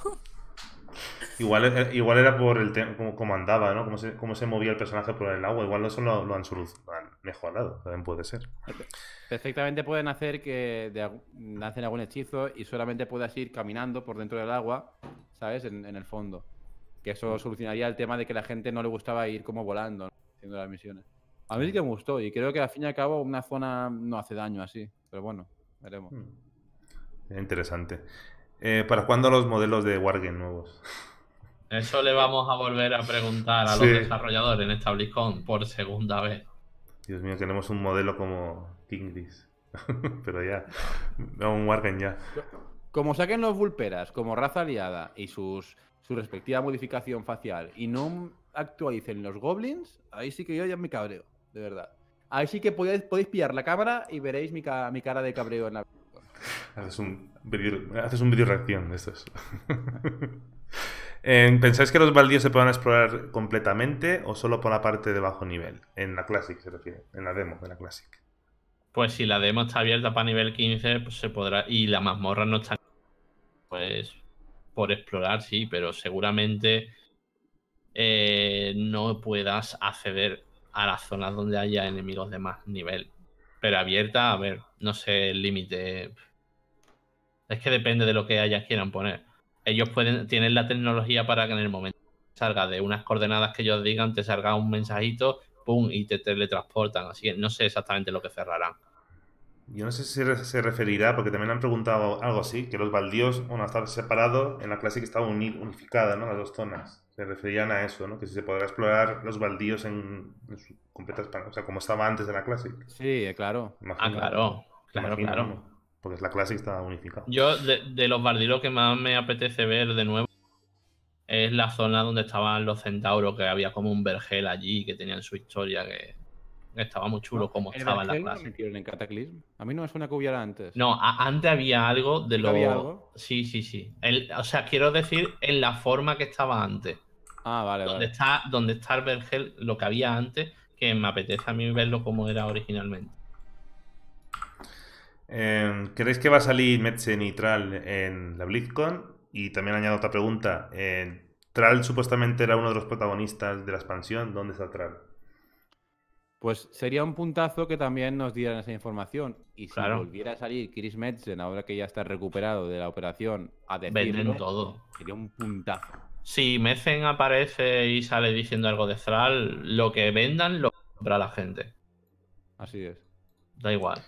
Igual era por el tema, cómo andaba, ¿no? Cómo se movía el personaje por el agua. Igual eso lo han mejorado, también puede ser. Perfectamente pueden hacer que lancen algún hechizo y solamente puedas ir caminando por dentro del agua, ¿sabes? En el fondo. Que eso solucionaría el tema de que la gente no le gustaba ir como volando, ¿no? Haciendo las misiones. A mí sí que me gustó y creo que al fin y al cabo una zona no hace daño así. Pero bueno, veremos. Interesante. ¿Para cuándo los modelos de Wargame nuevos? Eso le vamos a volver a preguntar a Sí. los desarrolladores en esta BlizzCon por segunda vez. Dios mío, queremos un modelo como Tingris. Pero ya. No, un Wargame ya. Como saquen los Vulperas como raza aliada y su respectiva modificación facial y no actualicen los Goblins, ahí sí que yo ya me cabreo, de verdad. Ahí sí que podéis pillar la cámara y veréis mi cara de cabreo en la... Haces un vídeo reacción de estos. ¿Pensáis que los baldíos se puedan explorar completamente o solo por la parte de bajo nivel? En la Classic se refiere, en la demo de la Classic. Pues si la demo está abierta para nivel 15, pues se podrá. Y la mazmorra no está. Pues por explorar, sí, pero seguramente no puedas acceder a las zonas donde haya enemigos de más nivel. Pero abierta, a ver, no sé el límite. Es que depende de lo que ellas quieran poner. Ellos tienen la tecnología para que en el momento salga de unas coordenadas que ellos digan, te salga un mensajito, pum, y te teletransportan. Así que no sé exactamente lo que cerrarán. Yo no sé si se referirá, porque también han preguntado algo así, que los baldíos, bueno, estar separados, en la clase que estaba unificada, ¿no? Las dos zonas. Se referían a eso, ¿no? Que si se podrá explorar los baldíos en su completa expansión, o sea, como estaba antes de la Classic. Sí, claro. Imagino, Claro, imagino, claro. ¿no? Porque es la Classic estaba unificada. Yo, de los baldíos, lo que más me apetece ver de nuevo es la zona donde estaban los centauros, que había como un vergel allí, que tenían su historia, que estaba muy chulo como ¿El estaba en la Vergel lo clase. metieron en Cataclysm? A mí no me suena que hubiera antes. No, antes había algo de lo... ¿Había algo? Sí. O sea, quiero decir en la forma que estaba antes. Ah, vale, vale. Donde está el vergel, lo que había antes, que me apetece a mí verlo como era originalmente. ¿Creéis que va a salir Metzen y Thrall en la BlizzCon? Y también añado otra pregunta. Thrall supuestamente era uno de los protagonistas de la expansión. ¿Dónde está Thrall? Pues sería un puntazo que también nos dieran esa información. Y si Claro. volviera a salir Chris Metzen, ahora que ya está recuperado de la operación, a Venden decirlo, todo. sería un puntazo. Si Metzen aparece y sale diciendo algo de Thrall, lo que vendan lo compra la gente. Así es. Da igual.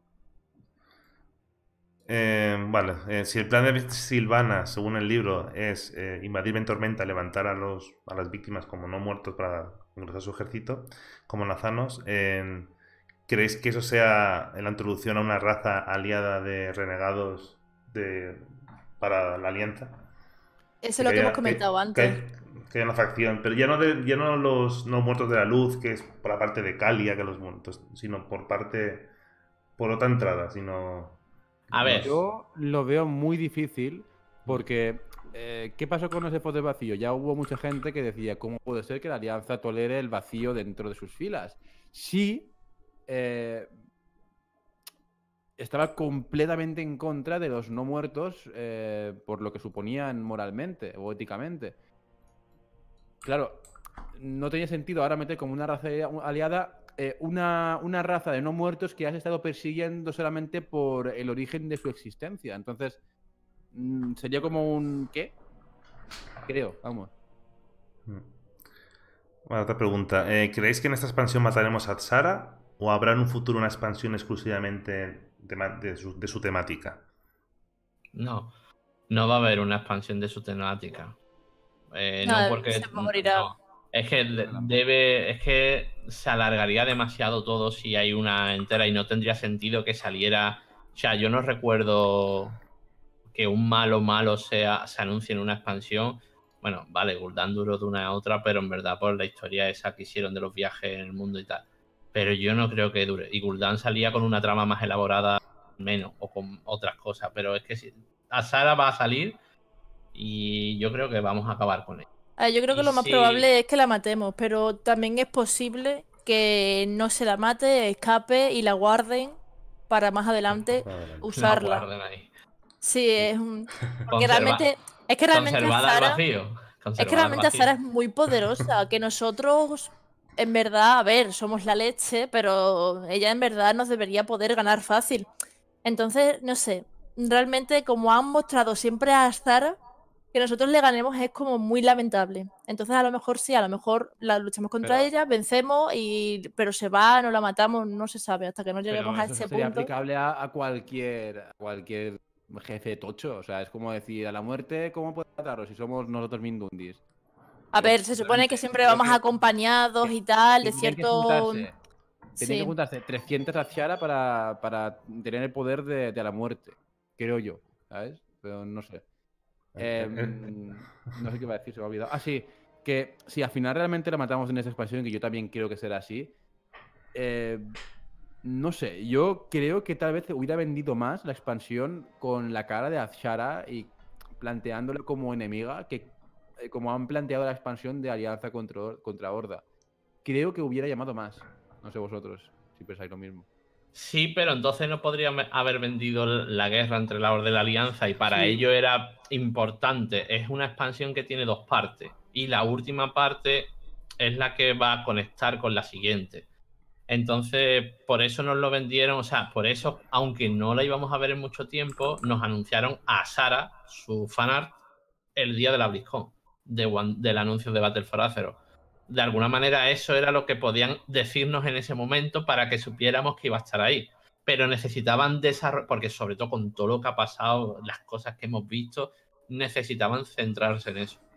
Vale, si el plan de Sylvana, según el libro, es invadir Ventormenta, levantar a las víctimas como no muertos para engrosar su ejército, como nazanos, ¿creéis que eso sea la introducción a una raza aliada de renegados para la alianza? Eso es lo que hemos comentado antes. Que haya una facción, pero ya no los no muertos de la luz, que es por la parte de Calia, que los muertos, sino por otra entrada, sino... A ver. Yo lo veo muy difícil porque ¿qué pasó con ese poder vacío? Ya hubo mucha gente que decía, ¿cómo puede ser que la alianza tolere el vacío dentro de sus filas? Sí, estaba completamente en contra de los no muertos por lo que suponían moralmente o éticamente. Claro, no tenía sentido ahora meter como una raza aliada una raza de no muertos que has estado persiguiendo solamente por el origen de su existencia. Entonces, sería como un... ¿qué? Creo, vamos. Bueno, otra pregunta. ¿Creéis que en esta expansión mataremos a Tsara o habrá en un futuro una expansión exclusivamente de su temática? No va a haber una expansión de su temática. No, porque se morirá. no. Es que se alargaría demasiado todo si hay una entera y no tendría sentido que saliera. O sea, yo no recuerdo que un malo se anuncie en una expansión. Bueno, vale, Gul'dan duró de una a otra, pero en verdad por la historia esa que hicieron de los viajes en el mundo y tal. Pero yo no creo que dure. Y Gul'dan salía con una trama más elaborada menos o con otras cosas. Pero es que Azara va a salir y yo creo que vamos a acabar con ella. Yo creo que lo más Sí. probable es que la matemos, pero también es posible que no se la mate, escape y la guarden para más adelante usarla. La guarden ahí. Sí, es un... Porque realmente... Es que realmente Conservada al Azara... vacío. Es que realmente Azara es muy poderosa, que nosotros, en verdad, a ver, somos la leche, pero ella en verdad nos debería poder ganar fácil. Entonces, no sé, realmente como han mostrado siempre a Azara, que nosotros le ganemos es como muy lamentable. Entonces, a lo mejor sí, a lo mejor la luchamos contra ella, vencemos, pero se va, no la matamos, no se sabe, hasta que no lleguemos a eso ese sería punto. aplicable a cualquier jefe tocho. O sea, es como decir, a la muerte, ¿cómo puede matarlos si somos nosotros Mindundis? A ver, se supone que siempre vamos acompañados y tal, de cierto... Tienen que juntarse 300 Azshara para tener el poder de la muerte, creo yo, ¿sabes? Pero no sé. No sé qué iba a decir, se me ha olvidado. Ah, sí, que si al final realmente la matamos en esa expansión, que yo también creo que será así, no sé, yo creo que tal vez hubiera vendido más la expansión con la cara de Azshara y planteándola como enemiga que como han planteado la expansión de Alianza contra Horda. Creo que hubiera llamado más. No sé vosotros si pensáis lo mismo. Sí, pero entonces no podrían haber vendido la guerra entre la Horda y la Alianza y para ello era importante. Es una expansión que tiene dos partes y la última parte es la que va a conectar con la siguiente. Entonces, por eso nos lo vendieron, o sea, por eso, aunque no la íbamos a ver en mucho tiempo, nos anunciaron a Azara, su fanart, el día de la BlizzCon. del anuncio de Battle for Azeroth. De alguna manera eso era lo que podían decirnos en ese momento para que supiéramos que iba a estar ahí. Pero necesitaban desarrollo, porque sobre todo con todo lo que ha pasado, las cosas que hemos visto, necesitaban centrarse en eso.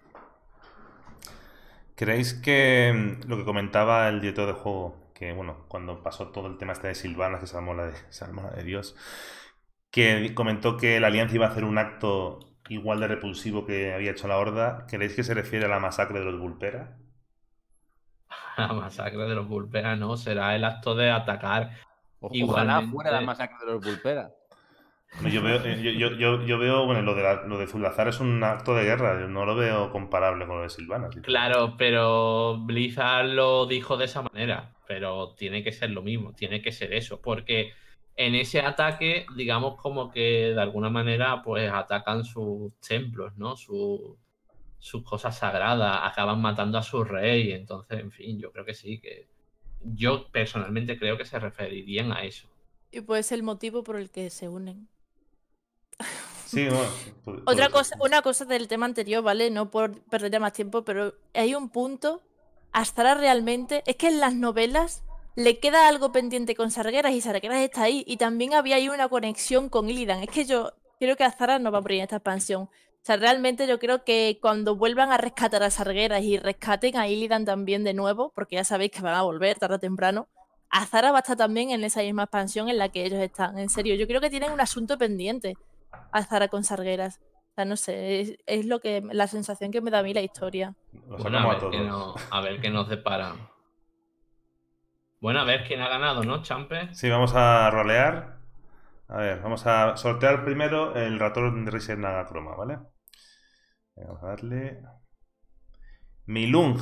¿Creéis que lo que comentaba el director de juego, que bueno, cuando pasó todo el tema este de Sylvanas, que se armó la de Dios, que comentó que la Alianza iba a hacer un acto igual de repulsivo que había hecho la Horda, ¿creéis que se refiere a la masacre de los Vulpera? La masacre de los Vulpera no, será el acto de atacar. Ojalá Igualmente. fuera la masacre de los Vulpera. Yo veo, bueno, lo de Zulazar es un acto de guerra, yo no lo veo comparable con lo de Sylvanas. Claro, pero Blizzard lo dijo de esa manera, pero tiene que ser lo mismo, tiene que ser eso, porque en ese ataque, digamos como que de alguna manera pues atacan sus templos, ¿no? Sus cosas sagradas, acaban matando a su rey, entonces, en fin, yo creo que sí, que yo personalmente creo que se referirían a eso. Y puede ser el motivo por el que se unen. Sí, bueno, Otra cosa, una cosa del tema anterior, ¿vale? No por perder ya más tiempo, pero hay un punto. Azara realmente. Es que en las novelas le queda algo pendiente con Sargeras y Sargeras está ahí. Y también había ahí una conexión con Illidan. Es que yo creo que Azara no va a morir en esta expansión. O sea, realmente yo creo que cuando vuelvan a rescatar a Sargeras y rescaten a Illidan también de nuevo, porque ya sabéis que van a volver tarde o temprano, Azara va a estar también en esa misma expansión en la que ellos están. En serio, yo creo que tienen un asunto pendiente. Azara con Sargeras. O sea, no sé, es lo que la sensación que me da a mí la historia. Bueno, a ver qué nos depara. Bueno, a ver quién ha ganado, ¿no, Champe? Sí, vamos a rolear. A ver, vamos a sortear primero el ratón de Riser Nagakroma, ¿vale? Vamos a darle... Milung,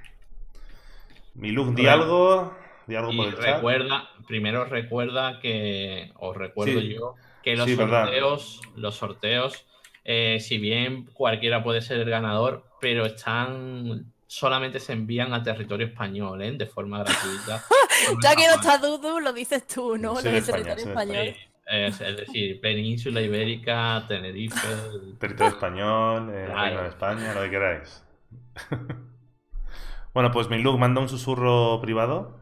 di algo por el chat. Primero recuerda que, os recuerdo Sí. yo, que Sí, los sorteos, si bien cualquiera puede ser el ganador, pero solamente se envían a territorio español, ¿eh? De forma gratuita. Ya que no está Dudu, lo dices tú, ¿no? Soy de España, territorio español. Sí, es decir, Península Ibérica, Tenerife. Territorio español, Claro. Reino de España, lo que queráis. Bueno, pues Miluk manda un susurro privado,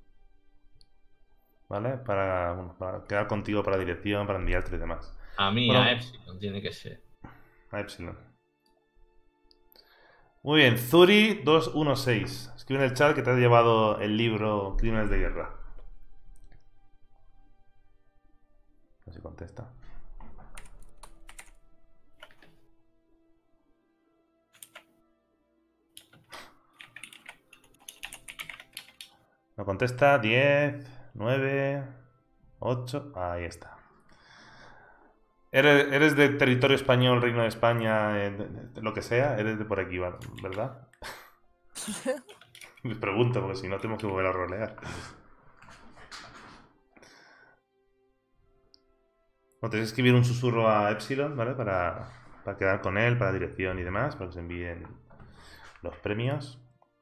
¿vale? Para quedar contigo para dirección, para enviarte y demás. A mí, Bueno, a Epsilon tiene que ser. A Epsilon. Muy bien, Zuri216. Escribe en el chat que te has llevado el libro Crímenes de Guerra. No se contesta. No contesta. 10, 9, 8. Ahí está. Eres de territorio español, Reino de España, lo que sea. Eres de por aquí, ¿verdad? Les pregunto, porque si no tenemos que volver a rolear. Bueno, tenéis que escribir un susurro a Epsilon, ¿vale? Para quedar con él, para dirección y demás, para que se envíen los premios.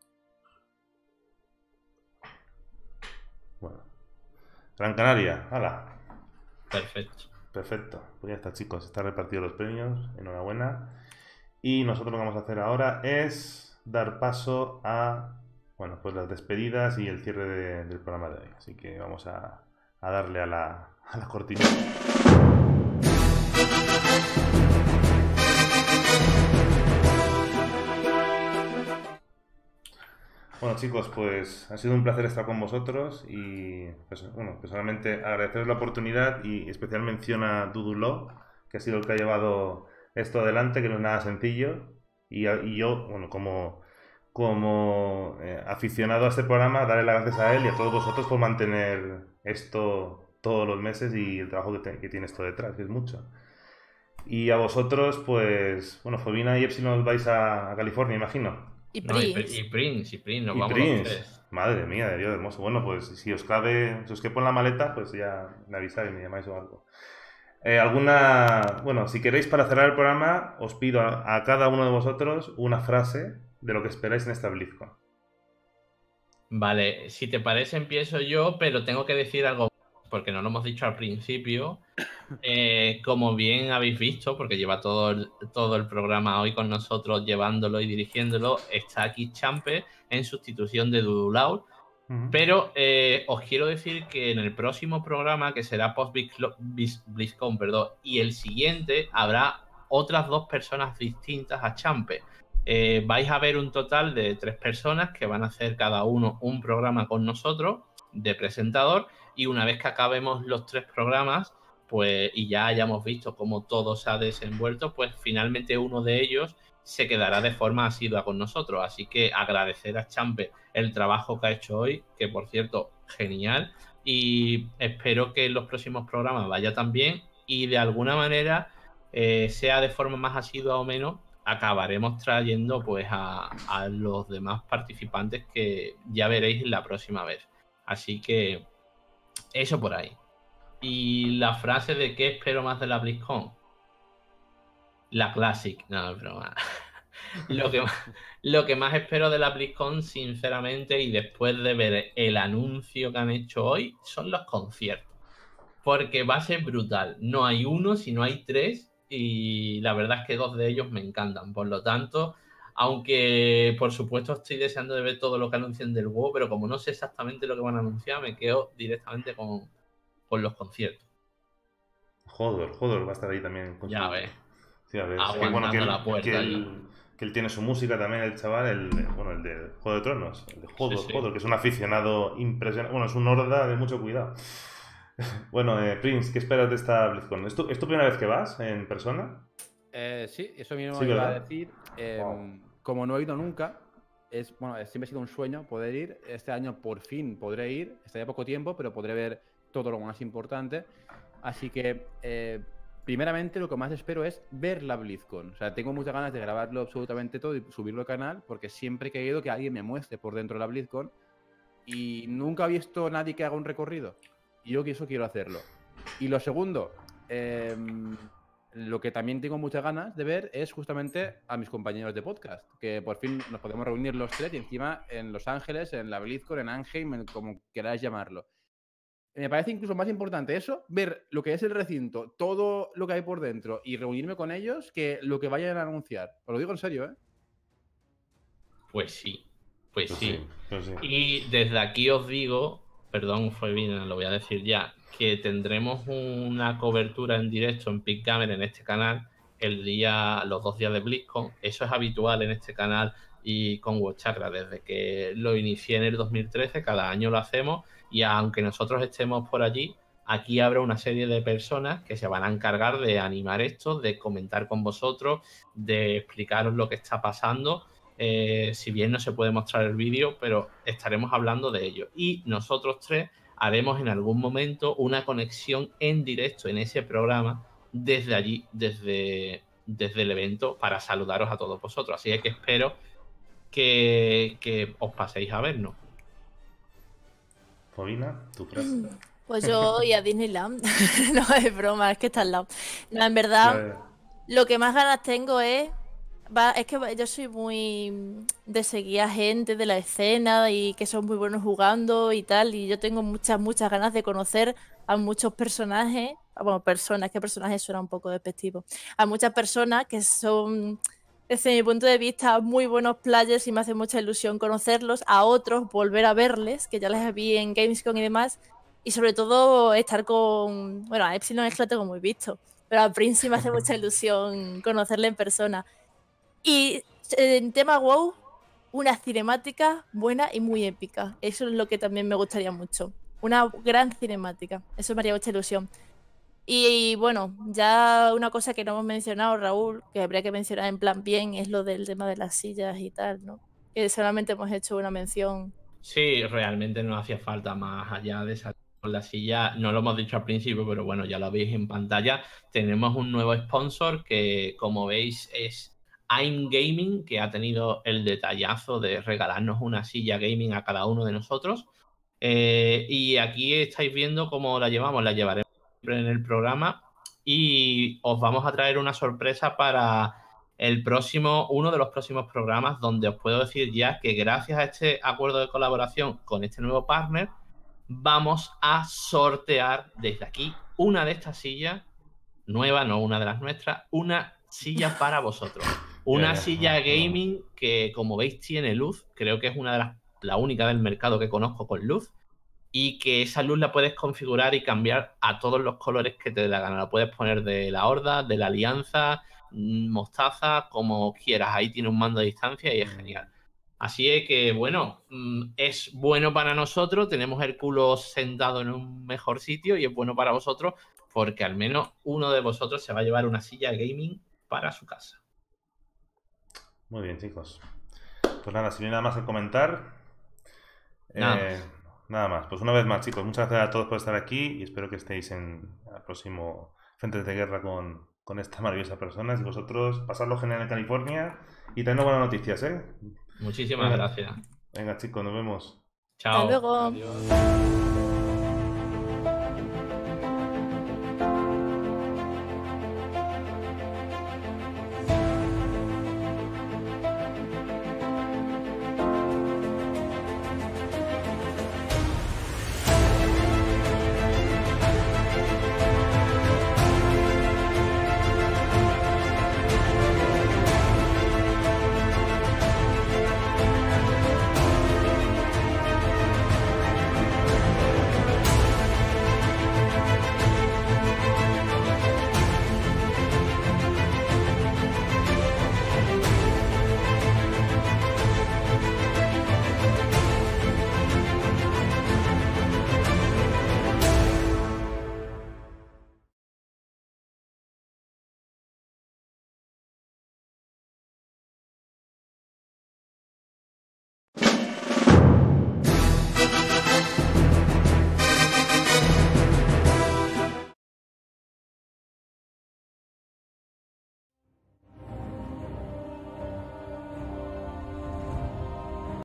Bueno. Gran Canaria, hala. Perfecto. Perfecto. Pues ya está, chicos. Están repartidos los premios. Enhorabuena. Y nosotros lo que vamos a hacer ahora es dar paso a, bueno, pues las despedidas y el cierre del programa de hoy. Así que vamos a darle a la cortinilla. Bueno, chicos, pues ha sido un placer estar con vosotros y, pues, bueno, personalmente agradeceros la oportunidad y especial mención a Dudulo, que ha sido el que ha llevado esto adelante, que no es nada sencillo. Y yo, bueno, como aficionado a este programa, darle las gracias a él y a todos vosotros por mantener esto todos los meses y el trabajo que tiene esto detrás, que es mucho. Y a vosotros, pues, bueno, Fobina y Epsilon os vais a California, imagino. Y Prince, nos vamos Prince. los tres. Madre mía, de Dios, hermoso. Bueno, pues si os cabe, si os quepo en la maleta, pues ya me avisáis, me llamáis o algo. Bueno, si queréis para cerrar el programa, os pido a cada uno de vosotros una frase de lo que esperáis en esta BlizzCon. Vale, si te parece empiezo yo, pero tengo que decir algo, porque no lo hemos dicho al principio, como bien habéis visto, porque lleva todo el programa hoy con nosotros llevándolo y dirigiéndolo, está aquí Champe en sustitución de Dudulaur. Pero os quiero decir que en el próximo programa, que será post BlizzCon, perdón, y el siguiente, habrá otras 2 personas distintas a Champe. Vais a ver un total de 3 personas que van a hacer cada uno un programa con nosotros de presentador, y una vez que acabemos los 3 programas, pues, y ya hayamos visto cómo todo se ha desenvuelto, pues finalmente uno de ellos se quedará de forma asidua con nosotros. Así que agradecer a Champe el trabajo que ha hecho hoy, que por cierto, genial, y espero que en los próximos programas vaya también, y de alguna manera, sea de forma más asidua o menos, acabaremos trayendo pues a los demás participantes, que ya veréis la próxima vez. Así que eso por ahí. Y la frase de ¿qué espero más de la BlizzCon? La Classic. No, es broma. Lo que más espero de la BlizzCon, sinceramente, y después de ver el anuncio que han hecho hoy, son los conciertos. Porque va a ser brutal. No hay uno, sino hay 3, y la verdad es que 2 de ellos me encantan. Por lo tanto, aunque por supuesto estoy deseando de ver todo lo que anuncien del WoW, pero como no sé exactamente lo que van a anunciar, me quedo directamente con los conciertos. Hodor va a estar ahí también. Ya ves. Sí, a ver. Aguantando la puerta. Que él tiene su música también, el chaval, el de Juego de Tronos, el de Hodor, Sí. Hodor, que es un aficionado impresionante. Bueno, es un horda de mucho cuidado. Bueno, Prince, ¿qué esperas de esta BlizzCon? ¿Es tu primera vez que vas en persona? Sí, eso mismo Sí, iba ¿verdad? a decir. Wow. Como no he ido nunca, siempre ha sido un sueño poder ir. Este año por fin podré ir. Estaría poco tiempo, pero podré ver todo lo más importante. Así que, primeramente, lo que más espero es ver la BlizzCon. O sea, tengo muchas ganas de grabarlo absolutamente todo y subirlo al canal, porque siempre he querido que alguien me muestre por dentro de la BlizzCon, y nunca he visto a nadie que haga un recorrido. Y yo eso quiero hacerlo. Y lo segundo, lo que también tengo muchas ganas de ver es justamente a mis compañeros de podcast, que por fin nos podemos reunir los 3, y encima en Los Ángeles, en la BlizzCon, en Anaheim, como queráis llamarlo. Me parece incluso más importante eso, ver lo que es el recinto, todo lo que hay por dentro, y reunirme con ellos, que lo que vayan a anunciar. Os lo digo en serio, ¿eh? Pues sí. Pues sí. Pues sí. Y desde aquí os digo, perdón, Fabina, lo voy a decir ya, que tendremos una cobertura en directo en Peak Gamer en este canal los 2 días de BlizzCon. Eso es habitual en este canal y con WoW-Chakra. Desde que lo inicié en el 2013, cada año lo hacemos, y aunque nosotros estemos por allí, aquí habrá una serie de personas que se van a encargar de animar esto, de comentar con vosotros, de explicaros lo que está pasando. Si bien no se puede mostrar el vídeo, pero estaremos hablando de ello. Y nosotros 3 haremos en algún momento una conexión en directo en ese programa desde allí, desde el evento, para saludaros a todos vosotros. Así que espero que os paséis a vernos. Fabina, tu frase. Pues yo voy a Disneyland. No, es broma, es que está al lado. No, en verdad, lo que más ganas tengo es que yo soy muy de seguir a gente de la escena y que son muy buenos jugando y tal, y yo tengo muchas ganas de conocer a muchos personajes, bueno, personajes suena un poco despectivo, a muchas personas que son, desde mi punto de vista, muy buenos players, y me hace mucha ilusión conocerlos, a otros volver a verles, que ya les vi en Gamescom y demás, y sobre todo estar con, bueno, a Epsilon es que lo tengo muy visto, pero a Prince sí me hace mucha ilusión conocerle en persona. Y en tema WoW, una cinemática buena y muy épica. Eso es lo que también me gustaría mucho. Una gran cinemática. Eso me haría mucha ilusión. Y bueno, ya una cosa que no hemos mencionado, Raúl, que habría que mencionar en plan bien, es lo del tema de las sillas y tal, ¿no? Que solamente hemos hecho una mención. Sí, realmente no hacía falta más allá de esa con la silla. No lo hemos dicho al principio, pero bueno, ya lo veis en pantalla. Tenemos un nuevo sponsor que, como veis, es I'm Gaming, que ha tenido el detallazo de regalarnos una silla gaming a cada uno de nosotros. Y aquí estáis viendo cómo la llevamos. La llevaremos siempre en el programa, y os vamos a traer una sorpresa para uno de los próximos programas, donde os puedo decir ya que gracias a este acuerdo de colaboración con este nuevo partner, vamos a sortear desde aquí una de estas sillas, nueva, no una de las nuestras, una silla para vosotros. Una silla gaming que, como veis, tiene luz. Creo que es una de la única del mercado que conozco con luz. Y que esa luz la puedes configurar y cambiar a todos los colores que te dé la gana. La puedes poner de la Horda, de la Alianza, mostaza, como quieras. Ahí tiene un mando a distancia y es genial. Así es que, bueno, es bueno para nosotros. Tenemos el culo sentado en un mejor sitio y es bueno para vosotros porque al menos uno de vosotros se va a llevar una silla gaming para su casa. Muy bien, chicos. Pues nada, si no hay nada más que comentar. Nada más. Pues una vez más, chicos, muchas gracias a todos por estar aquí y espero que estéis en el próximo Frentes de Guerra con esta maravillosa persona. Y vosotros, pasadlo genial en California y traednos buenas noticias, ¿eh? Muchísimas gracias. Venga, chicos, nos vemos. Chao. Hasta luego. Adiós.